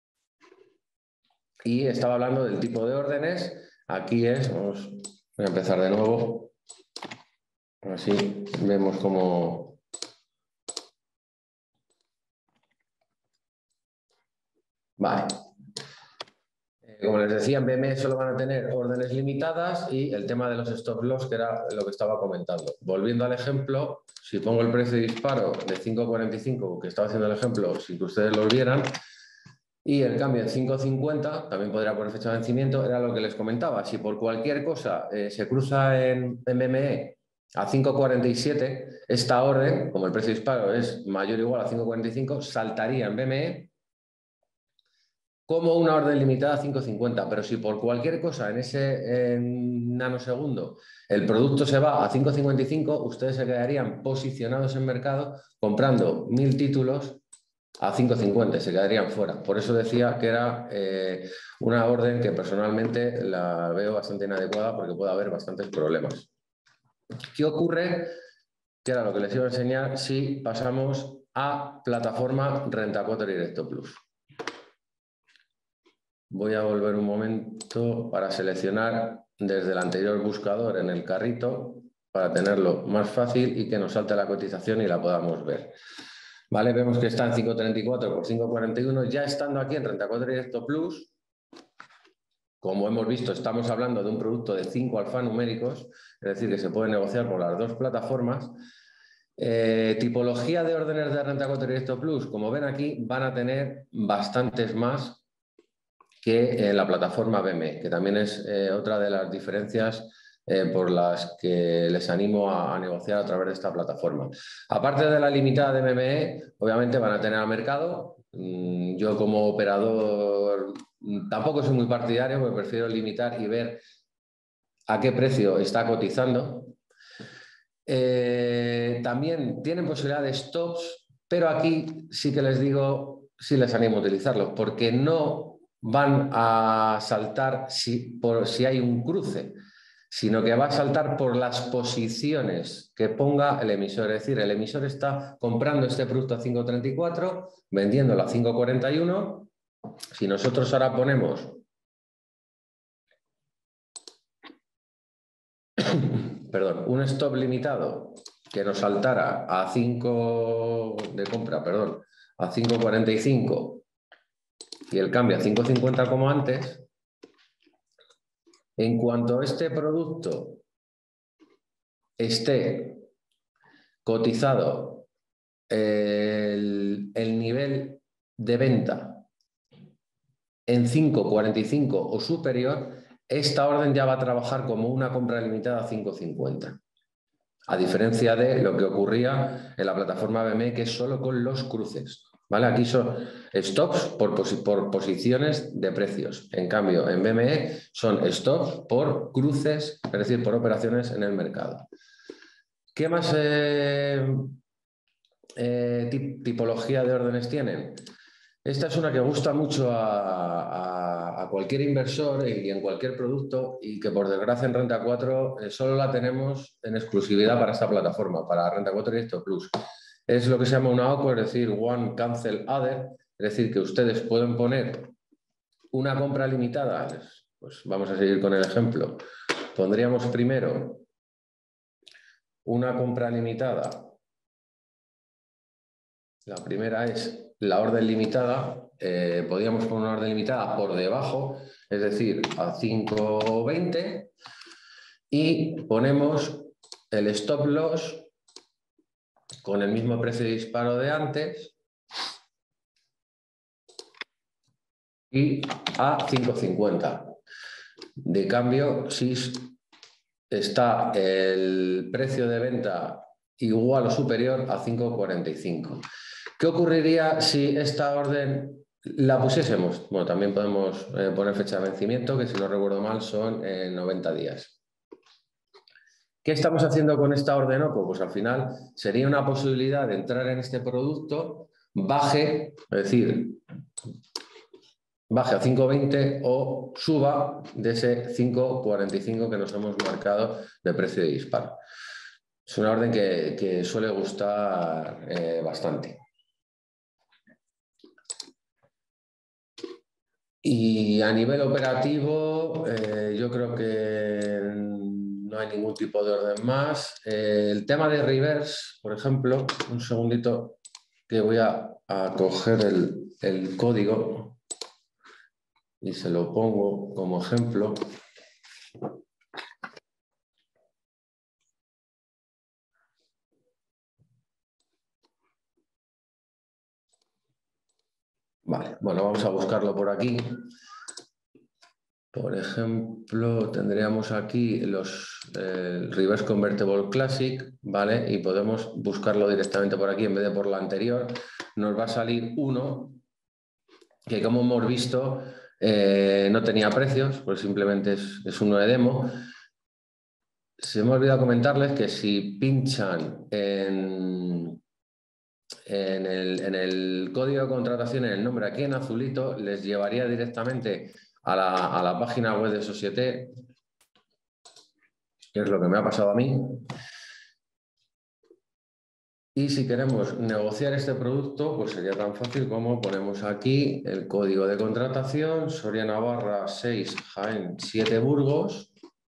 Y estaba hablando del tipo de órdenes. Aquí es, vamos, voy a empezar de nuevo. Así vemos cómo... Vale. Como les decía, en B M E solo van a tener órdenes limitadas y el tema de los stop loss, que era lo que estaba comentando. Volviendo al ejemplo, si pongo el precio de disparo de cinco cuarenta y cinco, que estaba haciendo el ejemplo, sin que ustedes lo vieran, y el cambio en cinco cincuenta, también podría poner fecha de vencimiento, era lo que les comentaba. Si por cualquier cosa eh, se cruza en, en B M E a cinco cuarenta y siete, esta orden, como el precio de disparo es mayor o igual a cinco cuarenta y cinco, saltaría en B M E como una orden limitada a cinco cincuenta, pero si por cualquier cosa en ese en nanosegundo el producto se va a cinco cincuenta y cinco, ustedes se quedarían posicionados en mercado comprando mil títulos a cinco cincuenta, se quedarían fuera. Por eso decía que era eh, una orden que personalmente la veo bastante inadecuada porque puede haber bastantes problemas. ¿Qué ocurre? Que era lo que les iba a enseñar si pasamos a plataforma Renta cuatro Directo Plus. Voy a volver un momento para seleccionar desde el anterior buscador en el carrito para tenerlo más fácil y que nos salte la cotización y la podamos ver. Vale, vemos que está en cinco treinta y cuatro por cinco cuarenta y uno. Ya estando aquí en Renta cuatro Directo Plus, como hemos visto, estamos hablando de un producto de cinco alfanuméricos, es decir, que se puede negociar por las dos plataformas. Eh, tipología de órdenes de Renta cuatro Directo Plus, como ven aquí, van a tener bastantes más que en la plataforma B M E, que también es eh, otra de las diferencias eh, por las que les animo a, a negociar a través de esta plataforma. Aparte de la limitada de B M E, obviamente van a tener al mercado. Mm, yo como operador mm, tampoco soy muy partidario, porque prefiero limitar y ver a qué precio está cotizando. Eh, también tienen posibilidad de stops, pero aquí sí que les digo, sí les animo a utilizarlos, porque no van a saltar si, por, si hay un cruce, sino que va a saltar por las posiciones que ponga el emisor. Es decir, el emisor está comprando este producto a cinco treinta y cuatro, vendiéndolo a cinco cuarenta y uno. Si nosotros ahora ponemos perdón, un stop limitado que nos saltara a cinco de compra, perdón, a cinco cuarenta y cinco y el cambio a cinco cincuenta como antes, en cuanto este producto esté cotizado el, el nivel de venta en cinco cuarenta y cinco o superior, esta orden ya va a trabajar como una compra limitada a cinco cincuenta. A diferencia de lo que ocurría en la plataforma B M E, que es solo con los cruces. ¿Vale? Aquí son stops por, posi por posiciones de precios. En cambio, en B M E son stops por cruces, es decir, por operaciones en el mercado. ¿Qué más eh, eh, tip tipología de órdenes tienen? Esta es una que gusta mucho a, a, a cualquier inversor y en cualquier producto y que por desgracia en Renta cuatro eh, solo la tenemos en exclusividad para esta plataforma, para Renta cuatro Directo Plus. Es lo que se llama una O C O, es decir, One Cancel Other, es decir, que ustedes pueden poner una compra limitada. Pues vamos a seguir con el ejemplo. Pondríamos primero una compra limitada. La primera es la orden limitada. Eh, podríamos poner una orden limitada por debajo, es decir, a cinco veinte, y ponemos el stop loss con el mismo precio de disparo de antes y a cinco cincuenta. De cambio, si está el precio de venta igual o superior a cinco cuarenta y cinco. ¿Qué ocurriría si esta orden la pusiésemos? Bueno, también podemos eh, poner fecha de vencimiento, que si no recuerdo mal son eh, noventa días. ¿Qué estamos haciendo con esta orden O C O? Pues al final sería una posibilidad de entrar en este producto, baje, es decir, baje a cinco veinte o suba de ese cinco cuarenta y cinco que nos hemos marcado de precio de disparo. Es una orden que, que suele gustar eh, bastante. Y a nivel operativo, eh, yo creo que no hay ningún tipo de orden más. Eh, el tema de reverse, por ejemplo, un segundito que voy a, a coger el, el código y se lo pongo como ejemplo. Vale, bueno, vamos a buscarlo por aquí. Por ejemplo, tendríamos aquí los eh, Reverse Convertible Classic, ¿vale? Y podemos buscarlo directamente por aquí en vez de por la anterior. Nos va a salir uno que, como hemos visto, eh, no tenía precios, pues simplemente es, es uno de demo. Se me ha olvidado comentarles que si pinchan en... En el, en el código de contratación, en el nombre aquí en azulito, les llevaría directamente a la, a la página web de Societe, que es lo que me ha pasado a mí. Y si queremos negociar este producto, pues sería tan fácil como ponemos aquí el código de contratación, Soria Navarra seis, Jaén siete Burgos,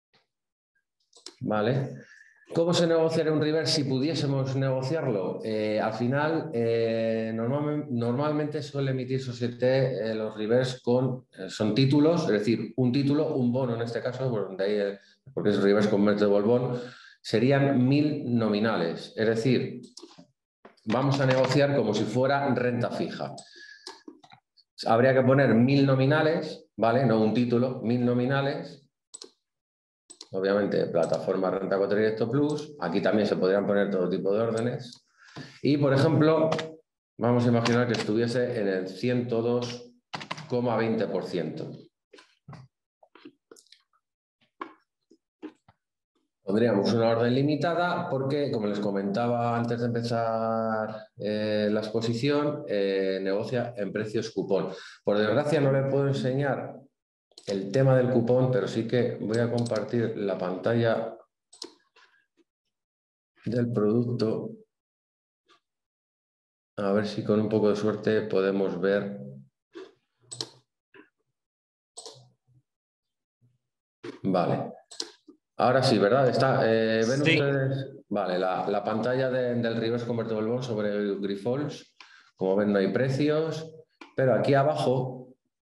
¿vale? ¿Cómo se negociaría un reverse si pudiésemos negociarlo? Eh, al final, eh, normal, normalmente suele emitir Societe eh, los reverse con, eh, son títulos, es decir, un título, un bono en este caso, por de ahí, eh, porque es reverse convertible bond, serían mil nominales, es decir, vamos a negociar como si fuera renta fija. Habría que poner mil nominales, ¿vale? No un título, mil nominales. Obviamente, plataforma Renta cuatro Directo Plus. Aquí también se podrían poner todo tipo de órdenes. Y, por ejemplo, vamos a imaginar que estuviese en el ciento dos coma veinte por ciento. Pondríamos una orden limitada porque, como les comentaba antes de empezar eh, la exposición, eh, negocia en precios cupón. Por desgracia, no le puedo enseñar el tema del cupón, pero sí que voy a compartir la pantalla del producto. A ver si con un poco de suerte podemos ver. Vale. Ahora sí, ¿verdad? Está, eh, ¿ven sí. ustedes? Vale, la, la pantalla de, del Reverse Convertible Bond sobre el Grifols. Como ven, no hay precios, pero aquí abajo,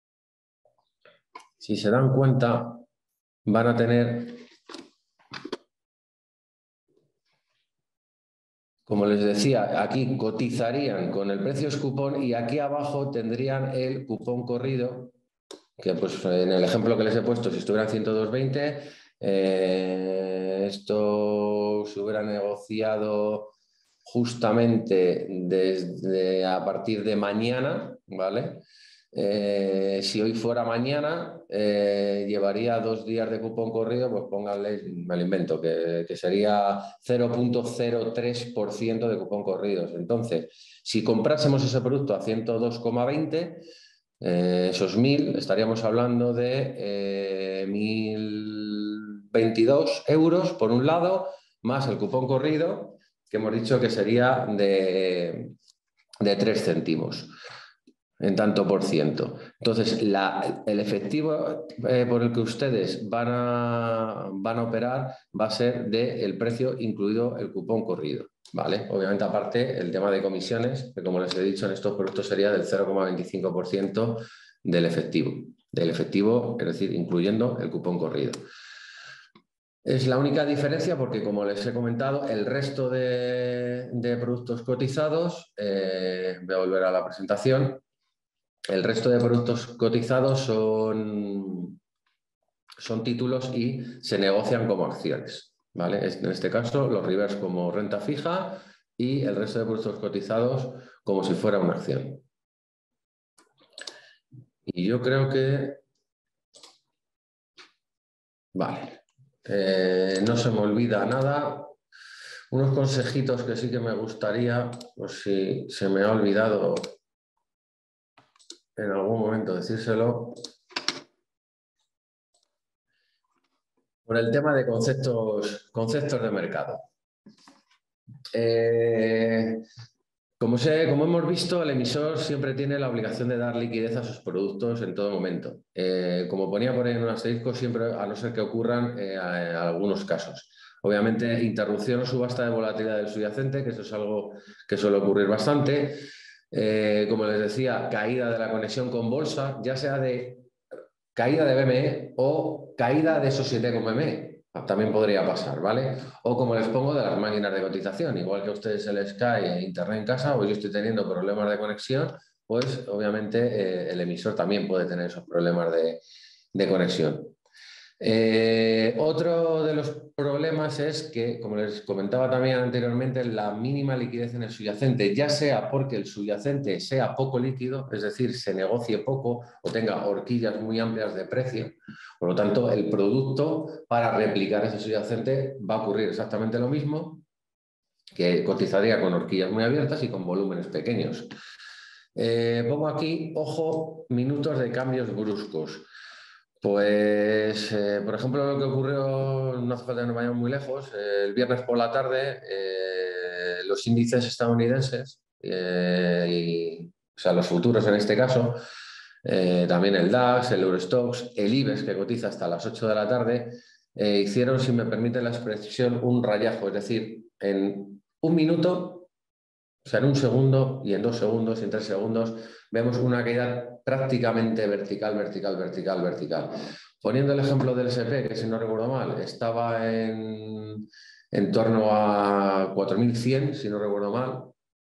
si se dan cuenta, van a tener, como les decía, aquí cotizarían con el precio cupón y aquí abajo tendrían el cupón corrido, que pues en el ejemplo que les he puesto, si estuvieran ciento dos veinte, eh, esto se hubiera negociado justamente desde a partir de mañana, ¿vale? Eh, si hoy fuera mañana, eh, llevaría dos días de cupón corrido, pues pónganle, me lo invento, que, que sería cero punto cero tres por ciento de cupón corridos. Entonces, si comprásemos ese producto a ciento dos coma veinte, eh, esos mil, estaríamos hablando de eh, mil veintidós euros por un lado, más el cupón corrido, que hemos dicho que sería de, de tres céntimos en tanto por ciento. Entonces, la, el efectivo eh, por el que ustedes van a, van a operar va a ser del precio incluido el cupón corrido, ¿vale? Obviamente, aparte, el tema de comisiones, que como les he dicho, en estos productos sería del cero coma veinticinco por ciento del efectivo. Del efectivo, es decir, incluyendo el cupón corrido. Es la única diferencia porque, como les he comentado, el resto de, de productos cotizados, eh, voy a volver a la presentación, el resto de productos cotizados son, son títulos y se negocian como acciones, ¿vale? En este caso, los reverse como renta fija y el resto de productos cotizados como si fuera una acción. Y yo creo que... Vale. Eh, no se me olvida nada. Unos consejitos que sí que me gustaría, pues si se me ha olvidado en algún momento decírselo. Por el tema de conceptos, conceptos de mercado. Eh, como, sé, como hemos visto, el emisor siempre tiene la obligación de dar liquidez a sus productos en todo momento. Eh, como ponía por ahí en un asterisco, siempre, a no ser que ocurran eh, a, a algunos casos. Obviamente, interrupción o subasta de volatilidad del subyacente, que eso es algo que suele ocurrir bastante. Eh, como les decía, caída de la conexión con bolsa, ya sea de caída de B M E o caída de Société con B M E. También podría pasar, ¿vale? O como les pongo, de las máquinas de cotización. Igual que a ustedes se les cae internet en casa o yo estoy teniendo problemas de conexión, pues obviamente eh, el emisor también puede tener esos problemas de, de conexión. Eh, otro de los problemas es que, como les comentaba también anteriormente, la mínima liquidez en el subyacente, ya sea porque el subyacente sea poco líquido, es decir, se negocie poco o tenga horquillas muy amplias de precio, por lo tanto, el producto para replicar ese subyacente va a ocurrir exactamente lo mismo, que cotizaría con horquillas muy abiertas y con volúmenes pequeños. Eh, pongo aquí, ojo, minutos de cambios bruscos. Pues, eh, por ejemplo, lo que ocurrió, no hace falta que nos vayamos muy lejos, eh, el viernes por la tarde, eh, los índices estadounidenses, eh, y, o sea, los futuros en este caso, eh, también el DAX, el Eurostoxx, el IBEX, que cotiza hasta las ocho de la tarde, eh, hicieron, si me permite la expresión, un rayajo, es decir, en un minuto, o sea, en un segundo y en dos segundos y en tres segundos vemos una caída prácticamente vertical, vertical, vertical, vertical. Poniendo el ejemplo del ese pe, que si no recuerdo mal, estaba en, en torno a cuatro mil cien, si no recuerdo mal.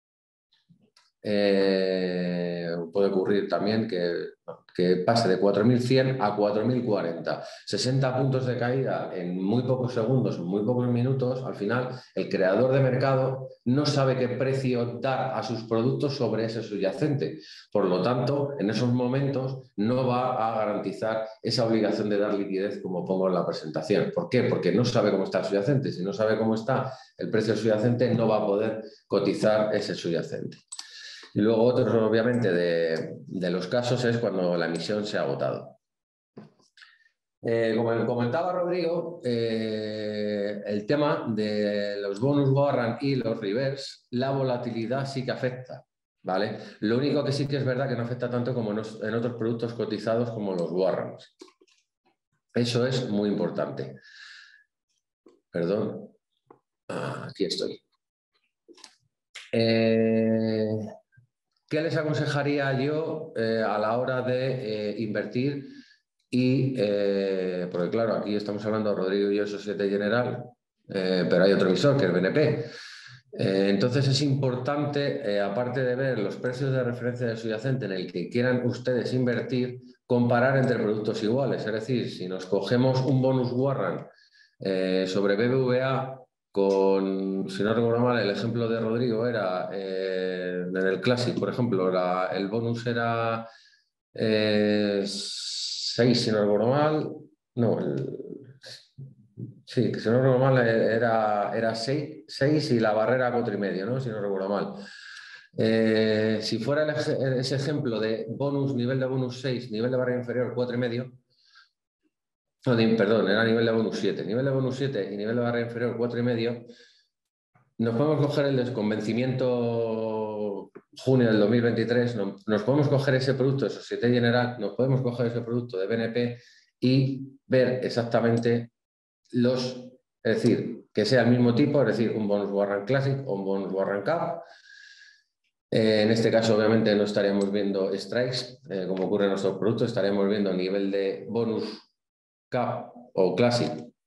Eh, puede ocurrir también que, que pase de cuatro mil cien a cuatro mil cuarenta. sesenta puntos de caída en muy pocos segundos, en muy pocos minutos. Al final, el creador de mercado no sabe qué precio dar a sus productos sobre ese subyacente. Por lo tanto, en esos momentos no va a garantizar esa obligación de dar liquidez como pongo en la presentación. ¿Por qué? Porque no sabe cómo está el subyacente. Si no sabe cómo está el precio del subyacente, no va a poder cotizar ese subyacente. Y luego otros, obviamente, de, de los casos es cuando la emisión se ha agotado. Eh, como comentaba Rodrigo, eh, el tema de los bonus warrant y los reverse, la volatilidad sí que afecta, ¿vale? Lo único que sí que es verdad que no afecta tanto como en, en otros productos cotizados como los warrants. Eso es muy importante. Perdón. Ah, aquí estoy. Eh... ¿Qué les aconsejaría yo eh, a la hora de eh, invertir? Y, eh, porque claro, aquí estamos hablando de Rodrigo y yo, Société General, eh, pero hay otro emisor que es B N P. Eh, entonces es importante, eh, aparte de ver los precios de referencia del subyacente en el que quieran ustedes invertir, comparar entre productos iguales. Es decir, si nos cogemos un bonus warrant eh, sobre B B V A, con, si no recuerdo mal, el ejemplo de Rodrigo era, eh, en el Classic, por ejemplo, la, el bonus era eh, seis, si no recuerdo mal, no, el, sí, si no recuerdo mal, era, era seis, seis y la barrera cuatro y medio, ¿no? Si no recuerdo mal. Eh, si fuera el, ese ejemplo de bonus, nivel de bonus seis, nivel de barrera inferior cuatro y medio, no, perdón, era nivel de bonus siete. Nivel de bonus siete y nivel de barrera inferior cuatro y medio. Nos podemos coger el desconvencimiento junio del dos mil veintitrés, nos, nos podemos coger ese producto de Société General, nos podemos coger ese producto de B N P y ver exactamente los, es decir, que sea el mismo tipo, es decir, un bonus warrant classic o un bonus warrant cap. Eh, en este caso, obviamente, no estaríamos viendo strikes, eh, como ocurre en nuestros productos, estaríamos viendo nivel de bonus cap o classic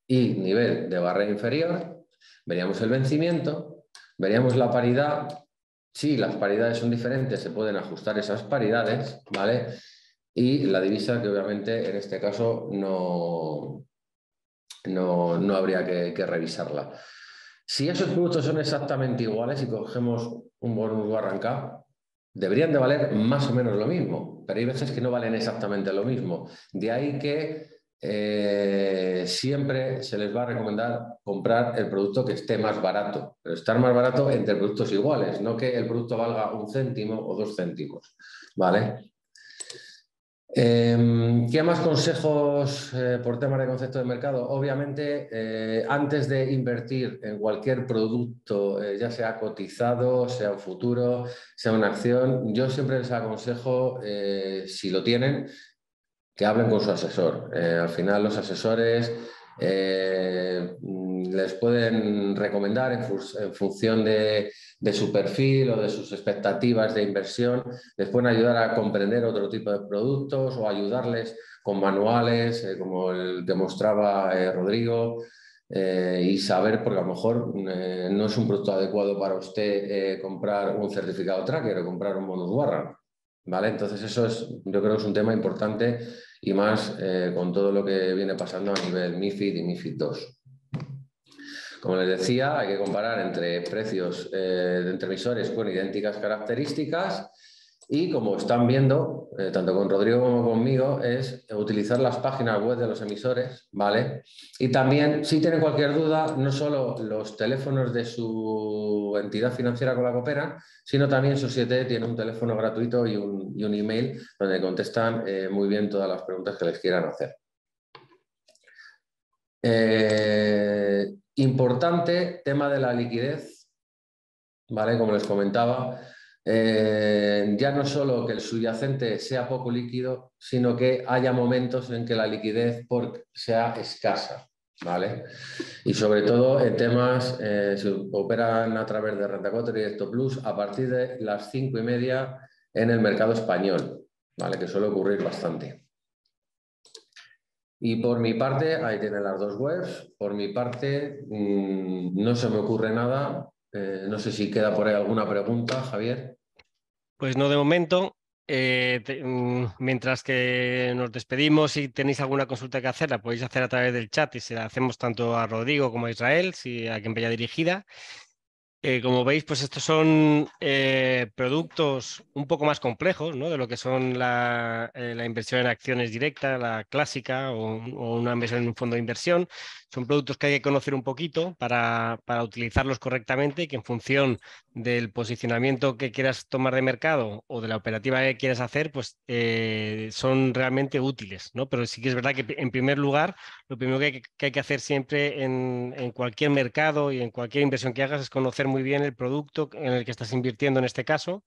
y nivel de barrera inferior, veríamos el vencimiento, veríamos la paridad. Si las paridades son diferentes, se pueden ajustar esas paridades, ¿vale? Y la divisa, que obviamente en este caso no, no, no habría que, que revisarla. Si esos productos son exactamente iguales y cogemos un bonus warrant K, deberían de valer más o menos lo mismo, pero hay veces que no valen exactamente lo mismo. De ahí que eh, siempre se les va a recomendar comprar el producto que esté más barato, pero estar más barato entre productos iguales, no que el producto valga un céntimo o dos céntimos, ¿vale? Eh, ¿Qué más consejos eh, por temas de concepto de mercado? Obviamente, eh, antes de invertir en cualquier producto, eh, ya sea cotizado, sea un futuro, sea una acción, yo siempre les aconsejo, eh, si lo tienen, que hablen con su asesor. Eh, al final los asesores eh, les pueden recomendar en, fu en función de, de su perfil o de sus expectativas de inversión, les pueden ayudar a comprender otro tipo de productos o ayudarles con manuales, eh, como el que mostraba eh, Rodrigo, eh, y saber, porque a lo mejor eh, no es un producto adecuado para usted eh, comprar un certificado tracker o comprar un bonus warrant. ¿Vale? Entonces eso es, yo creo que es un tema importante y más eh, con todo lo que viene pasando a nivel MiFID y MiFID dos. Como les decía, hay que comparar entre precios eh, de entre emisores con idénticas características y, como están viendo, eh, tanto con Rodrigo como conmigo, es utilizar las páginas web de los emisores, ¿vale? Y también, si tienen cualquier duda, no solo los teléfonos de su entidad financiera con la que operan, sino también Societe tiene un teléfono gratuito y un, y un email donde contestan eh, muy bien todas las preguntas que les quieran hacer. Eh, importante, tema de la liquidez, ¿vale? Como les comentaba, eh, ya no solo que el subyacente sea poco líquido, sino que haya momentos en que la liquidez por, sea escasa, ¿vale? Y sobre todo en temas, eh, si operan a través de Renta cuatro Directo Plus, a partir de las cinco y media en el mercado español, ¿vale? Que suele ocurrir bastante. Y por mi parte, ahí tienen las dos webs. Por mi parte, mmm, no se me ocurre nada. Eh, no sé si queda por ahí alguna pregunta, Javier. Pues no de momento. Eh, te, mm, mientras que nos despedimos, si tenéis alguna consulta que hacer, la podéis hacer a través del chat y se la hacemos tanto a Rodrigo como a Israel, si a quien vaya dirigida. Eh, como veis, pues estos son eh, productos un poco más complejos, ¿no? De lo que son la, eh, la inversión en acciones directa, la clásica o, o una inversión en un fondo de inversión. Son productos que hay que conocer un poquito para, para utilizarlos correctamente y que en función del posicionamiento que quieras tomar de mercado o de la operativa que quieras hacer, pues eh, son realmente útiles, ¿no? Pero sí que es verdad que en primer lugar, lo primero que hay que, hay que hacer siempre en, en cualquier mercado y en cualquier inversión que hagas es conocer muy bien el producto en el que estás invirtiendo en este caso.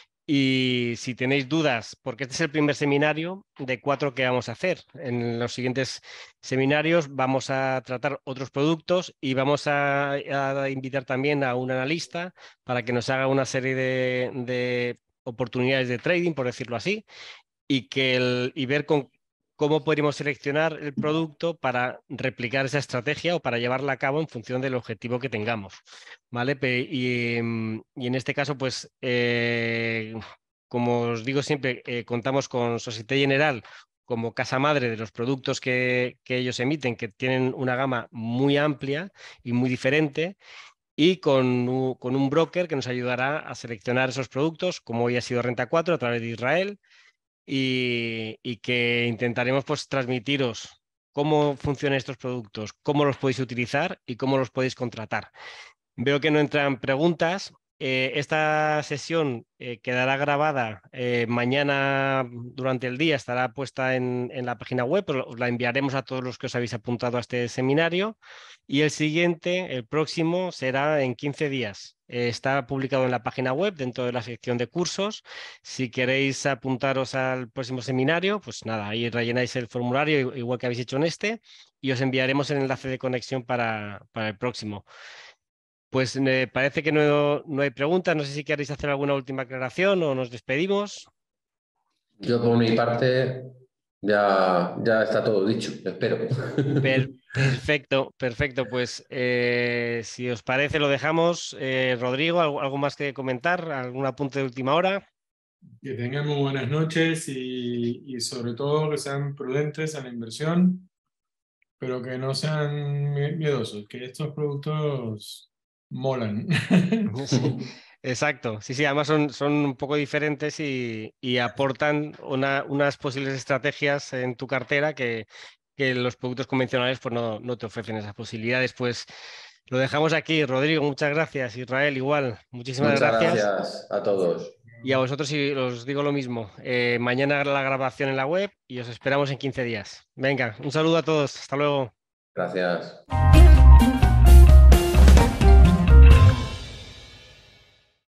Y si tenéis dudas, porque este es el primer seminario de cuatro que vamos a hacer. En los siguientes seminarios vamos a tratar otros productos y vamos a, a invitar también a un analista para que nos haga una serie de, de oportunidades de trading, por decirlo así, y, que el, y ver con cómo podríamos seleccionar el producto para replicar esa estrategia o para llevarla a cabo en función del objetivo que tengamos, ¿vale? Y, y en este caso, pues, eh, como os digo siempre, eh, contamos con Societe Generale como casa madre de los productos que, que ellos emiten, que tienen una gama muy amplia y muy diferente, y con, con un broker que nos ayudará a seleccionar esos productos, como hoy ha sido Renta cuatro a través de Israel. Y, y que intentaremos pues transmitiros cómo funcionan estos productos, cómo los podéis utilizar y cómo los podéis contratar. Veo que no entran preguntas. Eh, esta sesión eh, quedará grabada eh, mañana durante el día, estará puesta en, en la página web, pero os la enviaremos a todos los que os habéis apuntado a este seminario. Y el siguiente, el próximo, será en quince días. Eh, está publicado en la página web dentro de la sección de cursos. Si queréis apuntaros al próximo seminario, pues nada, ahí rellenáis el formulario igual que habéis hecho en este y os enviaremos el enlace de conexión para, para el próximo. Pues me parece que no, no hay preguntas. No sé si queréis hacer alguna última aclaración o nos despedimos. Yo por mi parte ya, ya está todo dicho, espero. Per- perfecto, perfecto. Pues eh, si os parece lo dejamos. Eh, Rodrigo, ¿algo, algo más que comentar? ¿Algún apunte de última hora? Que tengan muy buenas noches y, y sobre todo que sean prudentes en la inversión, pero que no sean mie- miedosos, que estos productos molan. Sí, exacto. Sí, sí, además son, son un poco diferentes y, y aportan una- unas posibles estrategias en tu cartera que, que los productos convencionales pues no, no te ofrecen esas posibilidades. Pues lo dejamos aquí, Rodrigo. Muchas gracias. Israel, igual. Muchísimas Muchas gracias. gracias a todos. Y a vosotros sí, os digo lo mismo. Eh, mañana la grabación en la web y os esperamos en quince días. Venga, un saludo a todos. Hasta luego. Gracias.